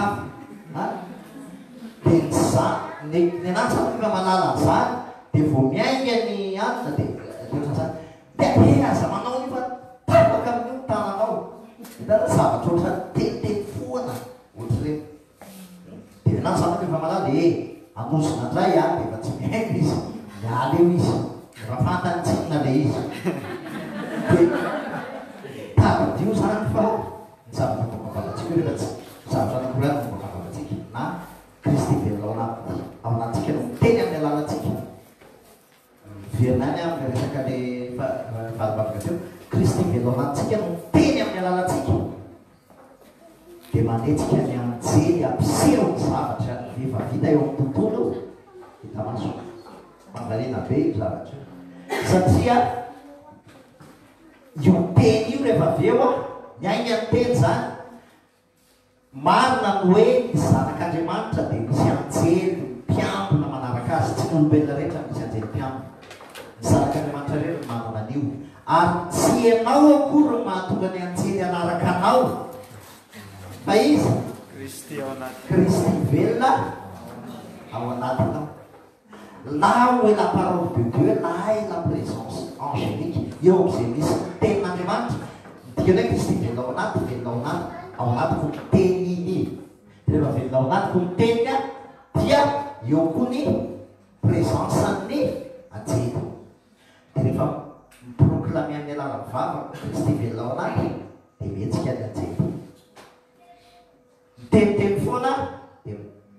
dia ny anazy zany efa manala an'izany dia vao miainga ny anina dia aza manao nefa tapaka amin'io tananao dana zavatra oatra tetety foana ohatry reny dia anazy zany efa manala anosina indray dia efa tsy miaina izy miala eo izy efa fantany tsinona le izy dia tavadio zany fa ny zavatra mombambavantsika rehefa tsy zavatra anakoray no mombambavantsika na Kristy velona ao anatsika no miteny amin'ny alalantsika verinany amin'ny resaka le valibavaka teo Kristy velona antsika no miteny amin'ny alalantsika dia manetsika ny anjely ampiseho ny zavatra efa vita eo amin'ny tontolo hita maso mangalina be io zavatra satria io teny io rehefa avy eo miainga ny teny zany marina ny hoe ny zanak'Andriamanitra dia misy anjely mpiambina manaraka azy tsy ny olombelona rehetra misy anjely mpiambina ny zanak'Andriamanitra rehetra manana an'io ary tsy ianao akory mahatonga ny anjely anaraka anao fa izy Kristy ao anaty Kristy velona ao anatinao là où est la parole de Dieu là est la présence angélique eo am'izay misy tenin'Andriamanitra dikany hoe Kristy velona ao anaty ao anatiko ny teny iny rehefa velona ao anatiko ny teniny dia eo koa ny présencen'ny anjely dia rehefa miproclame amin'ny alalan'ny vava Kristy velona ao anaty dia mihetsika ny anjely miteniteny foana dia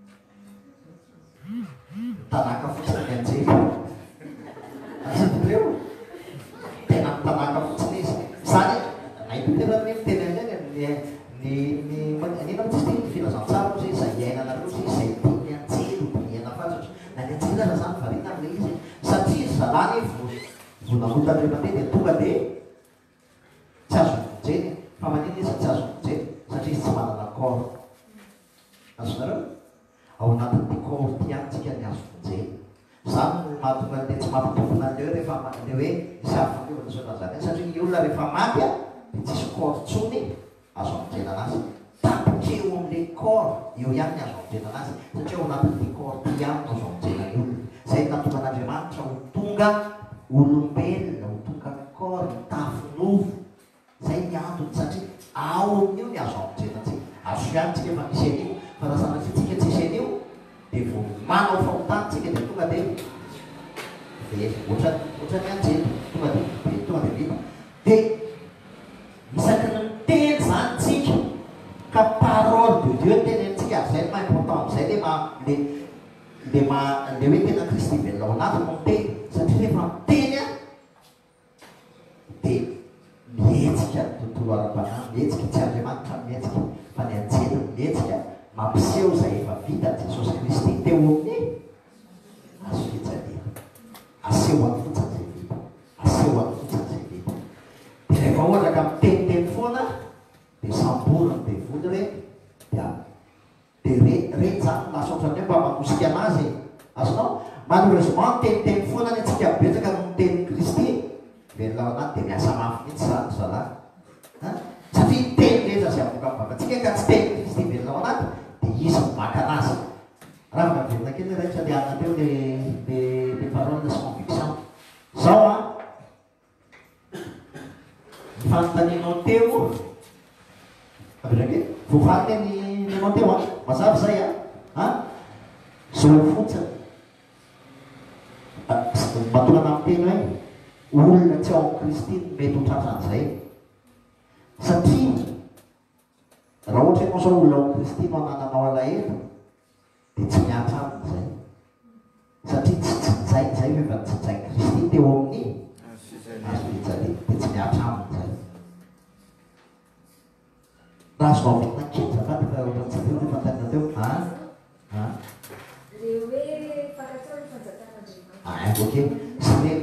mitanaka fotsiny ny anjely asatreo tena mitanaka fotsiny izy zany naipotena hoe miteny an'zany nina tsy teny filazantsara ozy izay iainana loatra izay teny anjely iana fantatry na ny anjely aza zany varina amin'le izy satria zalany vonamotany mandeha dia tonga dia tsy azo vonjeny fa manina izy tsy azo vonjeny satria izy tsy manana corps azonareo ao anatin'ny corps tiantsika ny azo vonjeny zany mahatonga le tsy mampitombona an'le hoe rehefa le hoe isy afandiovana soana zany satria ny olona rehefa maty dia tsisy corps tsony azo amonjena anazy tapokeo amin'le corps eo ihany ny azo amonjena anazy satria ao anatin'ny corps tiany no azo amonjena ny olona zay natonga an'Andriamanitra ho tonga olombelona ho tonga corps tafonovo zay ny antony satria ao amin'io ny azo amonjena antsika azo ihany tsika efa misy an'io fa raha sanatsitsika tsisy an'io dia vao manao fahotanitsika dia tonga dia ohatrany anjely tonga dia vita dia isaky ny miteny zany tsika ka parole de Dieu tenentsika zay ma important zay le hoe tena Kristy velona ao anaty no miteny satria rehefa miteny dia mihetsika ny tontolo ara-panahy mihetsika tsy Andriamanitra mihetsika fa ny anjely mihetsika mampiseho zay efa vita Jesosy Kristy teo amin'ny azo fijaliana aseho any fotsiny zay vita aseho any fotsiny zay vita dia rehefa ohatra ka miteniteny foana dia samboriny dia vody reny dia reny zany lasa ohatrany hoe mba manosika anazy azonao malheureusement teniteny foana ny antsika betsaka no miteny Kristy velona ao anaty dia miasa mafy mihitsy zany zalahy satria teny rehetra zay avoka mivavatsika ka tsy teny Kristy velona ao anaty dia izy maka anazy raha mavelona kely raitra le ana teo le parole sy conviction zao fanontanianao teo averake voafaly ny anao teo mazava zay zao fotsiny matonana amin'ny teny hoe olona tsy ao amin'ny Kristy mety ho tratran'izay satria raha ohatra ianao zao olona ao amin'ny Kristy no anananao alahelo dia tsy miatra amin'izay satria zay efa nitsijay Kristy teo amin'ny azo fijaliana dia tsy miatra amin'izay raha azo mahavitana kely zafady fa ohatran'tsateo ty fantanina teo le hoe fakatsao ny fanjakan'Andriamanitra ok c'est les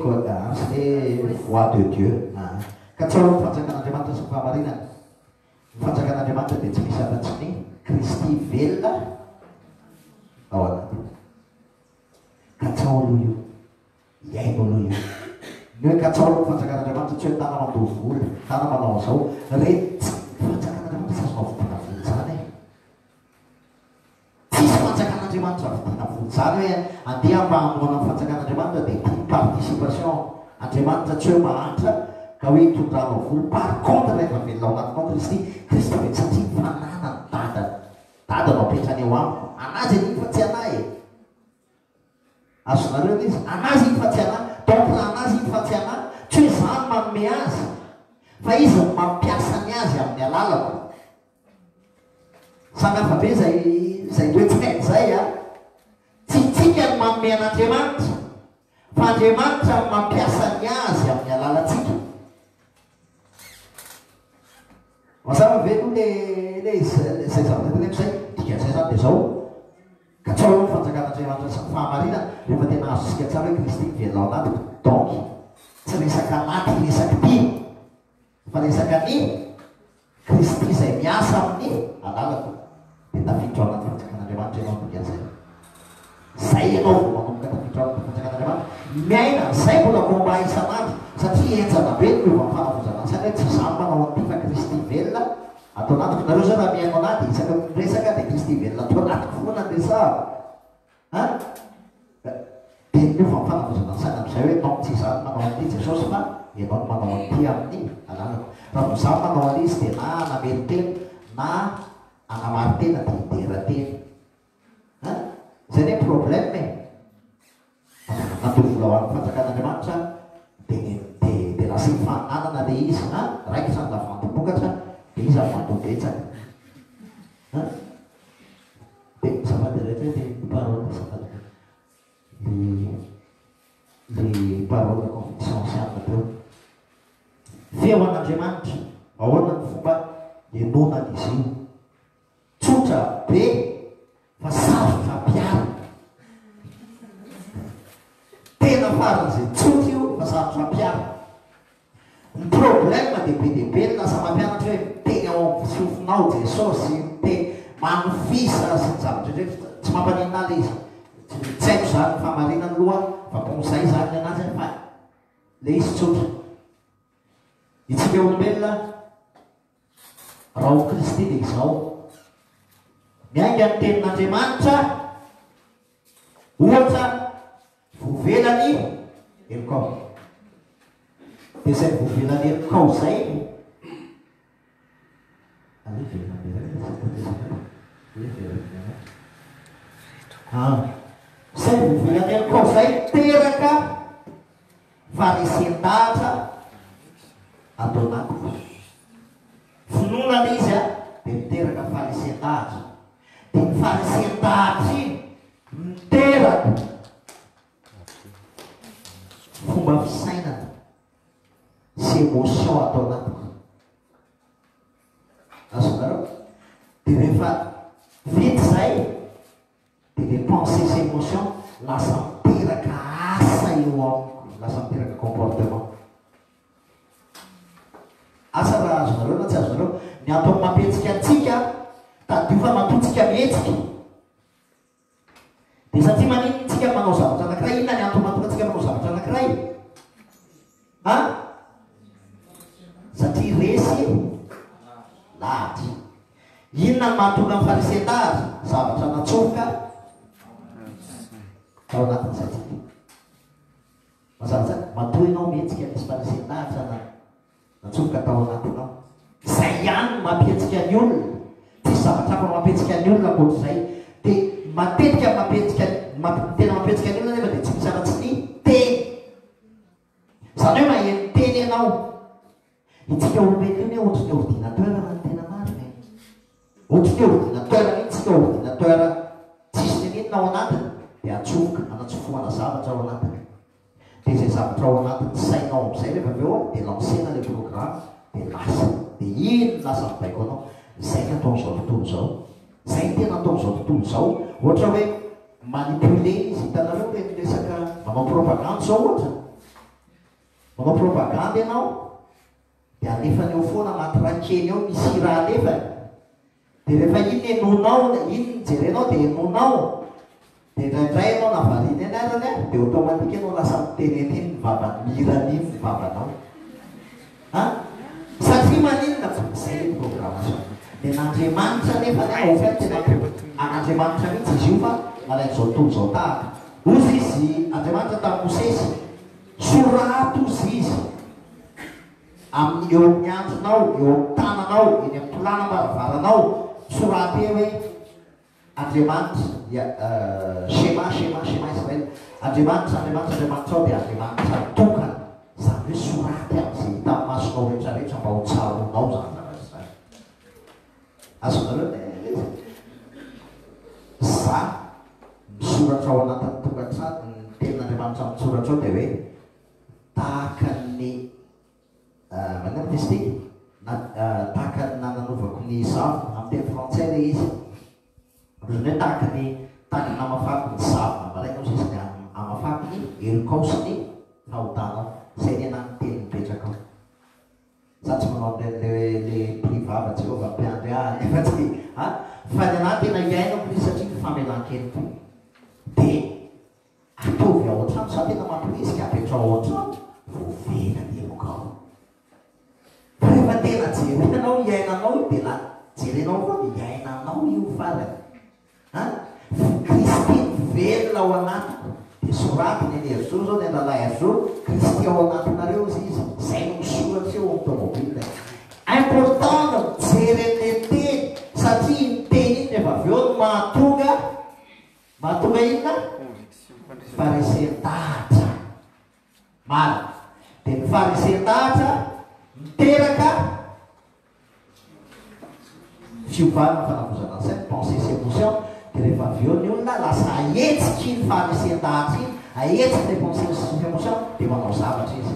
voix de Dieu ka tsao ny fanjakan'Andriamanitra sy ny fahamarinana ny fanjakan'Andriamanitra fanjakan'Andriamanitra dia tsy misy afa-tsy ny Kristy velona ao anatiny. Katsao aloha io, iaino aloha io. Ny hoe katsao aloha fanjakan'Andriamanitra tsy hoe tana mandovo vola, tana manao an'izao, retsy fanjakan'Andriamanitra tsy azonao vidiana vola zany e. Tsisy fanjakan'Andriamanitra vidiana vola zany hoe andeha mba hamoana ny fanjakan'Andriamanitra dia tia participation Andriamanitra tsy hoe mahantra ka hoe hitondranao vola. Par contre rehefa velona ao anatinao Kristy, Kristy ve satria fananany dada, dada no apetrany eo amiko, anazy an'iny fa tsy anahy e. Azonareo izy, anazy iny fa tsy anahy, donc anazy iny fa tsy anahy, tsy hoe zany manome azy, fa izy no mampiasa ny azy amin'ny alalako. Sanafa be zay toetsainy zay a, tsy tsika no manome an'Andriamanitra, fa Andriamanitra no mampiasa ny azy amin'ny alalatsika. Mazava ve no le zay zavateneniko zay, dikan'izay zany dia zao ka tsao aloha fanjakan'Andriamanitra sy ny fahamarinana rehefa tena azosika tsara hoe Kristy velona ao anatiko. Donc tsy resaka anaty resaky ty, fa resaka ny Kristy izay miasa amin'ny alalako dia tafiditra ao anaty fanjakan'Andriamanitra ianao dikan'izay. Zay ianao vao manomboka tafiditra ao anaty fanjakan'Andriamanitra, miaina zay mbola momba isan'andro satria enjana be no ova fanavozana sany hoe tsy zany manao an'ity fa Kristy velona atao anatiko. Nareo zao raha miaino anaty isaka resaka dia Kristy velona atao anatiko foana andresahako a dia ny ova fanavozana saina amin'izay hoe non tsy zany manao an'ity Jesosy fa ianao no manao an'ity amin'ny alalako. Raha vo zany manao an'izy dia na anamely teny na anamary tena dia hidera teny zay ny problème e. Natao vola ho an'ny fanjakan'Andriamanitra dia lasa hifananana le izy raiky zany lavantom-bokatra dia izy avantom-betsaka dia zafady rehetra dia parole zafady le parole conviction sianina teo. Feo an'Andriamanitra ahoana ny fomba enonan'izy io, tsotra be fa sarotra ampiara. Tena faran'izay tsotra io fa sarotra ampiara. Ny problème dia be dia be lasa mampianatra hoe teny ao amin'ny sofinao Jesosy, te manofisa sy ny zavatra rehetra tsy mampaninona le izy. Tsy haiko zany fahamarinany loha fa konzay zany anazy fa le izy tsotra. Itsika olombelona raha ho Kristy dia izao miainga ny tenin'Andriamanitra ohatra vovelany helikao dia zay vovelany helikao zay zay vovelany helikao zay teraka farisen-dahatra atao anatiko. Finoana izy a dia miteraka farisen-dahatra, dia ny farisen-dahatra iny miteraka fomba fisainana sy émotion atao anatiko. Azonareo dia rehefa vita zay dia le pensée sy émotion lasa miteraka asa eo amiko, lasa miteraka comportement. Asa raha azonareo na tsy azonareo, ny atao mampihetsika antsika tadiofa matotsika mihetsika. Dia satria manino tsika manao zavatra anankiray, inona ny antony mahatonga antsika manao zavatra anankiray? Satria resy lahatra. Inona ny mahatonga ny farisen-dahatra? Zavatra natsofoka tao anatin'ny saitsika. Mazava zany matoa ianao mihetsika misy farisen-dahatra natsofoka tao anatinao. Zay ihany no mampihetsika ny olona, tsisy zavatra hafa mampihetsika ny olona ankoatr'izay. Dia matetika tena mampihetsika ny olona nefa dia tsy misy afa-tsy ny teny. Zany hoe maheno teny ianao. Itsika olombelona iny ohatry ny ordinateur raha ny tena marina. Ohatry ny ordinateur iny tsika ordinateur tsisy ny ninona ao anatiny dia atsofoka, anatsofohana zavatra ao anatiny. Dia izay zavatra ao anatin'ny sainao amin'izay rehefa avy eo dia lansena le programme dia lasa. Dia iny lasa mibaiko anao. Zay ny ataon'izao tontolo izao. Zay ny tena ataon'izao tontolo izao. Ohatra hoe manipule izy, hitanareo hoe resaka manao propagande zao ohatra. Manao propagande ianao dia alefany eo foana anaty raha kely eo misy raha alefany dia rehefa iny enonao iny jerenao dia enonao dia indraindray anao navariny anarany a dia automatika anao lasa miteneniny miran'iny ny vavanao satria maninona zay ny programmation dia n'Andriamanitra nefa ohatra tena an'Andriamanitra mihitsy izy io fa malaik'izao tontolo zao tahaka ozy izy Andriamanitra tamin'ny Mosesy sorato ozy izy eo amin'ny andronao eo amin'ny tananao eny amin'ny tolana varavaranao sorato eo hoe Andriamanitra Shema Israel Andriamanitra ao dia Andriamanitra tokana zany hoe soraty am'izay tamin'ny masonao rehetrarehetra mba ho tsaronao zany zavatra zany azonareo za misoratra ao anatin'ny tokantrano ny tenin'Andriamanitra misoratra ao dia hoe tahaka ny manao testy tahaka ny nananovako ny zavo amin'ny teny frantsay le izy hoe tahaka ny namafako ny zavo amalaina ozy izy ny amafako ny elokao sy ny fahotanao zay ny anany teny mipetraka ao za tsy manao le privava Jehova mpiandry efa tsy fa ny anahy tena iainako izy satria famelan-keloko dia atovy ao an-trano za tena mampirisika apetra ao an-trano voavena ny elokao fa rehefa tena jerenao iainanao dia la jerenao koa iainanao io farany Kristy velona ao anatiko dia soratiny enerzao zao ny lalay azao Kristy ao anatinareo izy zay no misoratra eo amin'ny tomobile important jereny teny satria ny teny iny rehefa avy eo no mahatonga inona farisentahatra mara dia ny farisentahatra miteraka fiovana fanavozana ny sainy pensée sy émotion dia rehefa avy eo ny olona lasa ahetsiky ny farisentahatra iny ahetsiky ny pensée sy émotion dia manao zavatra izy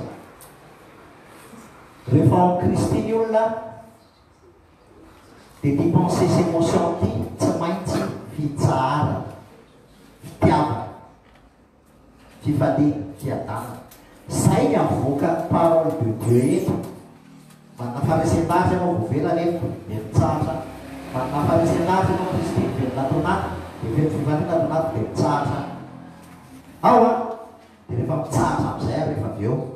rehefa ao Kristy ny olona dia ty pensée sy émotion ty tsy maintsy fitsahara fitiavana fifaliana fiadanana zay ny avoaka ny parole de Dieu eto manana farisentahatra ianao vovelana eto dia mitsahatra manana farisentahatra ianao Kristy velona atonaty dia velo fivaliana atonaty dia mitsahatra ao dia rehefa mitsahatra amin'izay rehefa avy eo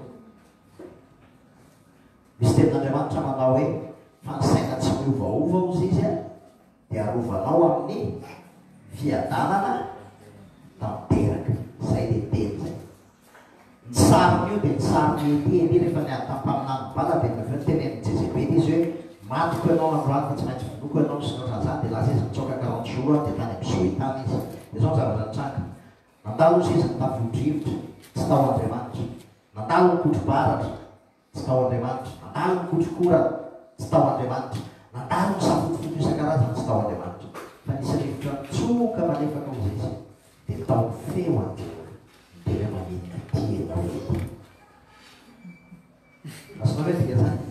misy tenin'Andriamanitra manao hoe fa ny saina tsy miovaova ozy izy dia arovanao amin'ny fiadanana tanteraka zay le teny zay ny sariny io dia ny sariny eteny rehefa ny atampaminany bala dia naveo ny tenen'ny Jezebely izy hoe matoko ianao androany fa tsy maintsy vinoko ianao sy notranyzany dia lasa izy mitsoka 40 jours dia tany am'izao tany izy dia zao zavatra nitranga nandalo izy izy nitafodrivotra tsy tao Andriamanitra nandalo ny kotro-baratra tsy tao Andriamanitra nandalo ny kotrokora tsy tao Andriamanitra nandalo ny safotofoto isan-karazany tsy tao Andriamanitra fa nisy rivotra mitsoka malefaka ozy izy dia tao feo Andriamanitra dia maninona tianao eto azonao hoe tia zany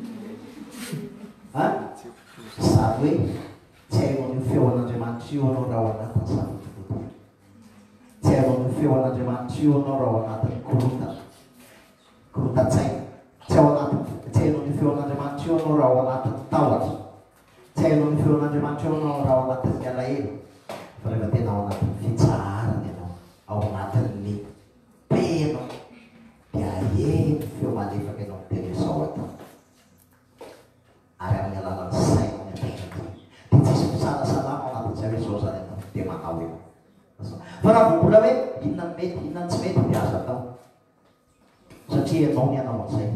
zany hoe tsy hainao feo an'Andriamanitra io anao raha ao anatin'ny safotofoto tsy hainao feo an'Andriamanitra io anao raha ao anatin'ny korontan-tsaina tsy hainao feo an'Andriamanitra io anao raha ao anatin'ny tahotra tsy hainao feo an'Andriamanitra io anao raha ao anatin'ny alahelo fa rehefa tena ao anatin'ny fitsarana ianao ao anatin'ny pena dia aheno feo malefaka ianao miteresao atao ary amin'ny alalan'ny saina ny ategna dia tsisy misalasalama ao anatin'izay hoe zao zany ianao dia manao eo fa raha voambola hoe inona ny mety inona ny tsy mety dia azo atao satria ianao ny anao an'izay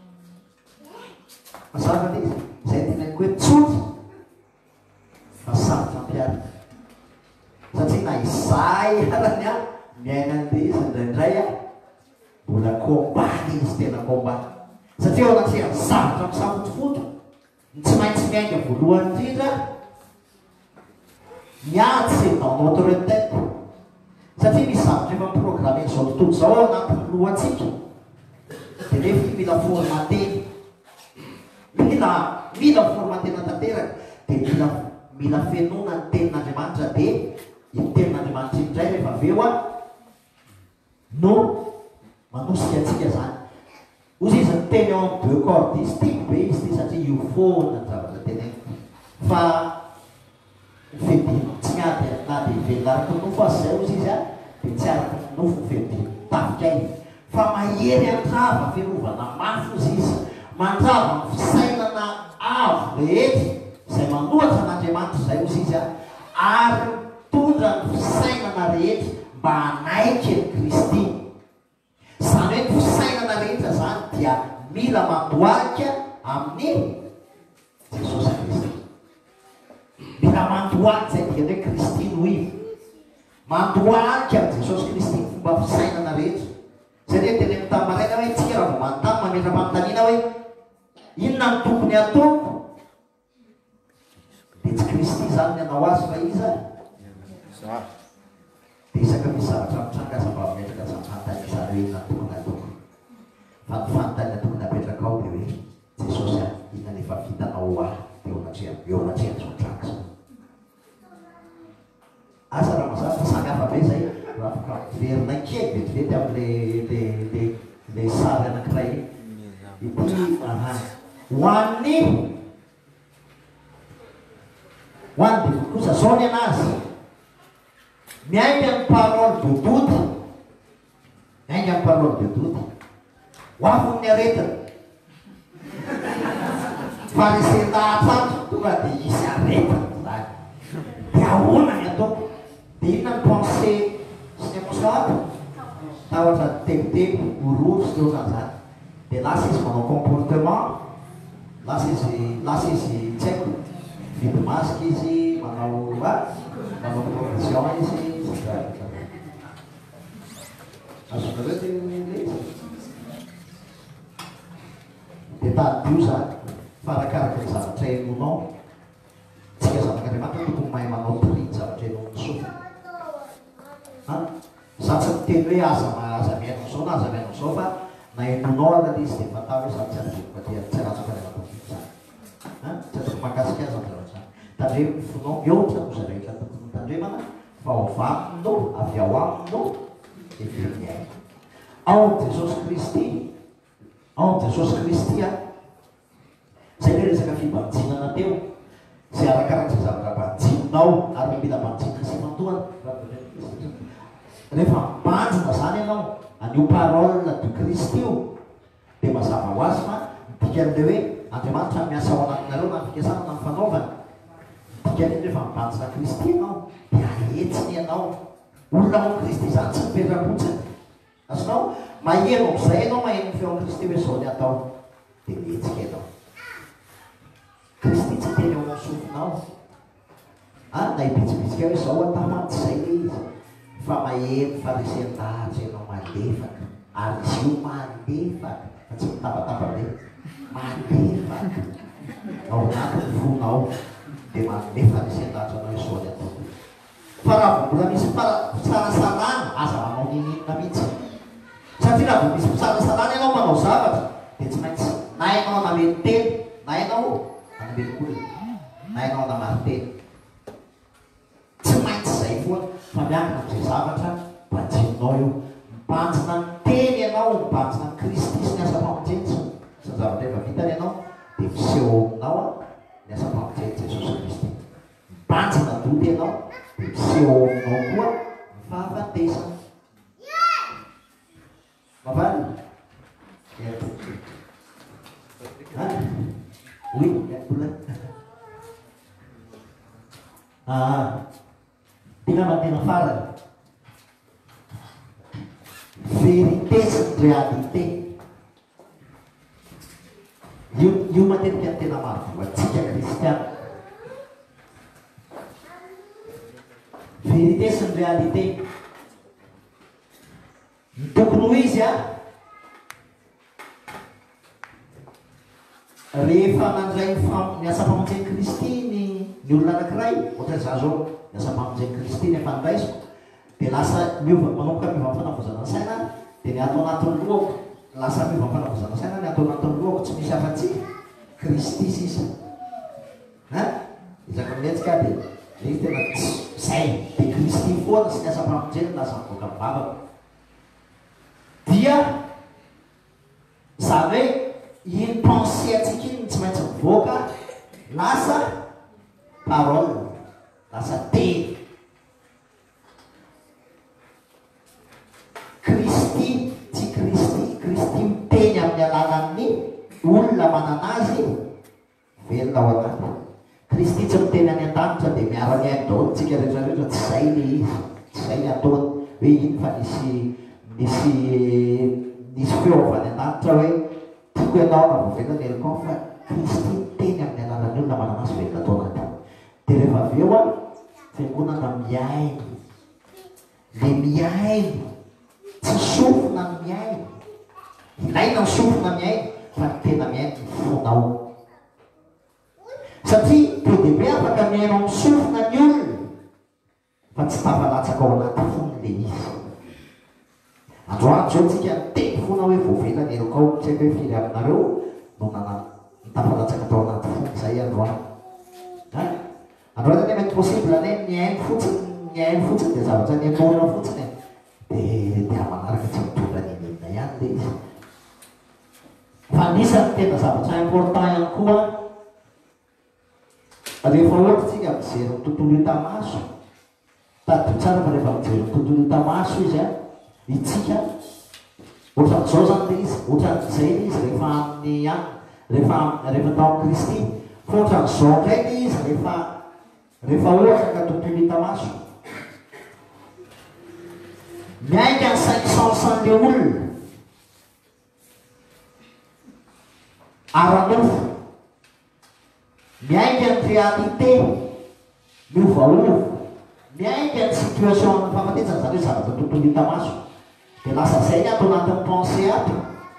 mazava izy zay tenako hoe tsotra fa sarotra ampiarika satria na izay arany miainan'le izy indraindray mbola kombany izy tena kombany satria ao anatria zavatra misafotofoto ny tsy maintsy miainga voalohany indrindra miatsy dans notre tête satria misy zavatra efa miprogramme zao tontolo zao ao anatin'ny lohantsika dia nefa mila formatena mila formatena tanteraka dia mila fenona ny tenin'Andriamanitra dia ny tenin'Andriamanitra indray rehefa avy eo no manosika atsika zany ozy izy ny teny ao amin'ny 2 cordistique be izy ty satria io foana ny zavatra teneniko fa dia velariko nofo azay ozy izy a dia tsy arako nofo fety tafikay fa mahery antrava fiarovana mafy ozy izy mantrava ny fisainana avo rehetra izay manohatra an'Andriamanitra izay ozy izy a ary mitondra ny fisainana rehetra mba hanaiky ny Kristy. Izany hoe ny fisainana rehetra zany dia mila mandoaka amin'ny Jesosy Kristy. Mila mandoaka zay dia hoe Kristy no ivo. Mandoaka amin'ny Jesosy Kristy ny fomba fisainana rehetra. Zay hoe teneniny tamin'ny maraina hoe tsika raha vao manontany mametra-panontaniana hoe inona ny tokony ataoko? Dia tsy Kristy zany ny anao azy fa izy zany. Dia isaka misy zavatra mitranga aza mba metraka aza mifantany zareo inona ny tokony ataoko. Fa ny fanontaniana tokony apetraka ao dia hoe Jesosy a inona ny efa vitanao ahy eo anatrehany zao tranga zao. Asa raha mazava samy hafa be zay raha afaka verina kely vetivety amin'le sary anankiray ity hoan'ny kosa zao ny anazy miainga amin'ny parole de doute, miainga amin'ny parole de doute ho afon'ny aretina farisendahatra tonga dia isy aretina zany dia ahoana ny ataoko? Dia inona ny pensée sy ny émotion tahotra tebotebo orory sy ohatran' zany dia lasa izy manao comportement lasa izy tsy haiko vidy masika izy manao provision izy azonareo tenle dia tadio zany farakaraka ny zavatra hainonao tsika zanak'Andriamanitra tokony mahay manao tri ny zavatra hainao nysofa za tsy miteny hoe aza miaino zao na aza miaino zao fa na hainonao araka izy dia fatao hoe za tsy azoka dia tsy razok'Andriamanitra zany tsy azoko makasika azy amin'ny zavatra zany tandremo ny fonao mihoatra no za rehetra tokony mitandremana fa ovamino avy ao amino everiny ainy ao Jesosy Kristy a zay le resaka fibanjinana teo zay arakarak'izay zavatra banjinonao ary mila banjina sy mandohana rehefa mibanjina zany ianao anio parole de Kristy io dia mazava ho azy fa midika an'le hoe Andriamanitra miasa ao anatinareo na fikasana na mifanaovana midika an'iny rehefa mibanjina Kristy ianao dia ahetsiny ianao olona ao Kristy zany tsy mipetrapotsiny azonao maheno amin'izay ianao maheno ny feo an' Kristy hoe zao ny atao dia mihetsika ianao. Kristy tsy teny ao amin'ny sofinao na hibitsibitsika hoe zao atamantsy zay le izy fa maheno farisendahatra ianao malefaka ary izy io malefaka fa tsy mitabataba be malefaka ao anatin'ny vonao dia manome farisendahatra anao izao ny atao fa raha vao mbola misy fisalasalana aza manao nininona mihitsy satria raha vao misy fisalasalana ianao manao zavatra dia tsy maintsy na ianao nameny teny na ianao anamelykolona na ianao namarteny tsy maintsy zay foana fa miankina amin'izay zavatra banjinonao io mibanjina ny teny ianao mibanjina ny Kristy sy ny asa-pamonjeny sy ny zavatra efa vitany ianao dia miseho aminao ny asa-pamonjeny Jesosy Kristy mibanjina doty ianao dia miseho aminao koa ny fahafatesana mavaly oui, tena mantena farany vérité sy ny réalité io matetika ny tena marovoantsika kristiana vérité sy ny réalité ny tokony ho izy a rehefa nandray ny asa-pamonjeny Kristy ny olona anankiray ohatra za zao ny asa-pamonjeny Kristy ny afandraisiko dia lasa manomboka miova fanavozana ny saina dia ny atao anatin'ny lohako lasa miova fanavozana saina ny atao anatin'ny lohako tsy misy afa-tsy Kristy sisa izaka minetsika dia izy tena zay dia Kristy foana sy ny asa-pamonjeny lasa mivoaka mivavaka dia zany hoe iny pensée atsika iny tsy maintsy mivoaka lasa parole lasa teny velona ao anaty. Kristy tsy miteny any an-danitra dia miara-ny ainy daholo tsika rehetrarehetra tsy zay le izy, tsy zay ny ataony hoe iny fa nisy feo avy any an-danitra hoe tiako ianao na vovelona ny elikao fa Kristy miteny amin'ny anaran'ny olona manana azy velona atao anaty. Dia rehefa avy eo a fiangonana miainy, le miainy tsy sofina ny miainy, ilaina ny sofina miainy fa ny tena miainy ny fonao satria to dia be afaka miainao amin'ny sofina ny olona fa tsy tafalatsaka ao anaty fony le izy. Androany zao tsika teny fona hoe voavelana elokao tsy haiko hoe firy aminareo no nitafalatsaka tao anaty fony zay androany. Androany zany mety possible ane miainy fotsiny dia zavatra ny amorona fotsiny dia manaraka tsy mitondra ny inina ihany le izy. Fa anisany tena zavatra important ihany koa rehefa ohatra tsika mijery ny tontolo hita-maso, tadio tsara fa rehefa mijery ny tontolo hita-maso izy a itsika ohatran'izao zany le izy, ohatran'izay le izy rehefa amin'ny any rehefa tao amin'ny Kristy, fa ohatran'izao ndray le izy rehefa ohatra ka tontolo hita-maso miainga ny sainsansan'le olona ara-nofo, miainga ny réalité miovaova, miainga ny situation ny fahafatesana zany hoe zavatra tontolo hita-maso dia lasa zay ny ato anatin'ny pensée ato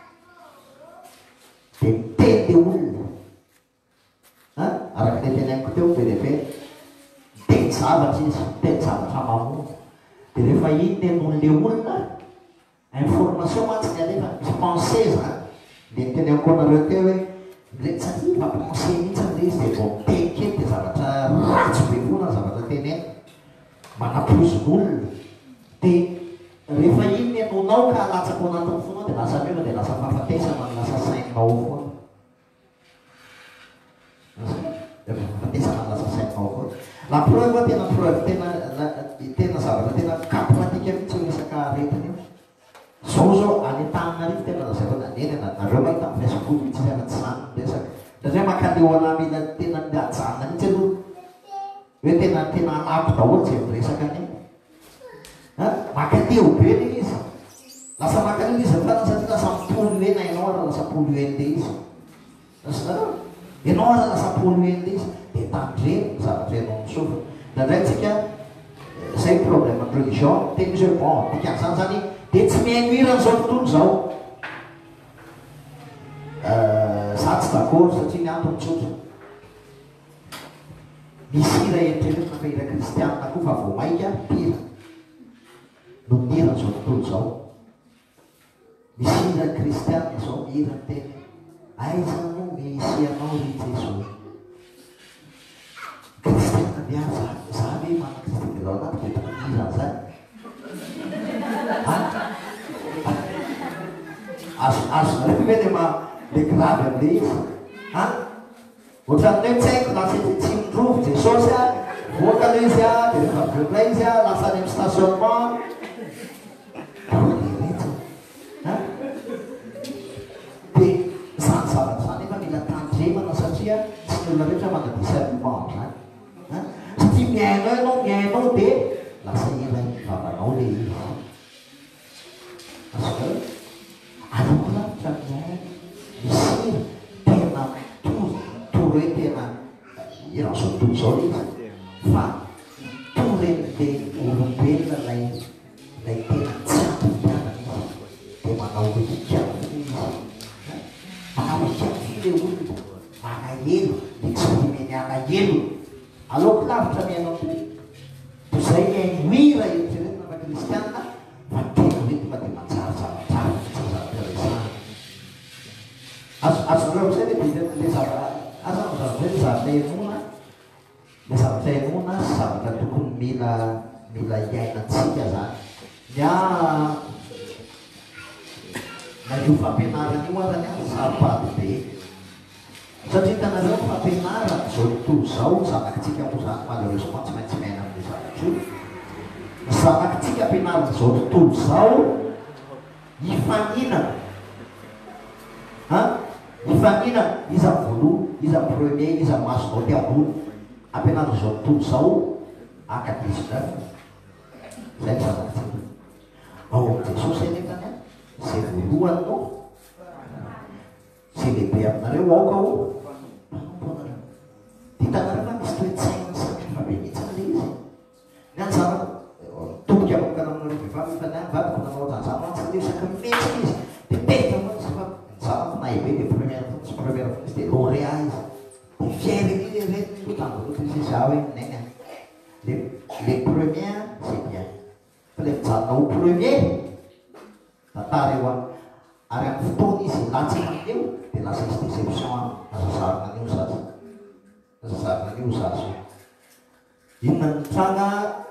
dia miteny le olona araka le teny aiko teo be lehibe miteny zavatra izy, miteny zavatra mamono. Dia rehefa iny nenon'le olona information mantsy ny alefa misy pensée zany dia miteny ankonareo teo hoe satria fa pensée mihitsy le izy dia vao miteny kely dia zavatra ratsy be foana zavatra teneny manapozon'olona. Dia rehefa iny nenonao ka alatsaka ao anatin'ny fonao dia lasa mena dia lasa fahafatesana ny lasa sainao foana. Fahafatesana ny lasa sainao foana. La preuve tena preuve tena zavatra tena kapratika mihitsy resaka aretina io. Zao any an-tananarivo tena nazareo naneny nareo mahita amin'ny Facebook mihitsy tsy zany resaka. Satria makaleo anahy mila tena miajanona mihitsy aloha hoe tena anako daholo zay miresaka any. Makaleo be le izy, lasa makaleo izy fana satria lasa mipolluena ianao ara lasa polluen'le izy. Ianao ara lasa polluen'le izy dia tandreny zavatra ianao misofa. Nandray tsika zay problème ny religion tena izy hoe bon dikan'izany zany dia tsy mihaino hira n'izao tontolo zao. Za tsy d'accord satria ny antony tsotra misy hira eritreretina fa hira kristianina koa fa vao maika hira no mihira n'izao tontolo zao. Misy hira kristianina zao mihira ny teny aiza no misy ianao ry Jesosy kristianina miaza za ve mana kristy dia lao anaty dia tokony hira zany azonareo ve dia le gravy amin'le izy ohatran'ny hoe tsy haiko lasa tsy mindrovo Jesosy a voaka le izy a dia rehefa voaka izy a lasa any amin'ny stationnement dia zany zavatra zany efa mila tandremana satria tsy ny olona rehetra mana discernement zany satria miainao dia lasa iray vavanao le izy aloko lavitra miaina misy tena toro hoe tena iran'izao tontolo zao le izy fa toren'le olombelona lay tena tsy ampipiana izy dia manao hoe hikafo izy manao hikafo le olona manahelo dia tsy homeny anahelo aloko lavitra miainao toy zay miaino hira eritreretina fa kristianina fa tena hoe tonga dia manjaratsara azonareo amizay le zavatra enona le zavatra enona zavatra tokony mila iainantsika zany na io fampianarana io arany a sarobady be satria hitanareo fampianarana zao tontolo zao zanakitsika moa zany malheureusement tsy maintsy miaina amin'le zavatra io zanakitsika ampianarana zao tontolo zao hifaninana Ifanina iza voaloha, iza premier, iza masonao ty ambony ampianarina zao tontolo zao akatizina zay zanakitsika ao Jesosy nefany zay voalohanynao zay lehibe aminareo aoka o panomponareo ditanareo fa misy toe-tsaina ny satry fa be mihitsy le izy ny anjara toboka amokana aminareo vehivavy fa ny vadiko nanao tanjano antsy le saka mihetsika izy dia peta moitsy fa nyzanako nahibe dia première fotsy première fotsy dia lauréat izy dia fier iny retiny tandoloatra izy za hoe nena les premières c'est bien fa le mijanona ho premier tatara eo any ary amin'ny fotoana izy latsaka amin'eo dia lasa izy déception azazarina an'io zaza azazarina an'io zaza inona nitranga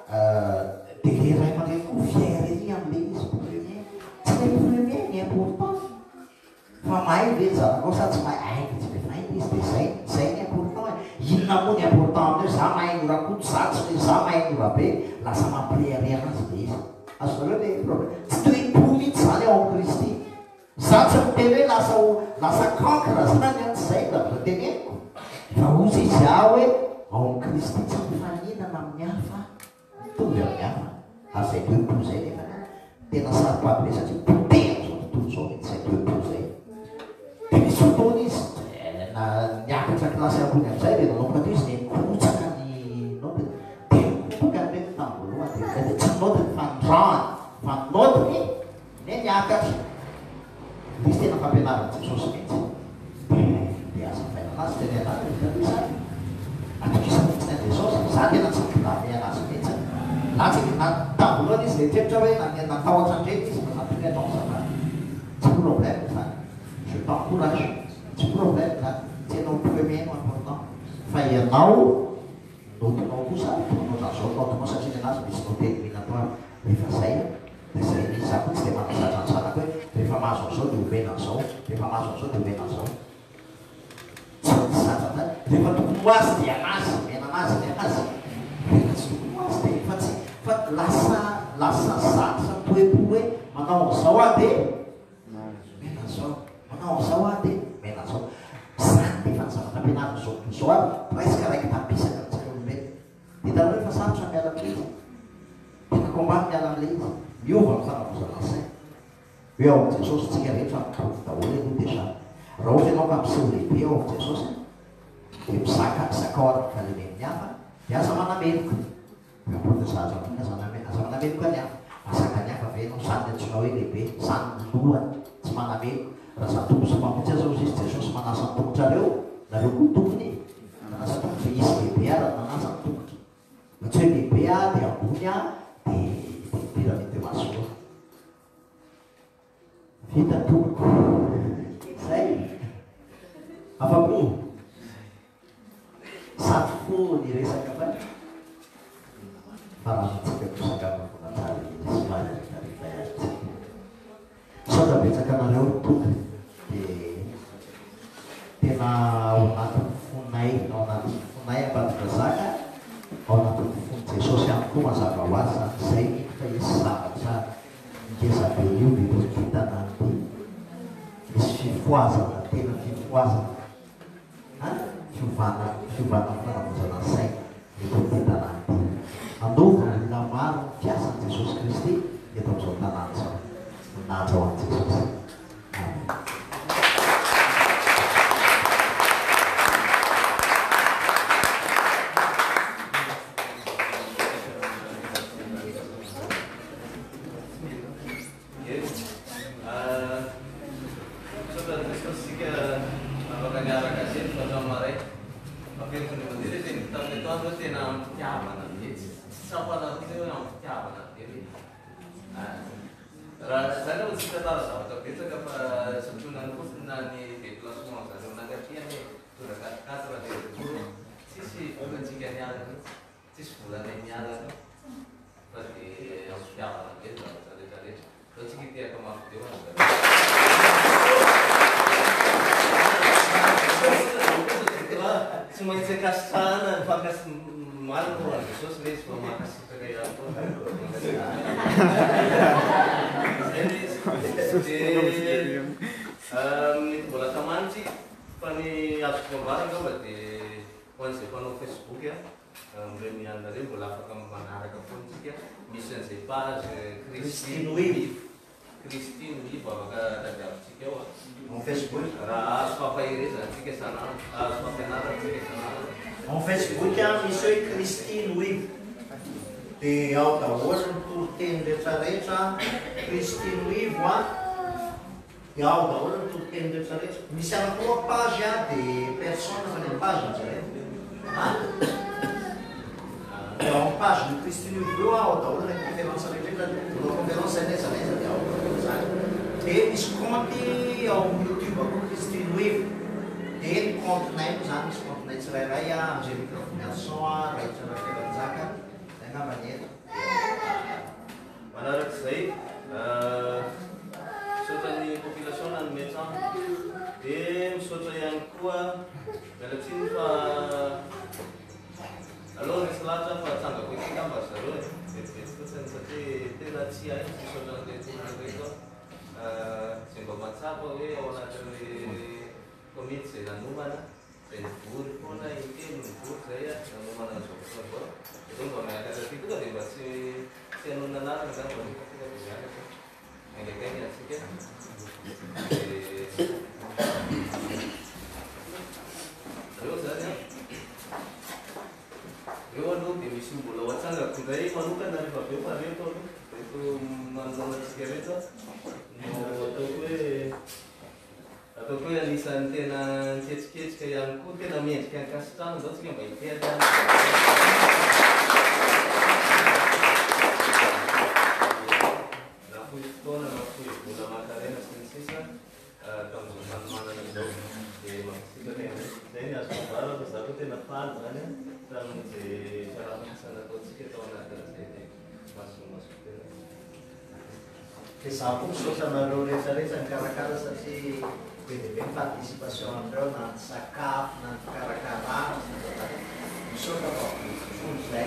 dia le ray aman-dreny koa fier iny amin'le izy premier tsy le premier ny important fa mahay ve zanakao sa tsy mahay aiko tsy le mahay izy dia zay ny important inona moa ny important amin'io za mahay norakoto za tsy hoe za mahay norabe lasa mampireharehana azy le izy azonareo le problème tsy toe-po mihitsy zany ao amin'ny Kristy za tsy miteny hoe lasa cancre zany an tsy zay la teneniko fa ozy izy ah hoe ao amin'ny Kristy tsy mifaninana amin'ny hafa mitovy amin'ny hafa ary zay toe-po zay nefa tena saropaby le satria potera zao tontolo zao mety zay toe-po zay dia misy fotoana izy niakatra kilasy ambony amin'izay dia nanomboka teo izy ny mikotsaka ny note dia mikotoka nyreny tamboaloha dia tsy note ny fanondrahany fa note ny niakatra izy tena fampianarana Jesosy mihitsy dia asa fainanazy tena anaty izany atokisa mihitsy na Jesosy za tena tsy milamy anazy mihitsy latsaka na tamboaloha izy letreritra hoe natahotra ndreny izy manatoka anao zana tsy problème zany je t'encourage tsy problème zany tsy anao premier no important fa ianao notinao kosa tonao zazao notinao satria anazy misy note éliminatoire rehefa zay dia zay misy za koa tsy dia manazatra ny zanako hoe rehefa mahazo an'izao dia omena an'izao rehefa mahazo an'izao dia omena an'izao tsy misy zatrana rehefa tokony ho azy dia anazy mena anazy dia anazy rehefa tsy tokony ho azy dia fa tsy fa lasa zatra toe-po hoe manao an'izao ah dia mena an'izao manao an'izao ah dia mena an'izao zany nefa ny zavatra ampianarina zao zao aby presque raiky tampisaka ny tsaiolombelona dia hitanao rehefa sarotra miala amin'le izy tena combat miala amin'le izy miova ny fanavozana saina hoe ao amin'ny Jesosy tsika rehetra mitovy daholo aloha dia zany raha ohatra ianao ka miseho lehibe ao amin'ny Jesosy dia misakao araka fahalemeny ny hafa dia aza manameloka ampota zaza aza manameloka ny hafa asaka ny hafa ve anao zany antsonao hoe lehibe zany lohany tsy manameloka raha za tombotsy mpamontsy aza ozy izy Jesosy manasa ny tongotrareo nareo koa tompony manasa tongotra izy lehibe a raha manasa ny tongotra ma tsy hoe lehibe a dia ambony a dia piramide masoa vita tompoko zay afapo sady fo ny resaka fa rahatsika kosakamakonatsara sy maharetarefayaritsika saotra betsaka anareo tompony dia tena ao anatin'ny fonay ao anatin'ny fonay ambadika zaka ao anatin'ny fony Jesosy ihany koa mazava ho azy zany zay fa izy zavatra ngesabe io dia vitana ty misy fifoazana tena fifoazana fiovana fanavozana saina eto amin'ny tanàna ty andova olona maro fiasan'i Jesosy Kristy eto amin'izao tanàna zao nahatrao an'i Jesosy bola tamanci fa ny azoko fambarana angamba dia ho an'izay mpanao Facebook amin'ireny anareo mbola afaka manaraka foana tsika misy an'izay page Christine Wivo afaka tadiavintsika ao En Facebook. raha azo fampahirezana tsika isan'andro azo fampianarana tsika isan'andro. En Facebook misy hoe Christine Wivo. Dia ao daholo ny toriteny rehetrarehetra Christine Wivo dia ao daholo ny toriteny rehetrarehetra. Misy anakiroa page dia personne fa ny page zareo. Dia ao amin'ny page ny Christine Wivo eo ao daholo ny conférence rehetrarehetra. Manao conférence naiza dia ao daholo zany. Dia misy compte ao amin'ny YouTube koa Christine Wivo. Dia ny compte-nay moa zany misy compte-nay tsirairay Angélique Finarson Raitra Rafiranjaka. Manarak'izay misaotra ny population nanome trano dia misaotra ihany koa mialatsiny fa aloha nisy lahatra fa tsangako eky ngamba zareo vetivety fotsiny satria tena tsy hay misaotra an'ilay zay mba matsapa hoe ao anatin'le komity zay nanomana zay nivory foana intelo nivory zay nanomana zao fotoana zao mba miakatra ty koa dia mba tsy hanonanarana zany mba tonga dia miakatra aingaikainy atsika reo zany reo aloha dia misy mbola hoatsangako ndray manokana rehefa aveo fa reto aloha reto manolonatsika reto no ataoko hoe anisan'ny tena niketsiketsika ihany koa tena mendrika ny kasitrano zao tsika mba hitety nafoy fotoana nafoy vola mankarena sy ny sisa tamin'izao fanomanana zao dia mampisika zay ny azo fambarako za koa tena faly zany tamin'izay fiaraha-miasa nataotsika tao anatin'izay dia masomaso tena. Dia za koa misaotra anareo rehetrarehetra mikarakara satria be dia be ny participation andreo na ny sakafo na ny fikarakarana misaotra fony zay.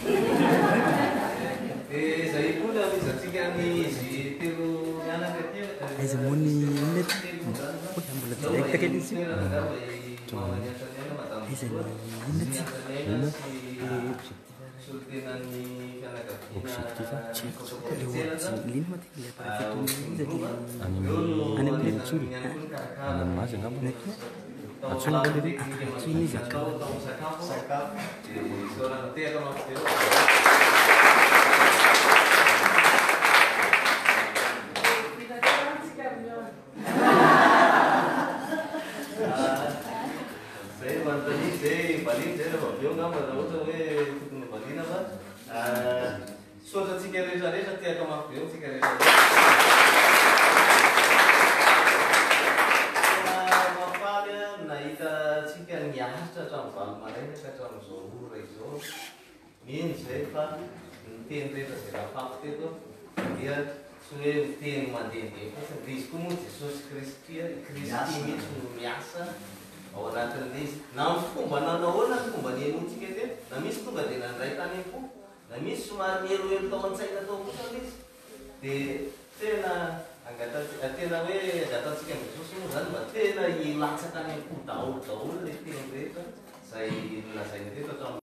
Dia zay koa la mizatsika ny izy telo mianaka ty aiza moa ny inona ty mbola direct kely izy aiza ny inona ty solitenan'ny lino ma ty le appareil any amin'ny atsony mazy angamba atsony mbola ry atsony izy zay manontany zay valiny zay rehefa aveo ngamba raha ohatra hoe tokony valina fa sotra tsika rehetrarehetra tiaka mafy eo tsika rehetrarehetra nahita tsika niaritra hatramy valo maraina ka hatram'izao ora izao mino zay fa niteny rehetra zay rahafafy teto dia tsy hoe miteny mandehandeha fotsiny dia izy koa moa Jesosy Kristy mihitsy no miasa ao anatin'le izy na ny fomba nanahoana ny fomba nienotsika te na misy tonga dia nandray tany fo na misy somary nieloelo tao an-tsaina tao fotsiny izy dia tena tena hoe agatatsika amin'ny Jesosy moa zany mba tena ilatsaka any am-po daholo le teny rehetra zay nolazainy rehetra